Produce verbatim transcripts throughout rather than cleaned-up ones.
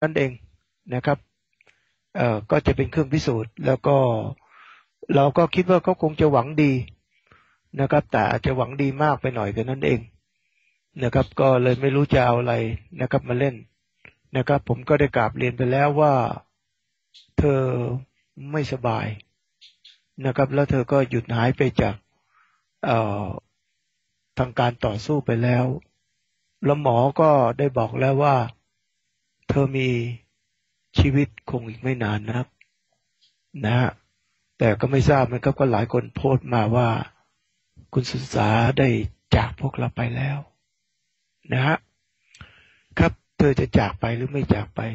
นั่นเองนะครับเอ่อก็จะเป็นเครื่องพิสูจน์แล้วก็เราก็คิดว่าเขาคงจะหวังดีนะครับแต่อาจจะหวังดีมากไปหน่อยกันนั่นเองนะครับก็เลยไม่รู้จะเอาอะไรนะครับมาเล่นนะครับผมก็ได้กราบเรียนไปแล้วว่าเธอไม่สบายนะครับแล้วเธอก็หยุดหายไปจากเอ่อทางการต่อสู้ไปแล้วแล้วหมอก็ได้บอกแล้วว่าเธอมีชีวิตคงอีกไม่นานนักนะฮะแต่ก็ไม่ทราบนะครับก็หลายคนโพสต์มาว่าคุณสุษาได้จากพวกเราไปแล้วนะฮะครับเธอจะจากไปหรือไม่จากไป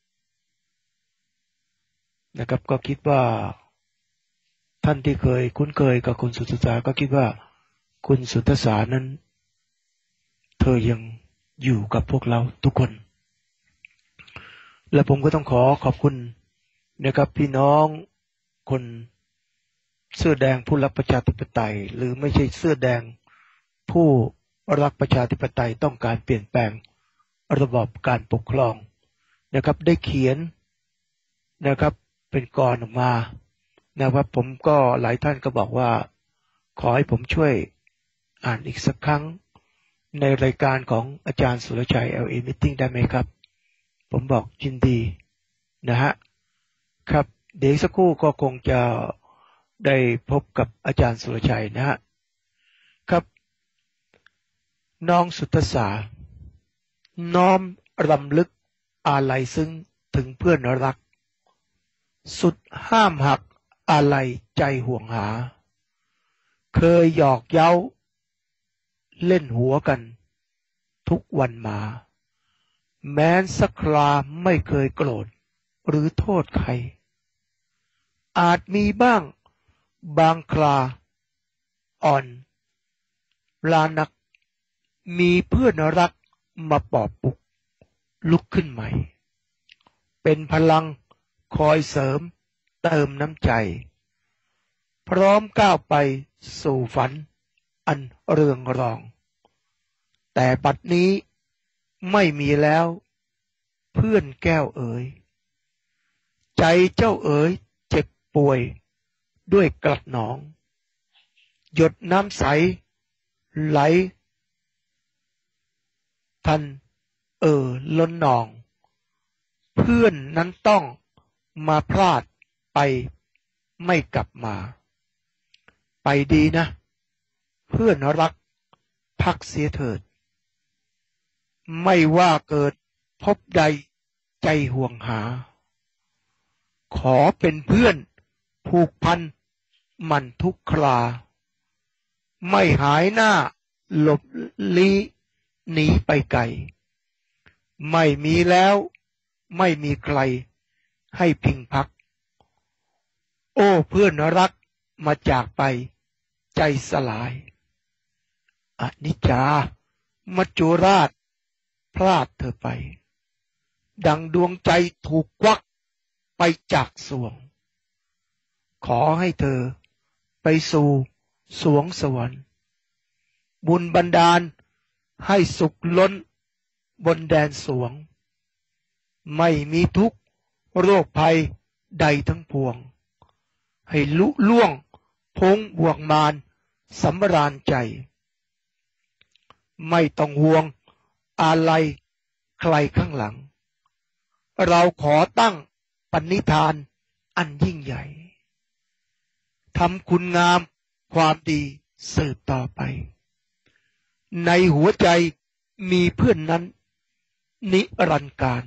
นะครับก็คิดว่าท่านที่เคยคุ้นเคยกับคุณสุษาก็คิดว่าคุณสุทธานั้นเธอยังอยู่กับพวกเราทุกคนและผมก็ต้องขอขอบคุณนะครับพี่น้องคนเสื้อแดงผู้รักประชาธิปไตยหรือไม่ใช่เสื้อแดงผู้รักประชาธิปไตยต้องการเปลี่ยนแปลงระบอบการปกครองนะครับได้เขียนนะครับเป็นกรออกมานะครับผมก็หลายท่านก็บอกว่าขอให้ผมช่วยอ่านอีกสักครั้งในรายการของอาจารย์สุรชัย แอล เอ Meeting ได้ไหมครับผมบอกยินดีนะฮะครับเดี๋ยวสักครู่ก็คงจะได้พบกับอาจารย์สุรชัยนะฮะครับน้องสุทธาน้อมรำลึกอาลัยซึ้งถึงเพื่อนรักสุดห้ามหักอาลัยใจห่วงหาเคยหยอกเย้าเล่นหัวกันทุกวันมาแม้นสักคราไม่เคยโกรธหรือโทษใครอาจมีบ้างบางคราอ่อนลานักมีเพื่อนรักมาปลอบปลุกลุกขึ้นใหม่เป็นพลังคอยเสริมเติมน้ำใจพร้อมก้าวไปสู่ฝันอันเรืองรองแต่ปัดนี้ไม่มีแล้วเพื่อนแก้วเอ๋ยใจเจ้าเอ๋ยเจ็บป่วยด้วยกลัดหนองหยดน้ำใสไหลทันเอ่อล้นนองเพื่อนนั้นต้องมาพลาดไปไม่กลับมาไปดีนะเพื่อนรักพักเสียเถิดไม่ว่าเกิดพบใดใจห่วงหาขอเป็นเพื่อนผูกพันมันทุกคราไม่หายหน้าหลบลี้หนีไปไกลไม่มีแล้วไม่มีใครให้พิงพักโอ้เพื่อนรักมาจากไปใจสลายอนิจจามัจจุราชพลาดเธอไปดังดวงใจถูกควักไปจากสวงขอให้เธอไปสู่สวงสวรรค์บุญบันดาลให้สุขล้นบนแดนสวงไม่มีทุกข์โรคภัยใดทั้งปวงให้ลุล่วงพงบ่วงมารสำราญใจไม่ต้องห่วงอะไรใครข้างหลังเราขอตั้งปณิธานอันยิ่งใหญ่ทำคุณงามความดีสืบต่อไปในหัวใจมีเพื่อนนั้นนิรันดร์การ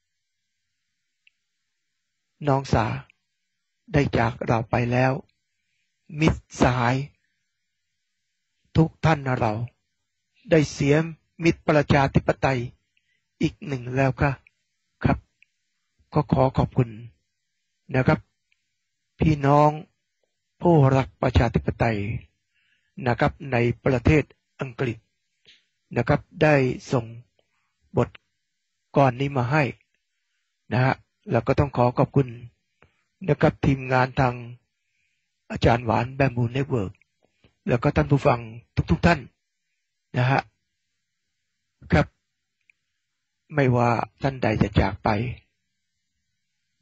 น้องสาได้จากเราไปแล้วมิตรสหายทุกท่านเราได้เสียมิตรประชาธิปไตยอีกหนึ่งแล้วค่ะครับก็ขอขอบคุณนะครับพี่น้องผู้รักประชาธิปไตยนะครับในประเทศอังกฤษนะครับได้ส่งบทกลอนนี้มาให้นะฮะแล้วก็ต้องขอขอบคุณนะครับทีมงานทางอาจารย์หวานแบมบูเน็ตเวิร์กแล้วก็ท่านผู้ฟังทุกๆ ท่านนะฮะครับไม่ว่าท่านใดจะจากไป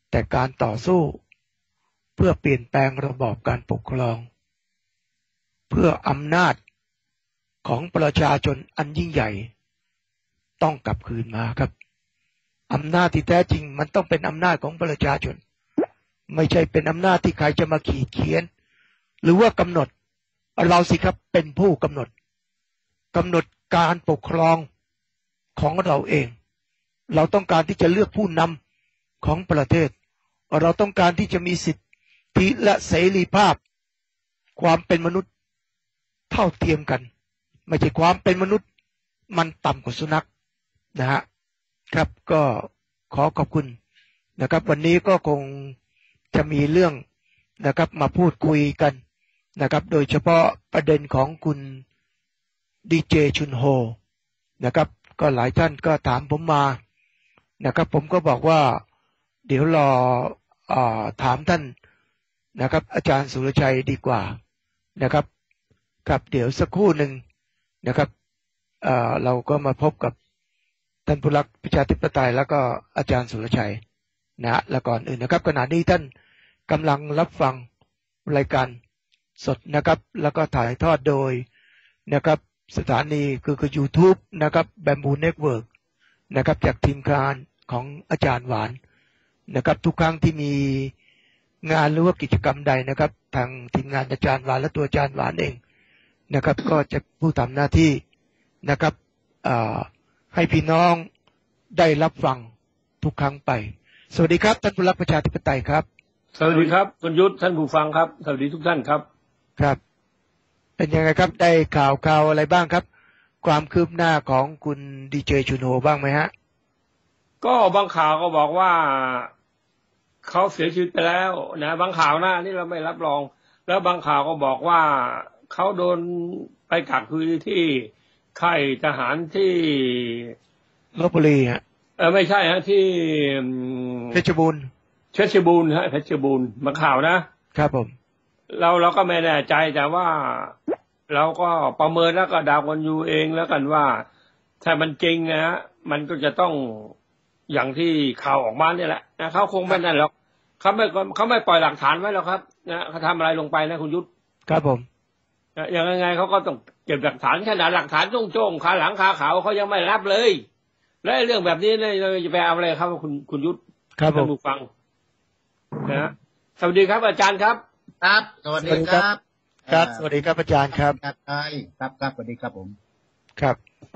แต่การต่อสู้เพื่อเปลี่ยนแปลงระบอบการปกครองเพื่ออำนาจของประชาชนอันยิ่งใหญ่ต้องกลับคืนมาครับอำนาจที่แท้จริงมันต้องเป็นอำนาจของประชาชนไม่ใช่เป็นอำนาจที่ใครจะมาขีดเขียนหรือว่ากำหนดเราสิครับเป็นผู้กำหนดกำหนดการปกครองของเราเองเราต้องการที่จะเลือกผู้นำของประเทศเราต้องการที่จะมีสิทธิและเสรีภาพความเป็นมนุษย์เท่าเทียมกันไม่ใช่ความเป็นมนุษย์มันต่ำกว่าสุนัขนะฮะครับก็ขอขอบคุณนะครับวันนี้ก็คงจะมีเรื่องนะครับมาพูดคุยกันนะครับโดยเฉพาะประเด็นของคุณดีเจชุนโฮนะครับก็หลายท่านก็ถามผมมานะครับผมก็บอกว่าเดี๋ยวรออ่าถามท่านนะครับอาจารย์สุรชัยดีกว่านะครับครับเดี๋ยวสักครู่หนึ่งนะครับเอ่อเราก็มาพบกับท่านผู้รักประชาธิปไตยแล้วก็อาจารย์สุรชัยนะและก่อนอื่นนะครับขณะนี้ท่านกำลังรับฟังรายการสดนะครับแล้วก็ถ่ายทอดโดยนะครับสถานีคือคือ YouTube นะครับ Bamboo Network นะครับจากทีมงานของอาจารย์หวานนะครับทุกครั้งที่มีงานหรือว่ากิจกรรมใดนะครับทางทีมงานอาจารย์หวานและตัวอาจารย์หวานเองนะครับก็จะผู้ทำหน้าที่นะครับให้พี่น้องได้รับฟังทุกครั้งไปสวัสดีครับท่านผู้รักประชาธิปไตยครับสวัสดีครับคุณยุทธท่านผู้ฟังครับสวัสดีทุกท่านครับครับเป็นยังไงครับได้ข่าวข่าวอะไรบ้างครับความคืบหน้าของคุณดีเจชุนโฮบ้างไหมฮะก็บางข่าวก็บอกว่าเขาเสียชีวิตไปแล้วนะบางข่าวหน้านี่เราไม่รับรองแล้วบางข่าวก็บอกว่าเขาโดนไปกักคือที่ค่ายทหารที่ลพบุรีฮะเออไม่ใช่ฮะที่เพชรบูรณ์เพชรบูรณ์ฮะเพชรบูรณ์บางข่าวนะครับผมเราเราก็ไม่แน่ใจแต่ว่าเราก็ประเมินแล้วก็เดากันอยู่เองแล้วกันว่าถ้ามันจริงนะฮะมันก็จะต้องอย่างที่ข่าวออกมาเนี่ยแหละนะเขาคงไม่นั่นหรอกเขาไม่เขาไม่ปล่อยหลักฐานไว้หรอกครับนะเขาทำอะไรลงไปนะคุณยุทธครับผมอย่างไงเขาก็ต้องเก็บหลักฐานขนาดหลักฐานโจ้งๆขาหลังขาขาวเขายังไม่รับเลยและเรื่องแบบนี้เนี่ยเราจะไปเอาอะไรครับคุณคุณยุทธครับผมฟังนะสวัสดีครับอาจารย์ครับครับสวัสดีครับครับสวัสดีครับอาจารย์ครับครับครับครับสวัสดีครับผมครับ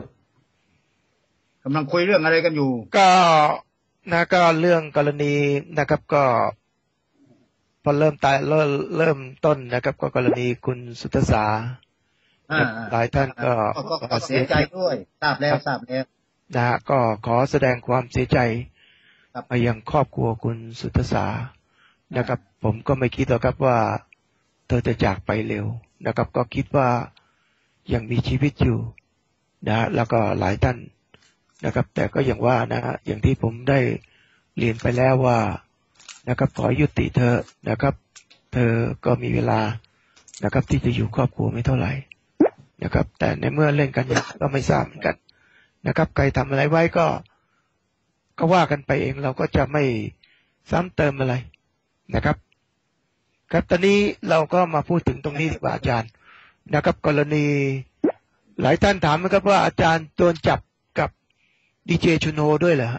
กำลังคุยเรื่องอะไรกันอยู่ก็นะก็เรื่องกรณีนะครับก็พอเริ่มตายเริ่มเริ่มต้นนะครับก็กรณีคุณสุทธสาหลายท่านก็ก็เสียใจด้วยทราบแล้วทราบแล้วนะฮะก็ขอแสดงความเสียใจไปยังครอบครัวคุณสุทธสานะครับผมก็ไม่คิดหรอกครับว่าเธอจะจากไปเร็วนะครับก็คิดว่ายังมีชีวิตอยู่นะแล้วก็หลายท่านนะครับแต่ก็อย่างว่านะอย่างที่ผมได้เรียนไปแล้วว่านะครับขอยุติเธอนะครับเธอก็มีเวลานะครับที่จะอยู่ครอบครัวไม่เท่าไหร่นะครับแต่ในเมื่อเล่นกันอย่างก็ไม่ทราบเหมือนกันนะครับใครทำอะไรไว้ก็ก็ว่ากันไปเองเราก็จะไม่ซ้ำเติมอะไรนะครับครับตอนนี้เราก็มาพูดถึงตรงนี้ดีกว่าอาจารย์นะครับกรณีหลายท่านถามนะครับว่าอาจารย์โดนจับกับดีเจชุนโฮด้วยเหรอฮะ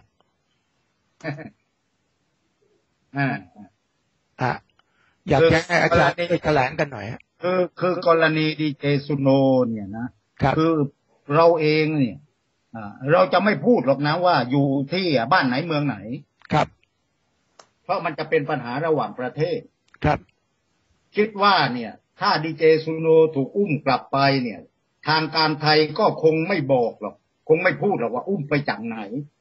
อ่าอ่ะอยากจะให้อาจารย์ได้แถลงกันหน่อยฮะคือคือกรณีดีเจชุนโฮเนี่ยนะคือเราเองเนี่ยเราจะไม่พูดหรอกนะว่าอยู่ที่บ้านไหนเมืองไหนครับเพราะมันจะเป็นปัญหาระหว่างประเทศครับคิดว่าเนี่ยถ้าดีเจซุโนถูกอุ้มกลับไปเนี่ยทางการไทยก็คงไม่บอกหรอกคงไม่พูดหรอกว่าอุ้มไปจากไหน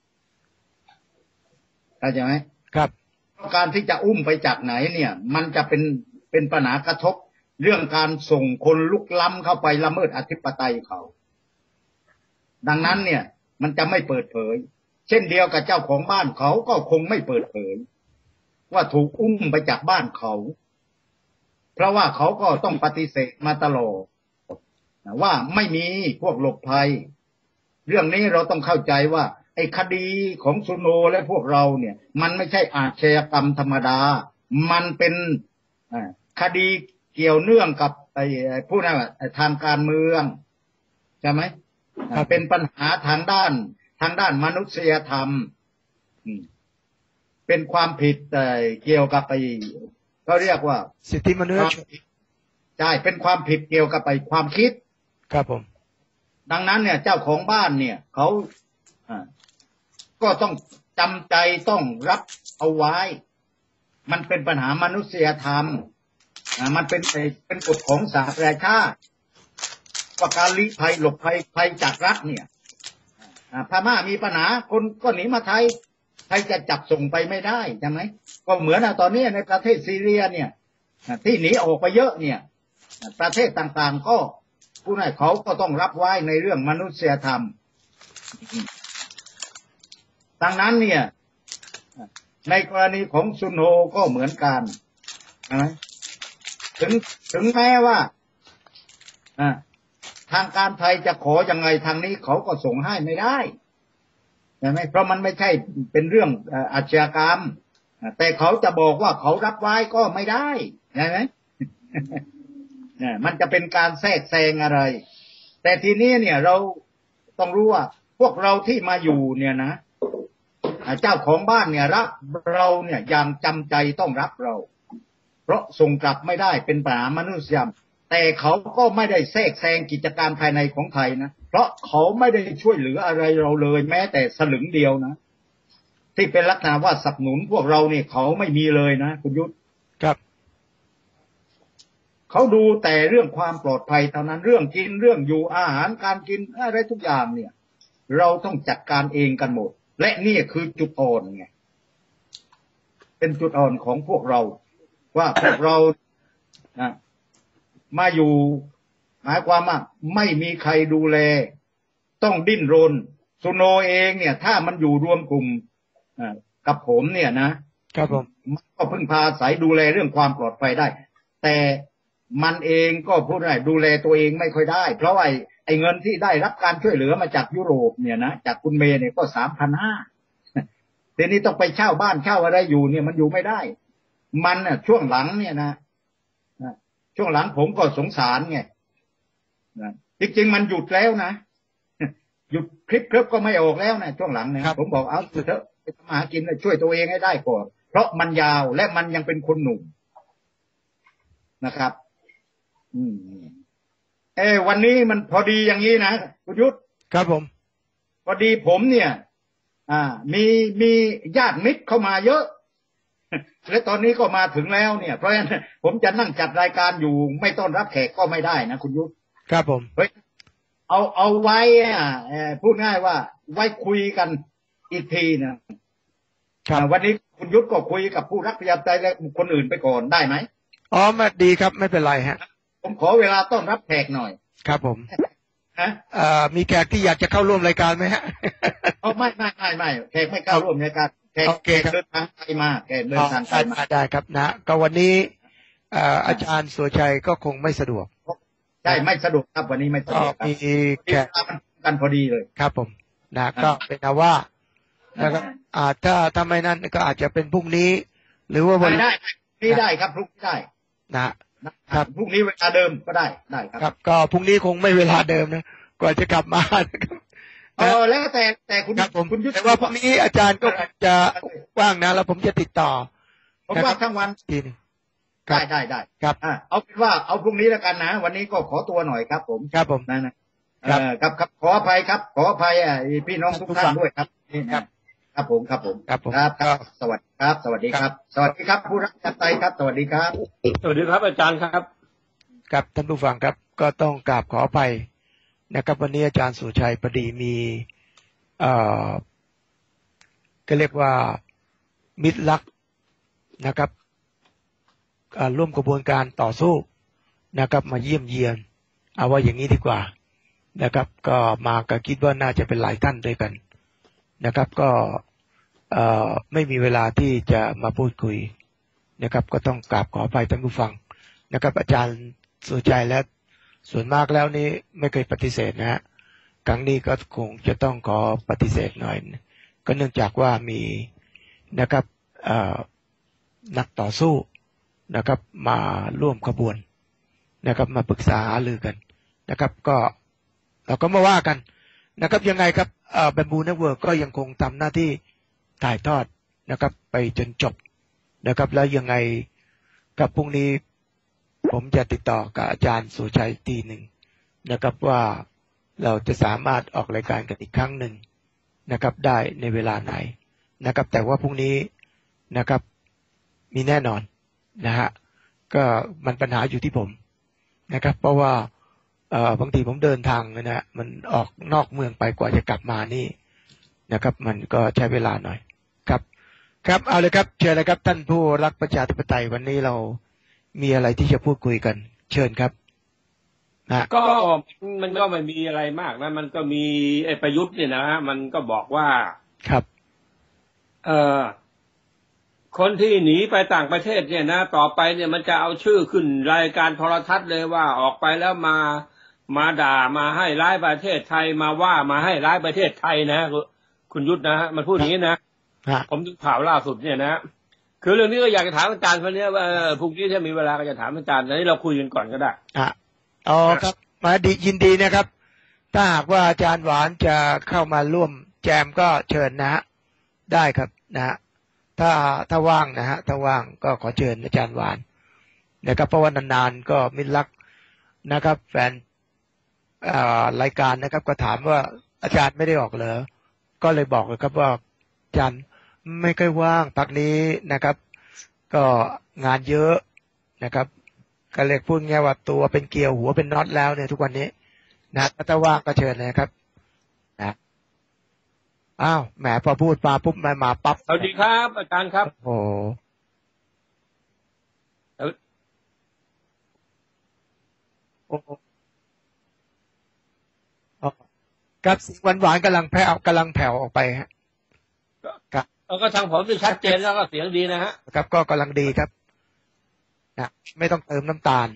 เข้าใจไหมครับการที่จะอุ้มไปจากไหนเนี่ยมันจะเป็นเป็นปัญหากระทบเรื่องการส่งคนลุกล้ำเข้าไปละเมิดอธิปไตยเขาดังนั้นเนี่ยมันจะไม่เปิดเผยเช่นเดียวกับเจ้าของบ้านเขาก็คงไม่เปิดเผยว่าถูกอุ้มไปจากบ้านเขาเพราะว่าเขาก็ต้องปฏิเสธมาตลอดว่าไม่มีพวกหลบภัยเรื่องนี้เราต้องเข้าใจว่าไอ้คดีของสุโนและพวกเราเนี่ยมันไม่ใช่อาชญากรรมธรรมดามันเป็นคดีเกี่ยวเนื่องกับไอ้ผู้นั้นทางการเมืองใช่ไหมเป็นปัญหาทางด้านทางด้านมนุษยธรรมเป็นความผิดเกี่ยวกับไอ้เขาเรียกว่าสิทธิมนุษยชนใช่เป็นความผิดเกี่ยวกับไอ้ความคิดครับผมดังนั้นเนี่ยเจ้าของบ้านเนี่ยเขาก็ต้องจำใจต้องรับเอาไว้มันเป็นปัญหามนุษยธรรมมันเป็นเป็นกฎของสหประชาชาติว่าการลี้ภัยหลบภัยภัยจากรัฐเนี่ยพม่ามีปัญหาคนก็หนีมาไทยไทยจะจับส่งไปไม่ได้ใช่ไหมก็เหมือนตอนนี้ในประเทศซีเรียเนี่ยที่หนีออกไปเยอะเนี่ยประเทศต่างๆก็ผู้นั้นเขาก็ต้องรับไว้ในเรื่องมนุษยธรรมดังนั้นเนี่ยในกรณีของซุนโฮก็เหมือนกันนะถึงถึงแม้ว่าทางการไทยจะขอยังไงทางนี้เขาก็ส่งให้ไม่ได้ใช่ไหมเพราะมันไม่ใช่เป็นเรื่องอาชญากรรมแต่เขาจะบอกว่าเขารับไว้ก็ไม่ได้ใช่ไหมมันจะเป็นการแทรกแซงอะไรแต่ทีนี้เนี่ยเราต้องรู้ว่าพวกเราที่มาอยู่เนี่ยนะเจ้าของบ้านเนี่ยรับเราเนี่ยอย่างจำใจต้องรับเราเพราะส่งกลับไม่ได้เป็นปัญหามนุษยธรรมแต่เขาก็ไม่ได้แทรกแซงกิจการภายในของไทยนะเพราะเขาไม่ได้ช่วยเหลืออะไรเราเลยแม้แต่สลึงเดียวนะที่เป็นลักษณะว่าสนับสนุนพวกเราเนี่ยเขาไม่มีเลยนะคุณยุทธครับเขาดูแต่เรื่องความปลอดภัยเท่านั้นเรื่องกินเรื่องอยู่อาหารการกินอะไรทุกอย่างเนี่ยเราต้องจัดการเองกันหมดและนี่คือจุดอ่อนไงเป็นจุดอ่อนของพวกเราว่าพวกเรานะมาอยู่หมายความว่าไม่มีใครดูแลต้องดิ้นรนสุโนเองเนี่ยถ้ามันอยู่รวมกลุ่มกับผมเนี่ยนะครับผมมันก็พึ่งพาอาศัยดูแลเรื่องความปลอดภัยได้แต่มันเองก็พูดได้ดูแลตัวเองไม่ค่อยได้เพราะไอ้ไอ้เงินที่ได้รับการช่วยเหลือมาจากยุโรปเนี่ยนะจากคุณเมย์เนี่ยก็สามพันห้าทีนี้ต้องไปเช่าบ้านเช่าอะไรอยู่เนี่ยมันอยู่ไม่ได้มันน่ะช่วงหลังเนี่ยนะช่วงหลังผมก็สงสารไงจริงๆมันหยุดแล้วนะหยุดคลิปคลิปก็ไม่ออกแล้วนะช่วงหลังนะผมบอกเอาเถอะไปทำมาหากินช่วยตัวเองให้ได้ก่อนเพราะมันยาวและมันยังเป็นคนหนุ่มนะครับอืมเออวันนี้มันพอดีอย่างนี้นะคุณยุทธครับผมพอดีผมเนี่ยอ่ามีมีญาติมิตรเข้ามาเยอะและตอนนี้ก็มาถึงแล้วเนี่ยเพราะฉะนั้นผมจะนั่งจัดรายการอยู่ไม่ต้อนรับแขกก็ไม่ได้นะคุณยุทธครับผมเฮ้ยเอาเอาไว้อ่ะพูดง่ายว่าไว้คุยกันอีกทีนะครับวันนี้คุณยุทธก็คุยกับผู้รักประชาธิปไตยและคนอื่นไปก่อนได้ไหมอ๋อมาดีครับไม่เป็นไรฮะผมขอเวลาต้อนรับแขกหน่อยครับผมฮะอ่ามีแขกที่อยากจะเข้าร่วมรายการไหมฮะอ๋อไม่ไม่ไม่ไม่แขกไม่เข้าร่วมรายการแขกเดินทางไกลมาแขกเดินทางไกลมาได้ครับนะก็วันนี้อาจารย์สุรชัยก็คงไม่สะดวกใช่ไม่สะดวกครับวันนี้ไม่สะดวกมีแขกกันพอดีเลยครับผมนะก็เป็นเอาว่านะครับอาจถ้าถ้าไม่นั้นก็อาจจะเป็นพรุ่งนี้หรือว่าวันได้นี่ได้ครับพรุ่งนี้ได้นะครับพรุ่งนี้เวลาเดิมก็ได้ได้ครับครับก็พรุ่งนี้คงไม่เวลาเดิมนะก่อนจะกลับมานะครับเออแล้วแต่แต่คุณคุณยุทธแต่ว่าพรุ่งนี้อาจารย์ก็จะว่างนะแล้วผมจะติดต่อผมว่างทั้งวันทีนึงได้ได้ได้ครับเอาเป็นว่าเอาพรุ่งนี้แล้วกันนะวันนี้ก็ขอตัวหน่อยครับผมครับผมนั่นนะครับครับขออภัยครับขออภัยพี่น้องทุกท่านด้วยครับครับครับผมครับผมครับผมครับสวัสดีครับสวัสดีครับสวัสดีครับผู้รักษาใจครับสวัสดีครับสวัสดีครับอาจารย์ครับครับท่านผู้ฟังครับก็ต้องกราบขออภัยนะครับวันนี้อาจารย์สุชัยพอดีมีเอ่อก็เรียกว่ามิตรรักนะครับร่วมกระบวนการต่อสู้นะครับมาเยี่ยมเยียนเอาว่าอย่างนี้ดีกว่านะครับก็มาก็คิดว่าน่าจะเป็นหลายท่านด้วยกันนะครับก็เอ่อไม่มีเวลาที่จะมาพูดคุยนะครับก็ต้องกราบขออภัยท่านผู้ฟังนะครับอาจารย์สุชัยและส่วนมากแล้วนี้ไม่เคยปฏิเสธนะฮะครั้งนี้ก็คงจะต้องขอปฏิเสธหน่อยก็เนื่องจากว่ามีนะครับนักต่อสู้นะครับมาร่วมขบวนนะครับมาปรึกษาหารือกันนะครับก็เราก็มาว่ากันนะครับยังไงครับแบมบูเน็ตเวิร์กก็ยังคงทำหน้าที่ถ่ายทอดนะครับไปจนจบนะครับแล้วยังไงกับพรุ่งนี้ผมจะติดต่อกับอาจารย์สุชัยทีหนึ่งนะครับว่าเราจะสามารถออกรายการกันอีกครั้งหนึ่งนะครับได้ในเวลาไหนนะครับแต่ว่าพรุ่งนี้นะครับมีแน่นอนนะฮะก็มันปัญหาอยู่ที่ผมนะครับเพราะว่าเอ่อบางทีผมเดินทางนะฮะมันออกนอกเมืองไปกว่าจะกลับมานี่นะครับมันก็ใช้เวลาหน่อยครับครับเอาเลยครับเชิญเลยครับท่านผู้รักประชาธิปไตยวันนี้เรามีอะไรที่จะพูดคุยกันเชิญครับนะก็มันก็ไม่มีอะไรมากนะมันก็มีไอ้ประยุทธ์เนี่ยนะฮะมันก็บอกว่าครับเอ่อคนที่หนีไปต่างประเทศเนี่ยนะต่อไปเนี่ยมันจะเอาชื่อขึ้นรายการโทรทัศน์เลยว่าออกไปแล้วมามาด่ามาให้ร้ายประเทศไทยมาว่ามาให้ร้ายประเทศไทยนะคุณยุทธนะฮะมันพูดอย่างนี้นะผมดูข่าวล่าสุดเนี่ยนะคือเรื่องนี้ก็อยากจะถามอาจารย์คนนี้ว่าพรุ่งนี้ถ้ามีเวลาก็จะถามอาจารย์แต่นี้เราคุยกันก่อนก็ได้อ่ะอ๋อครับมาดียินดีนะครับถ้าหากว่าอาจารย์หวานจะเข้ามาร่วมแจมก็เชิญนะฮะได้ครับนะฮะถ้าถ้าว่างนะฮะถ้าว่างก็ขอเชิญอาจารย์หวานนะครับเพราะว่านานๆก็มิตรรักนะครับแฟนรายการนะครับก็ถามว่าอาจารย์ไม่ได้ออกเหรอก็เลยบอกเลยครับว่าอาจารย์ไม่ค่อยว่างพักนี้นะครับก็งานเยอะนะครับก็เลยพูดง่ายว่าตัวเป็นเกลียวหัวเป็นน็อตแล้วเนี่ยทุกวันนี้นะถ้าว่างก็เชิญเลยครับนะอ้าวแหมพอพูดมาปุ๊บมามาปั๊บสวัสดีครับอาจารย์ครับโอ้โอ้ครับหวานหวานกำลังแผ่วกำลังแผ่วออกไปฮะครับแล้วก็ทางผมที่ชัดเจนแล้วก็เสียงดีนะฮะครับก็กำลังดีครับนะไม่ต้องเติมน้ำตาล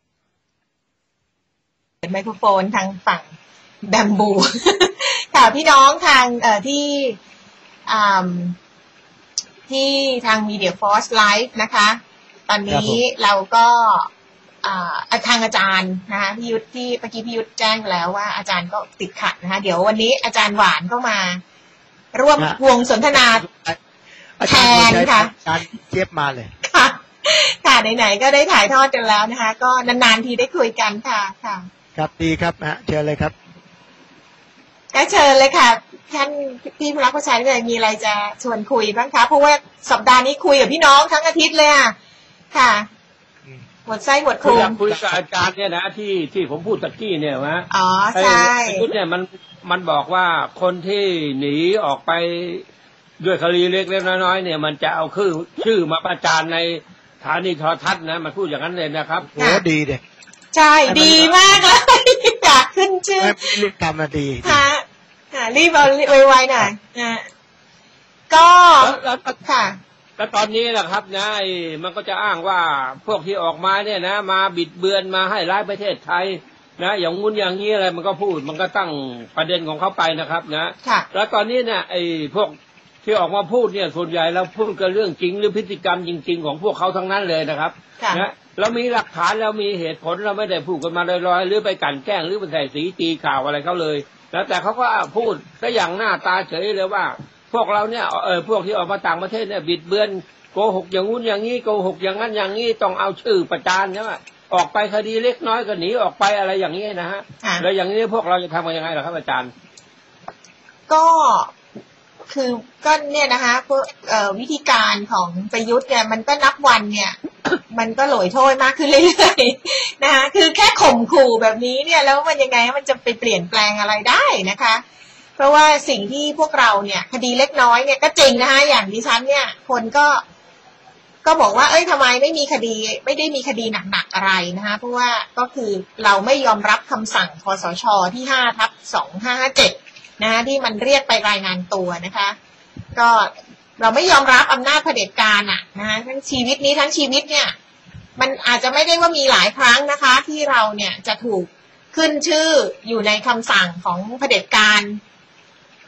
ไมโครโฟนทางฝั่งแบมบู ค่ะพี่น้องทางเอ่อที่อ่าที่ทาง Media Force Live นะคะตอนนี้เราก็อ่าทางอาจารย์นะคะพี่ยุทธที่เมื่อกี้พี่ยุทธแจ้งไปแล้วว่าอาจารย์ก็ติดขัดนะคะเดี๋ยววันนี้อาจารย์หวานก็มาร่วมวงสนทนาแทนค่ะอาจารย์เจี๊ยบมาเลยค่ะค่ะไหนๆก็ได้ถ่ายทอดกันแล้วนะคะก็นานๆทีได้คุยกันค่ะค่ะครับดีครับนะเชิญเลยครับก็เชิญเลยค่ะท่านพี่พลักประชาธิปไตยมีอะไรจะชวนคุยบ้างคะเพราะว่าสัปดาห์นี้คุยกับพี่น้องทั้งอาทิตย์เลยอ่ะค่ะหมดไส้หมดโครงอยากคุยกับอาจารย์เนี่ยนะที่ที่ผมพูดตะกี้เนี่ยนะอ๋อใช่พุทธเนี่ยมันมันบอกว่าคนที่หนีออกไปด้วยคดีเล็กๆน้อยๆเนี่ยมันจะเอาชื่อชื่อมาประจานในสถานีโทรทัศน์นะมันพูดอย่างนั้นเลยนะครับโอ้ดีเด็กใช่ดีมากเลยอยากขึ้นชื่อรีบทำมาดีค่ะค่ะรีบเอาไวๆหน่อยนะก็ค่ะแล้วตอนนี้นะครับนะมันก็จะอ้างว่าพวกที่ออกมาเนี่ยนะมาบิดเบือนมาให้ร้ายประเทศไทยนะอย่างงู้นอย่างนี้อะไรมันก็พูดมันก็ตั้งประเด็นของเขาไปนะครับนะแล้วตอนนี้เนี่ยไอ้พวกที่ออกมาพูดเนี่ยส่วนใหญ่เราพูดกันเรื่องจริงหรือพฤติกรรมจริงๆของพวกเขาทั้งนั้นเลยนะครับนะเรามีหลักฐานเรามีเหตุผลเราไม่ได้พูดกันมาลอยๆหรือไปกั่นแกล้งหรือไปใส่สีตีข่าวอะไรเขาเลยแล้วแต่เขาก็พูดซะอย่างหน้าตาเฉยเลยว่าพวกเราเนี่ยเออพวกที่ออกมาต่างประเทศเนี่ยบิดเบือนโกหกอย่างงู้นอย่างนี้โกหกอย่างนั้นอย่างนี้ต้องเอาชื่อประจานใช่ไหมออกไปคดีเล็กน้อยก็หนีออกไปอะไรอย่างนี้นะฮะแล้วอย่างนี้พวกเราจะทำกันยังไงล่ะครับอาจารย์ก็คือก็เนี่ยนะคะวิธีการของประยุทธ์เนี่ยมันก็นับวันเนี่ยมันก็โหลอยโทษมากขึ้นเรื่อยๆนะคะคือแค่ข่มขู่แบบนี้เนี่ยแล้วมันยังไงมันจะไปเปลี่ยนแปลงอะไรได้นะคะเพราะว่าสิ่งที่พวกเราเนี่ยคดีเล็กน้อยเนี่ยก็จริงนะคะอย่างดิฉันเนี่ยคนก็ก็บอกว่าเอ้ยทำไมไม่มีคดีไม่ได้มีคดีหนักๆอะไรนะคะเพราะว่าก็คือเราไม่ยอมรับคำสั่งคสช.ที่ห้าทับสองห้าห้าเจ็ดนะคะที่มันเรียกไปรายงานตัวนะคะก็เราไม่ยอมรับอำนาจเผด็จการอ่ะนะคะทั้งชีวิตนี้ทั้งชีวิตเนี่ยมันอาจจะไม่ได้ว่ามีหลายครั้งนะคะที่เราเนี่ยจะถูกขึ้นชื่ออยู่ในคำสั่งของเผด็จการ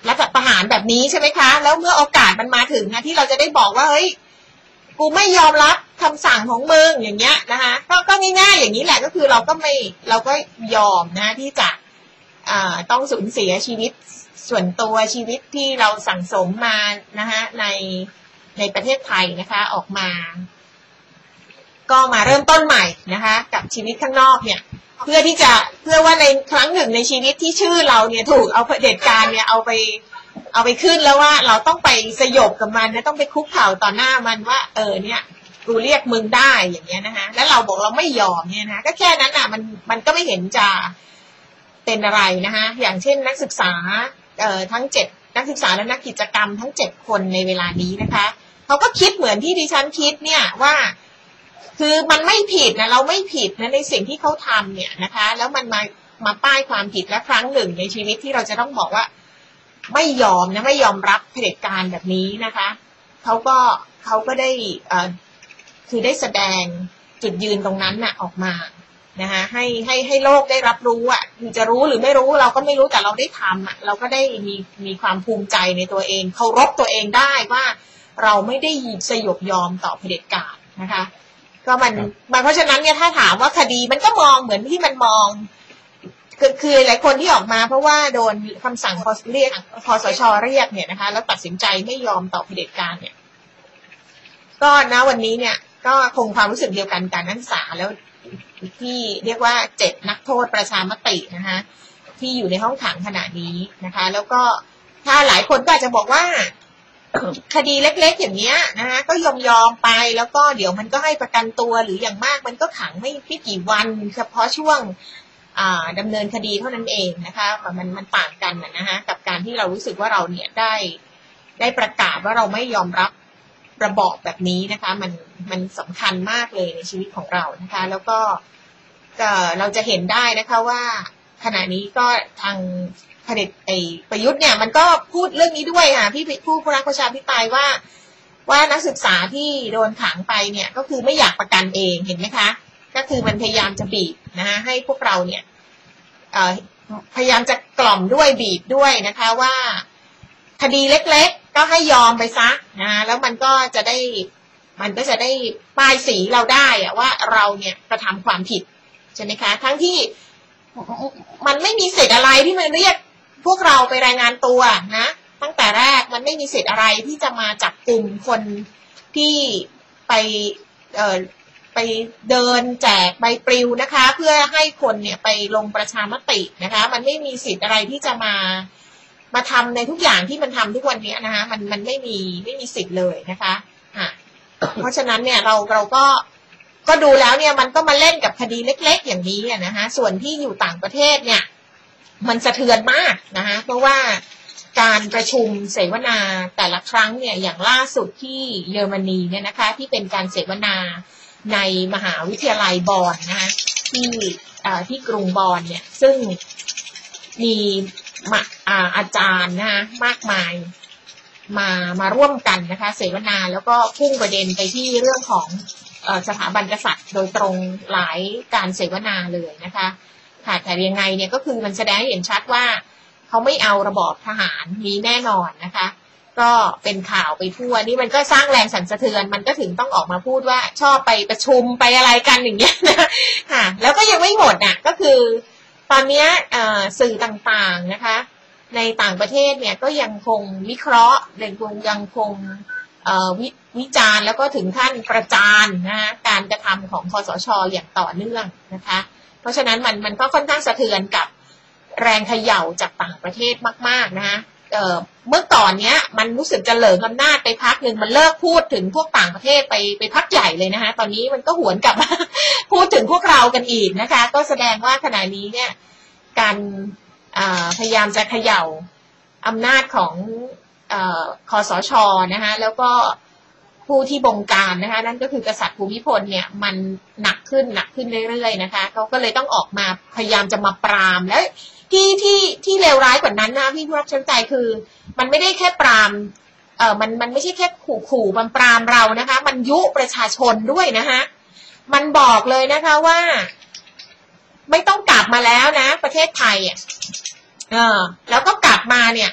รัฐประหารแบบนี้ใช่ไหมคะแล้วเมื่อโอกาสมันมาถึงนะที่เราจะได้บอกว่าเฮ้ยกูไม่ยอมรับคำสั่งของมึงอย่างเงี้ยนะคะก็ก็ง่ายๆอย่างนี้แหละก็คือเราก็ไม่เราก็ยอมนะที่จะอ่าต้องสูญเสียชีวิตส่วนตัวชีวิตที่เราสั่งสมมานะคะในในประเทศไทยนะคะออกมาก็มาเริ่มต้นใหม่นะคะกับชีวิตข้างนอกเนี่ยเพื่อที่จะเพื่อว่าในครั้งหนึ่งในชีวิตที่ชื่อเราเนี่ยถูกเอาเผด็จการเนี่ยเอาไปเอาไปขึ้นแล้วว่าเราต้องไปสยบกับมันนะต้องไปคุกเข่าต่อหน้ามันว่าเออเนี่ยกูเรียกมึงได้อย่างเงี้ยนะคะแล้วเราบอกเราไม่ยอมเนี่ยนะก็แค่นั้นอ่ะมันมันก็ไม่เห็นจะเป็นอะไรนะคะอย่างเช่นนักศึกษาเอ่อทั้งเจ็ดนักศึกษาและนักกิจกรรมทั้งเจ็ดคนในเวลานี้นะคะเขาก็คิดเหมือนที่ดิฉันคิดเนี่ยว่าคือมันไม่ผิดนะเราไม่ผิดนะในสิ่งที่เขาทำเนี่ยนะคะแล้วมันมามาป้ายความผิดและครั้งหนึ่งในชีวิตที่เราจะต้องบอกว่าไม่ยอมนะไม่ยอมรับเผด็จการแบบนี้นะคะเขาก็เขาก็ได้เอ่อคือได้แสดงจุดยืนตรงนั้นน่ะออกมานะคะให้ให้ให้โลกได้รับรู้อ่ะคือจะรู้หรือไม่รู้เราก็ไม่รู้แต่เราได้ทำอ่ะเราก็ได้มีมีความภูมิใจในตัวเองเคารพตัวเองได้ว่าเราไม่ได้สยบยอมต่อเผด็จการนะคะก็มันเพราะฉะนั้นเนี่ยถ้าถามว่าคดีมันก็มองเหมือนที่มันมองคือคือหลายคนที่ออกมาเพราะว่าโดนคำสั่งเรียกคสช.เรียกเนี่ยนะคะแล้วตัดสินใจไม่ยอมต่อเผด็จการเนี่ยก็ณวันนี้เนี่ยก็คงความรู้สึกเดียวกันการนักศึกษาแล้วที่เรียกว่าเจ็ดนักโทษประชามตินะคะที่อยู่ในห้องขังขณะนี้นะคะแล้วก็ถ้าหลายคนก็อาจจะบอกว่าคดีเล็กๆอย่างเงี้ยนะคะก็ยอมยอมไปแล้วก็เดี๋ยวมันก็ให้ประกันตัวหรืออย่างมากมันก็ขังไม่ไม่กี่วันเฉพาะช่วงดำเนินคดีเท่านั้นเองนะคะมันมันต่างกันนะคะกับการที่เรารู้สึกว่าเราเนี่ยได้ได้ประกาศว่าเราไม่ยอมรับระบอบแบบนี้นะคะมันมันสำคัญมากเลยในชีวิตของเรานะคะแล้วก็เราจะเห็นได้นะคะว่าขณะนี้ก็ทางเผด็จไอ้ประยุทธ์เนี่ยมันก็พูดเรื่องนี้ด้วยค่ะพี่ผู้รักประชาธิปไตยว่าว่านักศึกษาที่โดนขังไปเนี่ยก็คือไม่อยากประกันเองเห็นไหมคะก็คือมันพยายามจะบีบนะคะให้พวกเราเนี่ยพยายามจะกล่อมด้วยบีบด้วยนะคะว่าคดีเล็กๆก็ให้ยอมไปซะนะแล้วมันก็จะได้มันก็จะได้ป้ายสีเราได้อะว่าเราเนี่ยกระทำความผิดใช่ไหมคะทั้งที่มันไม่มีสิทธิ์อะไรที่มันเรียกพวกเราไปรายงานตัวนะตั้งแต่แรกมันไม่มีสิทธิ์อะไรที่จะมาจับกลุ่มคนที่ไปเอ่อไปเดินแจกใบปลิวนะคะเพื่อให้คนเนี่ยไปลงประชามตินะคะมันไม่มีสิทธิ์อะไรที่จะมามาทำในทุกอย่างที่มันทำทุกวันนี้นะคะมันมันไม่มีไม่มีสิทธิ์เลยนะคะอ่ะเพราะฉะนั้นเนี่ยเราเราก็ก็ดูแล้วเนี่ยมันก็มาเล่นกับคดีเล็กๆอย่างนี้นะคะส่วนที่อยู่ต่างประเทศเนี่ยมันสะเทือนมากนะคะเพราะว่าการประชุมเสวนาแต่ละครั้งเนี่ยอย่างล่าสุดที่เยอรมนีเนี่ยนะคะที่เป็นการเสวนาในมหาวิทยาลัยบอนนะคะที่ที่กรุงบอนเนี่ยซึ่งมีอาจารย์นะคะมากมายมามาร่วมกันนะคะเสวนาแล้วก็พุ่งประเด็นไปที่เรื่องของสถาบันกษัตริย์โดยตรงหลายการเสวนาเลยนะคะค่ะแต่ยังไงเนี่ยก็คือมันแสดงให้เห็นชัดว่าเขาไม่เอาระบอบทหารนี้แน่นอนนะคะก็เป็นข่าวไปทั่วนี่มันก็สร้างแรงสั่นสะเทือนมันก็ถึงต้องออกมาพูดว่าชอบไปประชุมไปอะไรกันอย่างเงี้ยนะค่ะแล้วก็ยังไม่หมดอ่ะก็คือตอนนี้สื่อต่างๆนะคะในต่างประเทศเนี่ยก็ยังคงวิเคราะห์ยังคงยังคงวิวิจารณ์แล้วก็ถึงขั้นประจานนะคะการกระทำของคสช.อย่างต่อเนื่องนะคะเพราะฉะนั้นมันมันก็ค่อนข้างสะเทือนกับแรงเขย่าจากต่างประเทศมากๆนะคะเอ่อเมื่อก่อนเนี้ยมันรู้สึกจะเหลิงอำนาจไปพักหนึ่งมันเลิกพูดถึงพวกต่างประเทศไปไปพักใหญ่เลยนะคะตอนนี้มันก็หวนกลับมา พูดถึงพวกเรากันอีกนะคะก็แสดงว่าขณะนี้เนี่ยการพยายามจะเขย่าอำนาจของคสช.นะคะแล้วก็ผู้ที่บงการนะคะนั่นก็คือกษัตริย์ภูมิพลเนี่ยมันหนักขึ้นหนักขึ้นเรื่อยๆนะคะเขาก็เลยต้องออกมาพยายามจะมาปรามแล้วที่ที่ที่เลวร้ายกว่านั้นนะพี่ผู้รับใจคือมันไม่ได้แค่ปรามเออมันมันไม่ใช่แค่ขู่ขู่มันปรามเรานะคะมันยุประชาชนด้วยนะคะมันบอกเลยนะคะว่าไม่ต้องกลับมาแล้วนะประเทศไทยอ่ะเออแล้วก็กลับมาเนี่ย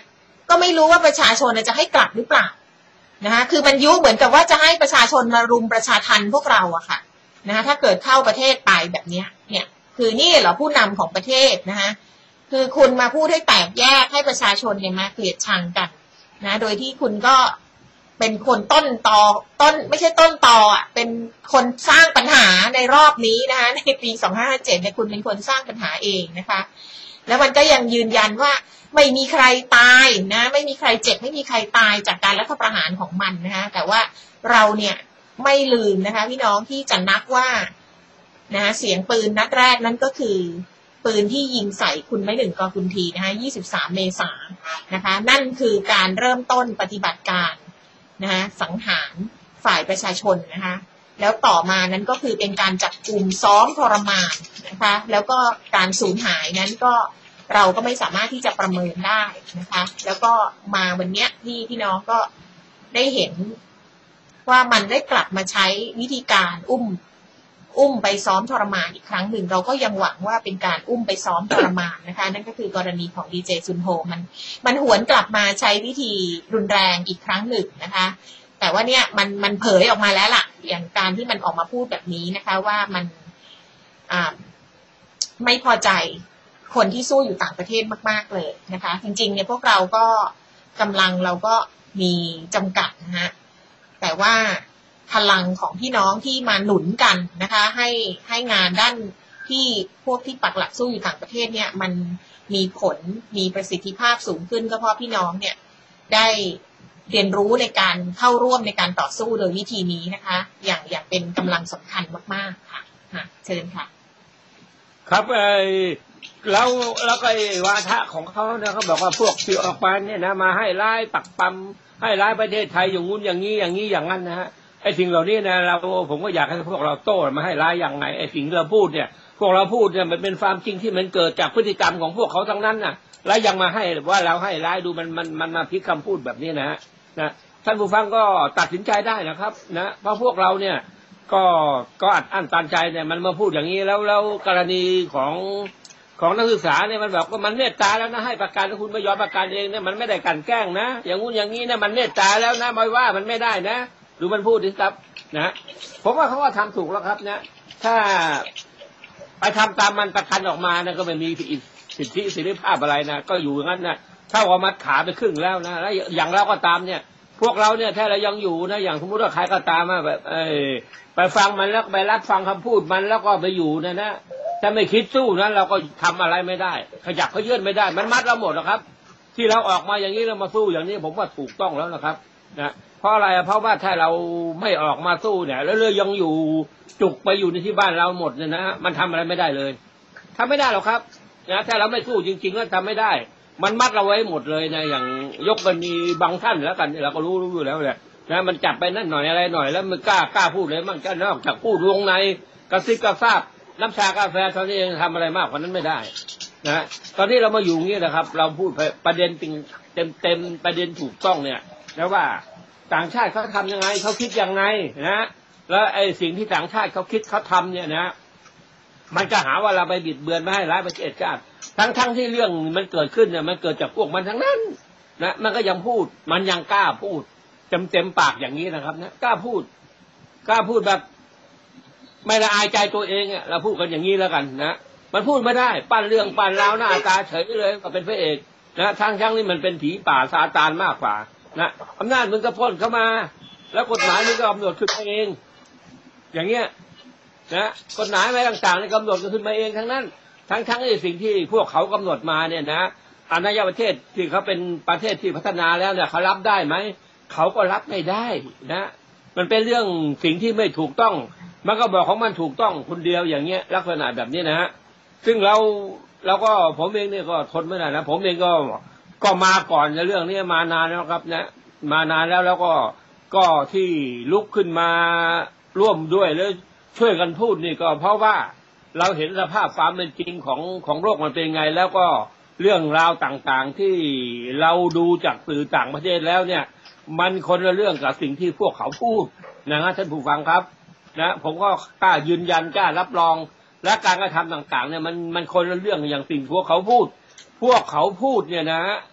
ก็ไม่รู้ว่าประชาชนจะให้กลับหรือเปล่านะคะคือมันยุเหมือนกับว่าจะให้ประชาชนมารุมประชาทัณฑ์พวกเราอะค่ะนะคะถ้าเกิดเข้าประเทศไปแบบเนี้ยเนี่ยคือนี่เหรอผู้นำของประเทศนะคะคือคุณมาพูดให้แตกแยกให้ประชาชนเนี่ยมาเกลียดชังกันนะโดยที่คุณก็เป็นคนต้นตอต้นไม่ใช่ต้นตออ่ะเป็นคนสร้างปัญหาในรอบนี้นะคะในปีสองห้าห้าเจ็ดเนี่ยคุณเป็นคนสร้างปัญหาเองนะคะแล้วมันก็ยังยืนยันว่าไม่มีใครตายนะไม่มีใครเจ็บไม่มีใครตายจากการรัฐประหารของมันนะคะแต่ว่าเราเนี่ยไม่ลืมนะคะพี่น้องที่จะนับว่านะเสียงปืนนัดแรกนั้นก็คือปืนที่ยิงใส่คุณไม่หนึ่งกคุณทีนะคะยี่สิบสามเมษายนนะคะนั่นคือการเริ่มต้นปฏิบัติการนะคะสังหารฝ่ายประชาชนนะคะแล้วต่อมานั้นก็คือเป็นการจับกุมซ้อมทรมานนะคะแล้วก็การสูญหายนั้นก็เราก็ไม่สามารถที่จะประเมินได้นะคะแล้วก็มาวันนี้ที่พี่น้องก็ได้เห็นว่ามันได้กลับมาใช้วิธีการอุ้มอุ้มไปซ้อมทรมานอีกครั้งหนึ่งเราก็ยังหวังว่าเป็นการอุ้มไปซ้อมทรมานนะคะนั่นก็คือกรณีของดีเจซุนโฮมันมันหวนกลับมาใช้วิธีรุนแรงอีกครั้งหนึ่งนะคะแต่ว่าเนี่ยมันมันเผยออกมาแล้วล่ะอย่างการที่มันออกมาพูดแบบนี้นะคะว่ามันอ่าไม่พอใจคนที่สู้อยู่ต่างประเทศมากๆเลยนะคะจริงๆเนี่ยพวกเราก็กำลังเราก็มีจำกัดนะฮะแต่ว่าพลังของพี่น้องที่มาหนุนกันนะคะให้ให้งานด้านที่พวกที่ปักหลักสู้อยู่ต่างประเทศเนี่ยมันมีผลมีประสิทธิภาพสูงขึ้นก็เพราะพี่น้องเนี่ยได้เรียนรู้ในการเข้าร่วมในการต่อสู้โดยวิธีนี้นะคะอย่างอย่างเป็นกำลังสำคัญมากๆค่ะค่ะเชิญค่ะครับไอ้แล้วแล้วก็ไอ้วาทะของเขาเนี่ยเขาบอกว่าพวกที่ออกมาเนี่ยนะมาให้ร้ายปักปั๊มให้ร้ายประเทศไทยอย่างงู้นอย่างนี้อย่างนี้อย่างนั้นนะฮะไอ้สิ่งเหล่านี้นะเราผมก็อยากให้พวกเราโต้มาให้ร้ายอย่างไงไอ้สิ่งที่เราพูดเนี่ยพวกเราพูดเนี่ยมันเป็นความจริงที่มันเกิดจากพฤติกรรมของพวกเขาทั้งนั้นน่ะแล้วยังมาให้ว่าเราให้ร้ายดูมันมันมันมาพลิกคำพูดแบบนี้นะฮะนะท่านผู้ฟังก็ตัดสินใจได้นะครับนะเพราะพวกเราเนี่ยก็ก็อัดอั้นตันใจเนี่ยมันมาพูดอย่างนี้แล้วแล้วกรณีของของนักศึกษาเนี่ยมันบอกว่ามันเมตตาแล้วนะให้ประกันถ้าคุณไม่ยอมประกันเองเนี่ยมันไม่ได้กันแกล้งนะอย่างงู้นอย่างนี้นะมันเมตตาแล้วนะไม่ว่ามันไม่ได้นะดูมันพูดดิครับนะผมว่าเขาว่าทำถูกแล้วครับนะถ้าไปทำตามมันประกันออกมานะก็ไม่มีสิทธิเสรีภาพอะไรนะก็อยู่งั้นนะถ้าว่ามัดขาไปครึ่งแล้วนะแล้วอย่างเราก็ตามเนี่ยพวกเราเนี่ยถ้าเรายังอยู่นะอย่างสมมติว่าใครก็ตามมาแบบเออไปฟังมันแล้วไปรับฟังคำพูดมันแล้วก็ไปอยู่นะนะถ้าไม่คิดสู้นะเราก็ทำอะไรไม่ได้ขยับขยื่นไม่ได้มันมัดเราหมดนะครับที่เราออกมาอย่างนี้เรามาสู้อย่างนี้ผมว่าถูกต้องแล้วนะครับนะเพราะอะไรเพราะว่าถ้าเราไม่ออกมาสู้เนี่ยแล้วเรื่องยังอยู่จุกไปอยู่ในที่บ้านเราหมดเนี่ยนะมันทำอะไรไม่ได้เลยทำไม่ได้หรอกครับนะถ้าเราไม่สู้จริงๆก็ทำไม่ได้มันมัดเราไว้หมดเลยนะอย่างยกกรณีบางท่านแล้วกันเราก็รู้รู้อยู่แล้วแหละนะมันจับไปนั่นหน่อยอะไรหน่อยแล้วมันกล้ากล้าพูดเลยมั่งก็นอกจากพูดวงในกระซิบกระซาบน้ำชากาแฟเท่านี้ทำอะไรมากกว่านั้นไม่ได้นะตอนนี้เรามาอยู่งี้นะครับเราพูดประเด็นเต็มเต็มประเด็นถูกต้องเนี่ยแล้วว่าต่างชาติเขาทำยังไงเขาคิดยังไงนะแล้วไอ้สิ่งที่ต่างชาติเขาคิดเขาทำเนี่ยนะมันก็หาว่าเราไปบิดเบือนไม่ให้ร้ายประเทศชาติทั้งทั้งที่เรื่องมันเกิดขึ้นเนี่ยมันเกิดจากพวกมันทั้งนั้นนะมันก็ยังพูดมันยังกล้าพูดเต็มเต็มปากอย่างนี้นะครับนะกล้าพูดกล้าพูดแบบไม่ละอายใจตัวเองอ่ะเราพูดกันอย่างนี้แล้วกันนะมันพูดไม่ได้ปั้นเรื่องปั้นราวหน้าตาเฉยเลยก็เป็นพระเอกนะทั้งทั้งนี่มันเป็นผีป่าซาตานมากกว่านะอำนาจมึงก็พ่นเข้ามาแล้วกฎหมายมึงก็กำหนดขึ้นมาเองอย่างเงี้ยนะกฎหมายอะไรต่างๆนี่กำหนดขึ้นมาเองทั้งนั้นทั้งทั้งไอ้สิ่งที่พวกเขากำหนดมาเนี่ยนะอารยประเทศที่เขาเป็นประเทศที่พัฒนาแล้วเนี่ยเขารับได้ไหมเขาก็รับไม่ได้นะมันเป็นเรื่องสิ่งที่ไม่ถูกต้องมันก็บอกของมันถูกต้องคนเดียวอย่างเงี้ยลักษณะแบบนี้นะฮะซึ่งเราเราก็ผมเองเนี่ยก็ทนไม่ได้นะผมเองก็ก็มาก่อนในเรื่องนี้มานานแล้วครับนะมานานแล้วแล้วก็ก็ที่ลุกขึ้นมาร่วมด้วยแล้วช่วยกันพูดนี่ก็เพราะว่าเราเห็นสภาพความเป็นจริงของของโลกมันเป็นไงแล้วก็เรื่องราวต่างๆที่เราดูจากสื่อต่างประเทศแล้วเนี่ยมันคนละเรื่องกับสิ่งที่พวกเขาพูดนะฮะท่านผู้ฟังครับนะผมก็กล้ายืนยันกล้ารับรองและการกระทำต่างๆเนี่ยมันมันคนละเรื่องอย่างสิ่งพวกเขาพูดพวกเขาพูดเนี่ยนะ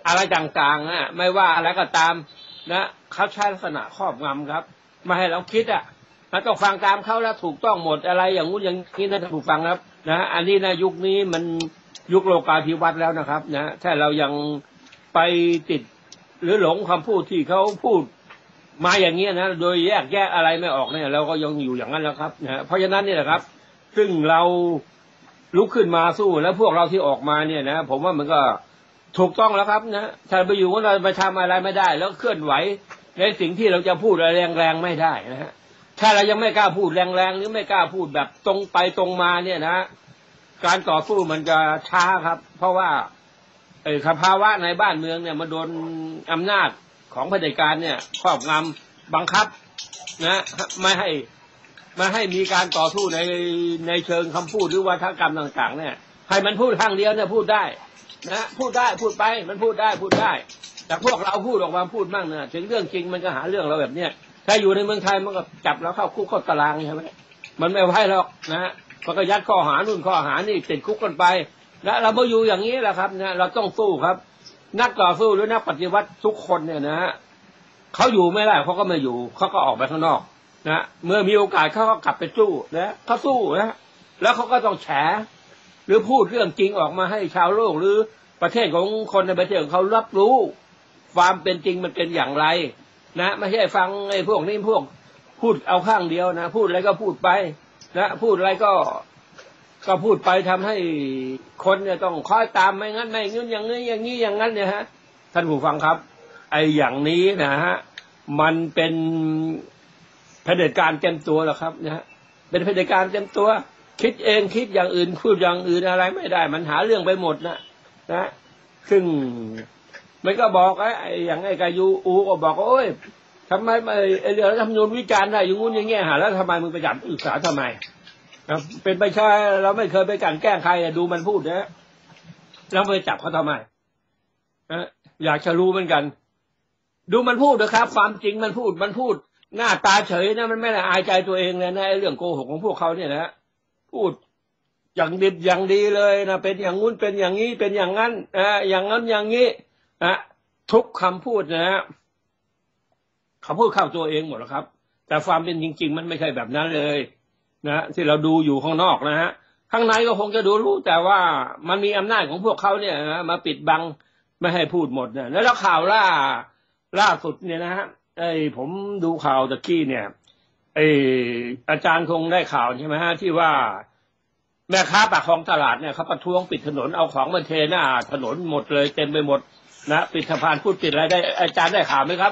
อะไรต่างๆนะไม่ว่าอะไรก็ตามนะเขาใช้ลักษณะครอบงำครับไม่ให้เราคิดอ่ะเราต้องฟังตามเขาแล้วถูกต้องหมดอะไรอย่างงู้นอย่างนี้นะถูกฟังครับนะอันนี้นะยุคนี้มันยุคโลกาภิวัตน์แล้วนะครับนะถ้าเรายังไปติดหรือหลงคำพูดที่เขาพูดมาอย่างนี้นะโดยแยกแยกอะไรไม่ออกเนี่ยเราก็ยังอยู่อย่างนั้นแล้วครับนะเพราะฉะนั้นนี่แหละครับซึ่งเราลุกขึ้นมาสู้แล้วพวกเราที่ออกมาเนี่ยนะผมว่ามันก็ถูกต้องแล้วครับนะถ้าไปอยู่ว่าเราไปทำอะไรไม่ได้แล้วเคลื่อนไหวในสิ่งที่เราจะพูดอะไรแรงๆไม่ได้นะฮะถ้าเรายังไม่กล้าพูดแรงๆหรือไม่กล้าพูดแบบตรงไปตรงมาเนี่ยนะการต่อสู้มันจะช้าครับเพราะว่าไอ้สภาวะในบ้านเมืองเนี่ยมันโดนอำนาจของเผด็จการเนี่ยครอบงำบังคับนะไม่ให้ไม่ให้มีการต่อสู้ในในเชิงคำพูดหรือวาทกรรมต่างๆเนี่ยให้มันพูดทางเดียวเนี่ยพูดได้นะพูดได้พูดไปมันพูดได้พูดได้แต่พวกเราพูดออกมาพูดมั่งเนี่ยถึงเรื่องจริงมันก็หาเรื่องเราแบบเนี้ยถ้าอยู่ในเมืองไทยมันก็จับเราเข้าคุกเข้าตารางใช่ไหมมันไม่ไหวหรอกนะมันก็ยัดข้อหานู่นข้อหานี่ติดคุกกันไปนะเราไม่อยู่อย่างนี้แหละครับนะเราต้องสู้ครับนักต่อสู้หรือนักปฏิวัติทุกคนเนี่ยนะเขาอยู่ไม่ได้เขาก็ไม่อยู่เขาก็ออกไปข้างนอกนะเมื่อมีโอกาสเขาก็กลับไปสู้นะเขาสู้นะแล้วเขาก็ต้องแฉหรือพูดเรื่องจริงออกมาให้ชาวโลกหรือประเทศของคนในประเทศของเขารับรู้ความเป็นจริงมันเป็นอย่างไรนะไม่ใช่ฟังไอ้พวกนี้พวกพูดเอาข้างเดียวนะพูดอะไรก็พูดไปนะพูดอะไรก็ก็พูดไปทำให้คนเนี่ยต้องคอยตามไม่งั้นไม่งั้นอย่างนี้อย่างนี้อย่างนั้นเนี่ยฮะท่านผู้ฟังครับไอ้อย่างนี้นะฮะมันเป็นเผด็จการเต็มตัวหรอครับนะฮะเป็นเผด็จการเต็มตัวคิดเองคิดอย่างอื่นพูดอย่างอื่นอะไรไม่ได้มันหาเรื่องไปหมดนะนะซึ่งมันก็บอกไอ้อย่างไอ้กายูอูก็บอกว่าโอ้ยทำไมไอ้เรื่องรัฐธรรมนูญวิจารณ์ได้อย่างงู้นอย่างเงี้ยหาแล้วทำไมมึงไปจับศึกษาทำไมนะเป็นไปใช่เราไม่เคยไปกันแกล้งใครดูมันพูดนะเราไปจับเขาทำไมนะอยากจะรู้เหมือนกันดูมันพูดนะครับความจริงมันพูดมันพูดหน้าตาเฉยนะมันไม่ได้อายใจตัวเองเลยนะไอ้เรื่องโกหกของพวกเขาเนี่ยนะพูดอย่างดิบอย่างดีเลยนะเป็นอย่างงู้นเป็นอย่างนี้เป็นอย่างนั้นอ่าอย่างนั้นอย่างนี้อ่ะทุกคำพูดนะเขาพูดเข้าตัวเองหมดแล้วครับแต่ความเป็นจริงๆมันไม่ใช่แบบนั้นเลยนะที่เราดูอยู่ข้างนอกนะฮะข้างในก็คงจะดูรู้แต่ว่ามันมีอำนาจของพวกเขาเนี่ยนะมาปิดบังไม่ให้พูดหมดเนี่ยแล้วข่าวล่าล่าสุดเนี่ยนะฮะไอ้ผมดูข่าวตะกี้เนี่ยไอ้อาจารย์คงได้ข่าวใช่ไหมฮะที่ว่าแม่ค้าปากคลองตลาดเนี่ยเขาประท้วงปิดถนนเอาของมาเทหน้าถนนหมดเลยเต็มไปหมดนะปิดสะพานพูดปิดอะไรได้อาจารย์ได้ข่าวไหมครับ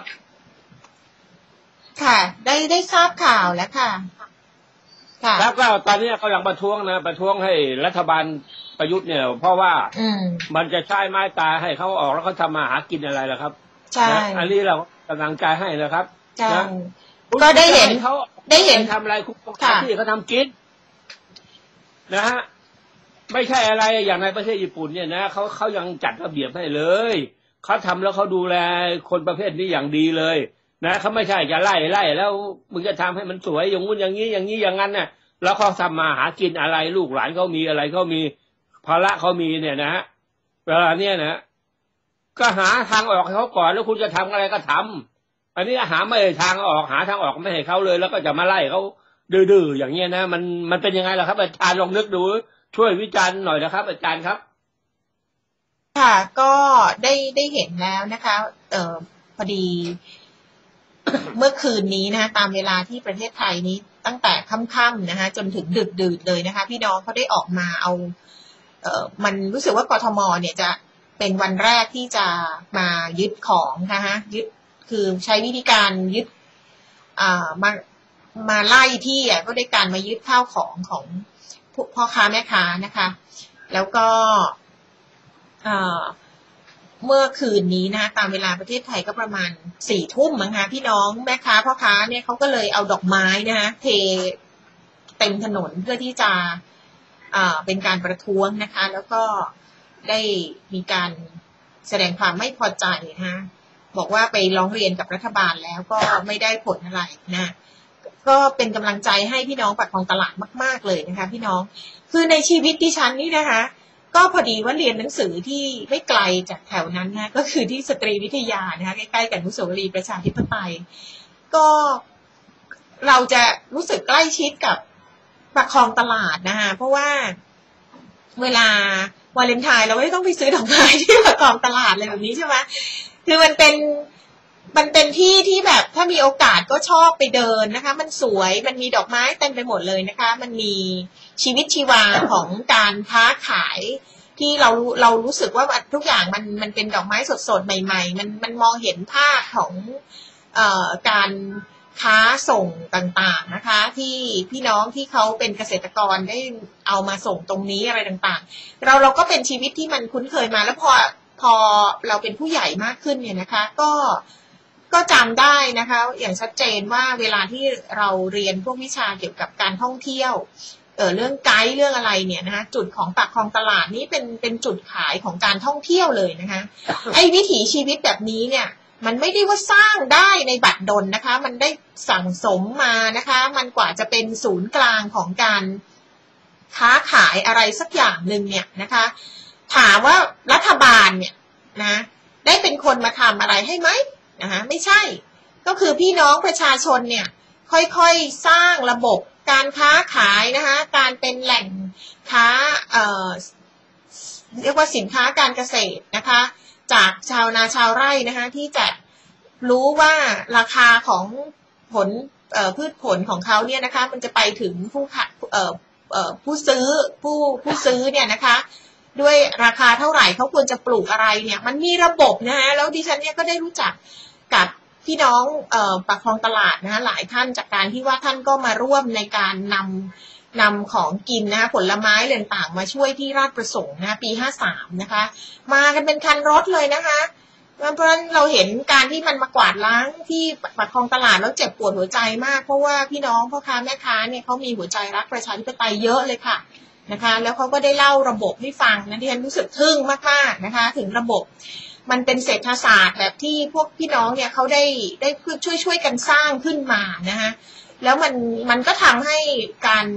ค่ะได้ได้ทราบข่าวแล้วค่ะค่ะแล้วก็ตอนนี้กำลังประท้วงนะประท้วงให้รัฐบาลประยุทธ์เนี่ยเพราะว่าอืมมันจะใช้ไม้ตาให้เขาออกแล้วเขาทำมาหากินอะไรล่ะครับใช่อันนี้เรากำลังใจให้นะครับใช่ก็ได้เห็นเขาได้เห็นทำอะไรคุกที่เขาทำกินนะฮะไม่ใช่อะไรอย่างในประเทศญี่ปุ่นเนี่ยนะเขาเขายังจัดระเบียบให้เลยเขาทำแล้วเขาดูแลคนประเภทนี้อย่างดีเลยนะเขาไม่ใช่จะไล่ไล่แล้วมึงจะทำให้มันสวยอย่างงู้นอย่างนี้อย่างนี้อย่างนั้นเนี่ยแล้วเขาทำมาหากินอะไรลูกหลานเขามีอะไรเขามีภาระเขามีเนี่ยนะฮะเวลาเนี้ยนะก็หาทางออกให้เขาก่อนแล้วคุณจะทำอะไรก็ทำอันนี้หาไม่ทางออกหาทางออกไม่ให้เขาเลยแล้วก็จะมาไล่เขาดื้อๆอย่างเงี้ยนะมันมันเป็นยังไงล่ะครับอาจารย์ลองนึกดูช่วยวิจารณ์หน่อยนะครับอาจารย์ครับค่ะก็ได้ได้เห็นแล้วนะคะเอ่อพอดี เมื่อคืนนี้นะคะตามเวลาที่ประเทศไทยนี้ตั้งแต่ค่ำๆนะคะจนถึงดึกดื่นเลยนะคะพี่น้องเขาได้ออกมาเอาเอ่อมันรู้สึกว่ากทมเนี่ยจะเป็นวันแรกที่จะมายึดของนะคะยึดคือใช้วิธีการยึดอ่ามามาไล่ที่อ่ะก็ได้การมายึดข้าวของของพ่อค้าแม่ค้านะคะแล้วก็อ่าเมื่อคืนนี้นะตามเวลาประเทศไทยก็ประมาณสี่ทุ่มมั้งคะพี่น้องแม่ค้าพ่อค้าเนี่ยเขาก็เลยเอาดอกไม้นะคะเทเต็มถนนเพื่อที่จะอ่าเป็นการประท้วงนะคะแล้วก็ได้มีการแสดงความไม่พอใจนะคะบอกว่าไปร้องเรียนกับรัฐบาลแล้วก็ไม่ได้ผลอะไรนะก็เป็นกำลังใจให้พี่น้องปากคลองตลาดมากๆเลยนะคะพี่น้องคือในชีวิตดิฉันนี่นะคะก็พอดีว่าเรียนหนังสือที่ไม่ไกลจากแถวนั้นนะก็คือที่สตรีวิทยานะคะใกล้ๆกับอนุสาวรีย์ประชาธิปไตยก็เราจะรู้สึกใกล้ชิดกับประคองตลาดนะคะเพราะว่าเวลาวาเลนไทน์เราไม่ต้องไปซื้อดอกไม้ที่ประคองตลาดอะไรแบบนี้ใช่ไหมคือมันเป็นมันเป็นที่ที่แบบถ้ามีโอกาสก็ชอบไปเดินนะคะมันสวยมันมีดอกไม้เต็มไปหมดเลยนะคะมันมีชีวิตชีวาของการค้าขายที่เราเรารู้สึกว่าทุกอย่างมันมันเป็นดอกไม้สดๆใหม่ๆมันมันมองเห็นภาพของเอ่อการค้าส่งต่างๆนะคะที่พี่น้องที่เขาเป็นเกษตรกรได้เอามาส่งตรงนี้อะไรต่างๆเราเราก็เป็นชีวิตที่มันคุ้นเคยมาแล้วพอพอเราเป็นผู้ใหญ่มากขึ้นเนี่ยนะคะก็ก็จำได้นะคะอย่างชัดเจนว่าเวลาที่เราเรียนพวกวิชาเกี่ยวกับการท่องเที่ยวเออเรื่องไกด์เรื่องอะไรเนี่ยนะคะจุดของปากคลองตลาดนี้เป็นเป็นจุดขายของการท่องเที่ยวเลยนะคะไอ้วิถีชีวิตแบบนี้เนี่ยมันไม่ได้ว่าสร้างได้ในบัดดลนะคะมันได้สั่งสมมานะคะมันกว่าจะเป็นศูนย์กลางของการค้าขายอะไรสักอย่างหนึ่งเนี่ยนะคะถามว่ารัฐบาลเนี่ยนะได้เป็นคนมาทำอะไรให้ไหมนะคะไม่ใช่ก็คือพี่น้องประชาชนเนี่ยค่อยๆสร้างระบบการค้าขายนะคะการเป็นแหล่งค้าเอ่อเรียกว่าสินค้าการเกษตรนะคะจากชาวนาชาวไร่นะคะที่จะรู้ว่าราคาของผลเอ่อพืชผลของเขาเนี่ยนะคะมันจะไปถึงผู้ขายเอ่อเอ่อผู้ซื้อผู้ผู้ซื้อเนี่ยนะคะด้วยราคาเท่าไหร่เขาควรจะปลูกอะไรเนี่ยมันมีระบบนะคะแล้วดิฉันเนี่ยก็ได้รู้จักกับพี่น้องเอ่อปากคลองตลาดนะคะหลายท่านจากการที่ว่าท่านก็มาร่วมในการนำนำของกินนะคะผลไม้ต่างๆมาช่วยที่ราชประสงค์นะปีห้าสามนะคะมากันเป็นคันรถเลยนะคะเพราะฉะนั้นเราเห็นการที่มันมากวาดล้างที่ปากคลองตลาดแล้วเจ็บปวดหัวใจมากเพราะว่าพี่น้องพ่อค้าแม่ค้าเนี่ยเขามีหัวใจรักประชาธิปไตยเยอะเลยค่ะนะคะแล้วเขาก็ได้เล่าระบบให้ฟังนะที่ฉันรู้สึกทึ่งมากๆนะคะถึงระบบมันเป็นเศรษฐศาสตร์แบบที่พวกพี่น้องเนี่ยเขาได้ได้ช่วยช่วยกันสร้างขึ้นมานะคะแล้วมันมันก็ทำให้การ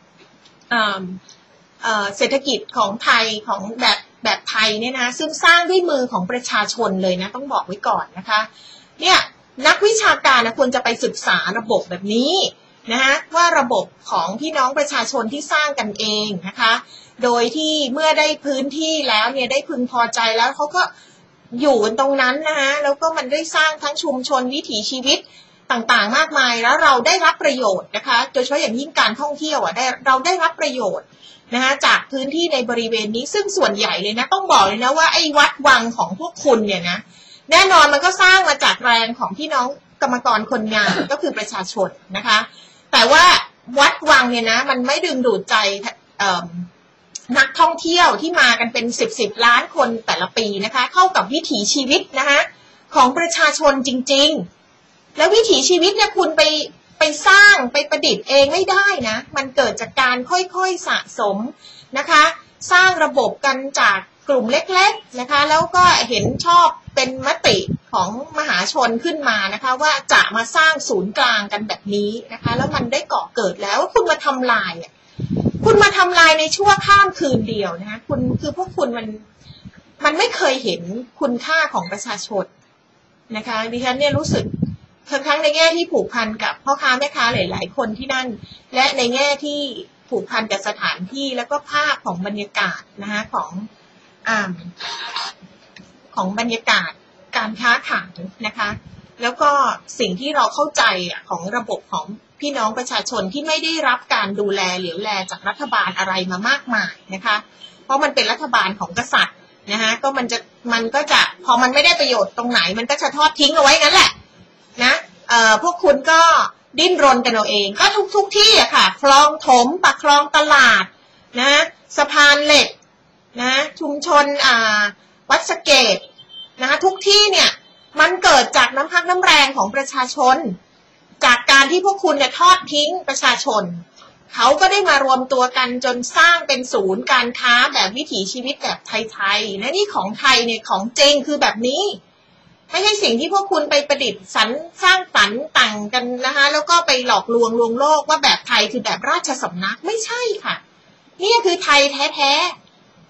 เศรษฐกิจของไทยของแบบแบบไทยเนี่ยนะซึ่งสร้างด้วยมือของประชาชนเลยนะต้องบอกไว้ก่อนนะคะเนี่ยนักวิชาการนะควรจะไปศึกษาระบบแบบนี้นะคะว่าระบบของพี่น้องประชาชนที่สร้างกันเองนะคะโดยที่เมื่อได้พื้นที่แล้วเนี่ยได้พึงพอใจแล้วเขาก็อยู่ตรงนั้นนะคะแล้วก็มันได้สร้างทั้งชุมชนวิถีชีวิตต่างๆมากมายแล้วเราได้รับประโยชน์นะคะโดยเฉพาะอย่างยิ่งการท่องเที่ยวอ่ะได้เราได้รับประโยชน์นะคะจากพื้นที่ในบริเวณนี้ซึ่งส่วนใหญ่เลยนะต้องบอกเลยนะว่าไอ้วัดวังของพวกคุณเนี่ยนะแน่นอนมันก็สร้างมาจากแรงของพี่น้องกรรมกรคนงานก็คือประชาชนนะคะแต่ว่าวัดวังเนี่ยนะมันไม่ดึงดูดใจนักท่องเที่ยวที่มากันเป็นสิบสิบล้านคนแต่ละปีนะคะเข้ากับวิถีชีวิตนะคะของประชาชนจริงๆแล้ววิถีชีวิตเนี่ยคุณไปไปสร้างไปประดิษฐ์เองไม่ได้นะมันเกิดจากการค่อยๆสะสมนะคะสร้างระบบกันจากกลุ่มเล็กๆนะคะแล้วก็เห็นชอบเป็นมติของมหาชนขึ้นมานะคะว่าจะมาสร้างศูนย์กลางกันแบบนี้นะคะแล้วมันได้ก่อเกิดแล้วคุณมาทำลายอ่ะคุณมาทำลายในชั่วข้ามคืนเดียวนะคะคุณคือพวกคุณมันมันไม่เคยเห็นคุณค่าของประชาชนนะคะดิฉันเนี่ยรู้สึกทั้งในแง่ที่ผูกพันกับพ่อค้าแม่ค้าหลายๆคนที่นั่นและในแง่ที่ผูกพันกับสถานที่แล้วก็ภาพของบรรยากาศนะคะของอ่าของบรรยากาศการค้าขายนะคะแล้วก็สิ่งที่เราเข้าใจของระบบของพี่น้องประชาชนที่ไม่ได้รับการดูแลเหลียวแลจากรัฐบาลอะไรมามากมายนะคะเพราะมันเป็นรัฐบาลของกษัตริย์นะคะก็มันจะมันก็จะพอมันไม่ได้ประโยชน์ตรงไหนมันก็จะทอดทิ้งเอาไว้งั้นแหละนะเอ่อพวกคุณก็ดิ้นรนกันเอาเองก็ทุกทุกที่อะค่ะคลองถมปากคลองตลาดนะสะพานเหล็กนะชุมชนอ่าวัดสะเกษนะคะทุกที่เนี่ยมันเกิดจากน้ำพักน้ำแรงของประชาชนจากการที่พวกคุณเนี่ยทอดทิ้งประชาชนเขาก็ได้มารวมตัวกันจนสร้างเป็นศูนย์การค้าแบบวิถีชีวิตแบบไทยๆนะนี่ของไทยเนี่ยของจริงคือแบบนี้ไม่ใช่สิ่งที่พวกคุณไปประดิษฐ์สรรสร้างสรรค์ต่างกันนะคะแล้วก็ไปหลอกลวงลวงโลกว่าแบบไทยคือแบบราชสำนักไม่ใช่ค่ะนี่คือไทยแท้ๆ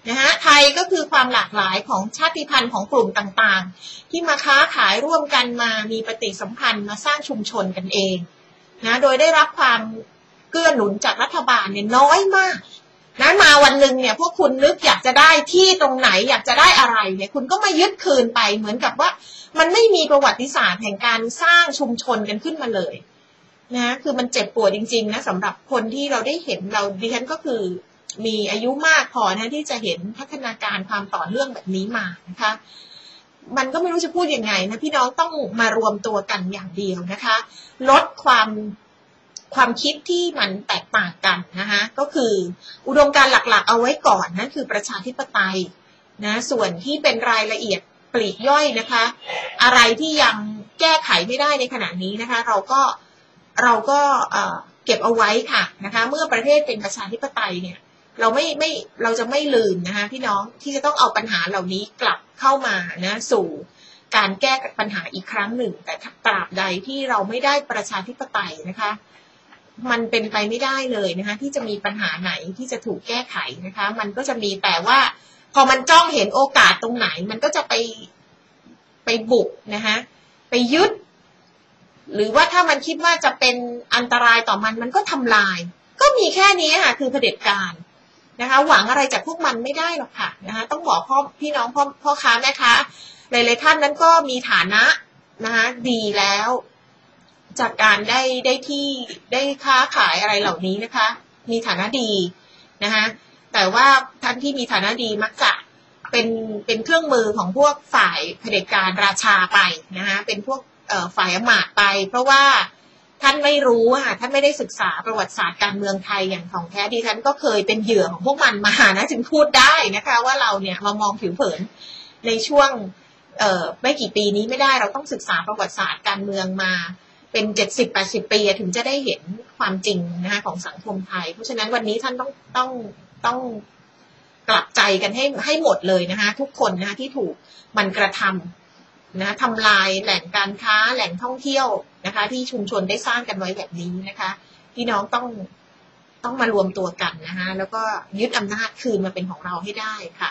นะฮะไทยก็คือความหลากหลายของชาติพันธุ์ของกลุ่มต่างๆที่มาค้าขายร่วมกันมามีปฏิสัมพันธ์มาสร้างชุมชนกันเองนะโดยได้รับความเกื้อหนุนจากรัฐบาลเนี่ยน้อยมากนะมาวันหนึ่งเนี่ยพวกคุณนึกอยากจะได้ที่ตรงไหนอยากจะได้อะไรเนี่ยคุณก็มายึดคืนไปเหมือนกับว่ามันไม่มีประวัติศาสตร์แห่งการสร้างชุมชนกันขึ้นมาเลยนะคือมันเจ็บปวดจริงๆนะสำหรับคนที่เราได้เห็นเราดิฉันก็คือมีอายุมากพอนะที่จะเห็นพัฒนาการความต่อเนื่องแบบนี้มานะคะมันก็ไม่รู้จะพูดยังไงนะพี่น้องต้องมารวมตัวกันอย่างเดียวนะคะลดความความคิดที่มันแตกต่างกันนะคะก็คืออุดมการณ์หลักๆเอาไว้ก่อนนั่นคือประชาธิปไตยนะส่วนที่เป็นรายละเอียดปลีกย่อยนะคะอะไรที่ยังแก้ไขไม่ได้ในขณะนี้นะคะเราก็เราก็เก็บเอาไว้ค่ะนะคะเมื่อประเทศเป็นประชาธิปไตยเนี่ยเราไม่ไม่เราจะไม่ลืมนะคะพี่น้องที่จะต้องเอาปัญหาเหล่านี้กลับเข้ามานะสู่การแก้ปัญหาอีกครั้งหนึ่งแต่ตราบใดที่เราไม่ได้ประชาธิปไตยนะคะมันเป็นไปไม่ได้เลยนะคะที่จะมีปัญหาไหนที่จะถูกแก้ไขนะคะมันก็จะมีแต่ว่าพอมันจ้องเห็นโอกาสตรงไหนมันก็จะไปไปบุกนะคะไปยึดหรือว่าถ้ามันคิดว่าจะเป็นอันตรายต่อมันมันก็ทำลายก็มีแค่นี้ค่ะคือเผด็จการนะคะหวังอะไรจากพวกมันไม่ได้หรอกค่ะนะคะต้องบอกพ่อพี่น้องพ่อพ่อค้าแม่ค้าหลายๆท่านนั้นก็มีฐานะนะคะดีแล้วจากการได้ได้ที่ได้ค้าขายอะไรเหล่านี้นะคะมีฐานะดีนะคะแต่ว่าท่านที่มีฐานะดีมักจะเป็นเป็นเครื่องมือของพวกฝ่ายเผด็จการราชาไปนะคะเป็นพวกเอ่อฝ่ายอำมาตย์ไปเพราะว่าท่านไม่รู้ค่ะท่านไม่ได้ศึกษาประวัติศาสตร์การเมืองไทยอย่างของแท้ดิฉันก็เคยเป็นเหยื่อของพวกมันมานะจึงพูดได้นะคะว่าเราเนี่ยมามองผิวเผินในช่วงเอ่อไม่กี่ปีนี้ไม่ได้เราต้องศึกษาประวัติศาสตร์การเมืองมาเป็นเจ็ดสิบแปดสิบปีถึงจะได้เห็นความจริงนะคะของสังคมไทยเพราะฉะนั้นวันนี้ท่านต้องต้องต้องกลับใจกันให้ให้หมดเลยนะคะทุกคนนะคะที่ถูกมันกระทำนะทำลายแหล่งการค้าแหล่งท่องเที่ยวนะคะที่ชุมชนได้สร้างกันไว้แบบนี้นะคะพี่น้องต้องต้องมารวมตัวกันนะคะแล้วก็ยึดอำนาจคืนมาเป็นของเราให้ได้ค่ะ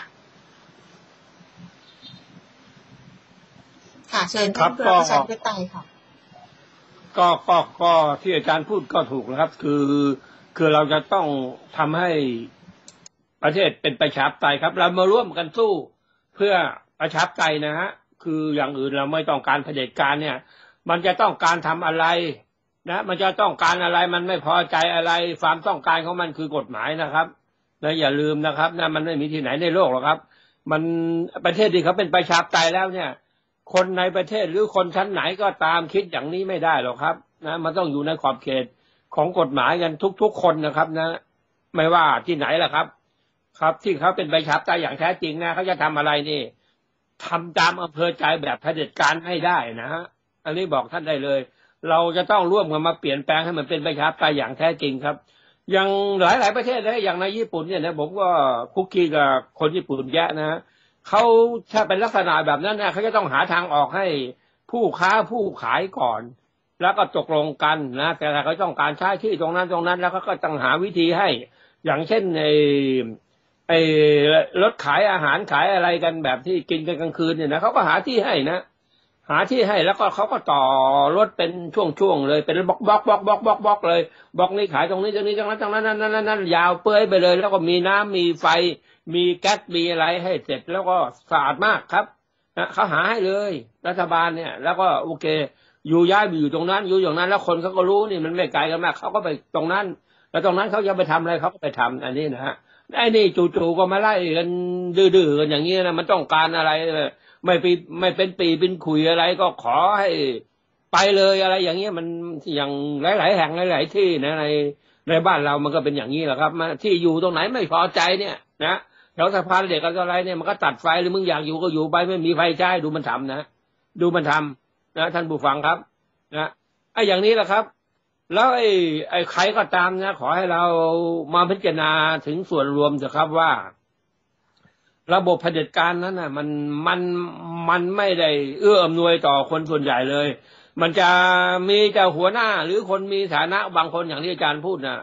ค่ะเชิญท่านประธานประธานค่ะก็ก็ก็ที่อาจารย์พูดก็ถูกนะครับคือคือเราจะต้องทำให้ประเทศเป็นประชาธิปไตยครับเรามาร่วมกันสู้เพื่อประชาธิปไตยนะฮะคืออย่างอื่นเราไม่ต้องการเผด็จการเนี่ยมันจะต้องการทำอะไรนะมันจะต้องการอะไรมันไม่พอใจอะไรความต้องการของมันคือกฎหมายนะครับนะอย่าลืมนะครับนะมันไม่มีที่ไหนในโลกหรอกครับมันประเทศที่เขาเป็นประชาธิปไตยแล้วเนี่ยคนในประเทศหรือคนชั้นไหนก็ตามคิดอย่างนี้ไม่ได้หรอกครับนะมันต้องอยู่ในขอบเขตของกฎหมายกันทุกๆคนนะครับนะไม่ว่าที่ไหนล่ะครับครับที่เขาเป็นประชาธิปไตยอย่างแท้จริงนะเขาจะทำอะไรนี่ทำตามอำเภอใจแบบเผด็จการไม่ได้นะฮะอันนี้บอกท่านได้เลยเราจะต้องร่วมกันมาเปลี่ยนแปลงให้มันเป็นประชาธิปไตยอย่างแท้จริงครับอย่างหลายๆประเทศนะอย่างในญี่ปุ่นเนี่ยนะผมก็คุกคีกับคนญี่ปุ่นแยะนะเขาถ้าเป็นลักษณะแบบนั้นนะเขาจะต้องหาทางออกให้ผู้ค้าผู้ขายก่อนแล้วก็ตกลงกันนะแต่ถ้าเขาต้องการใช้ที่ตรงนั้นตรงนั้นแล้วเขาก็ต้องหาวิธีให้อย่างเช่นไอ้ไอ้รถขายอาหารขายอะไรกันแบบที่กินกันกลางคืนเนี่ยนะเขาก็หาที่ให้นะหาที่ให้แล้วก็เขาก็ต่อรถเป็นช่วงๆเลยเป็นบล็อกบล็อกบล็อกบล็อกบล็อกบล็อกเลยบล็อกนี้ขายตรงนี้ตรงนี้ตรงนั้นตรงนั้นนั่นนั่นยาวเปื่อยไปเลยแล้วก็มีน้ำมีไฟมีแก๊สมีอะไรให้เสร็จแล้วก็สะอาดมากครับนะเขาหาให้เลยรัฐบาลเนี่ยแล้วก็โอเคอยู่ย้ายไปอยู่ตรงนั้นอยู่อย่างนั้นแล้วคนเขาก็รู้นี่มันไม่ไกลกันมากเขาก็ไปตรงนั้นแล้วตรงนั้นเขาจะไปทำอะไรเขาก็ไปทำอันนี้นะฮะไอ้นี่จู่ๆก็มาไล่กันดื้อๆกันอย่างนี้นะมันต้องการอะไรไม่ปีไม่เป็นปีเป็นขุยอะไรก็ขอให้ไปเลยอะไรอย่างเงี้ยมันอย่างหลายๆแห่งหลายๆที่นะในในบ้านเรามันก็เป็นอย่างนี้แหละครับที่อยู่ตรงไหนไม่พอใจเนี่ยนะแถวสะพานเหล็กอะไรเนี่ยมันก็ตัดไฟหรือมึงอยากอยู่ก็อยู่ไปไม่มีไฟใช้ดูมันทำนะดูมันทำนะท่านผู้ฟังครับนะไอ้อย่างนี้แหละครับแล้วไอ้ไอ้ใครก็ตามนะขอให้เรามาพิจารณาถึงส่วนรวมเถอะครับว่าระบบเผด็จการนั้นน่ะมันมันมันไม่ได้เอื้ออำนวยต่อคนส่วนใหญ่เลยมันจะมีแต่หัวหน้าหรือคนมีฐานะบางคนอย่างที่อาจารย์พูดน่ะ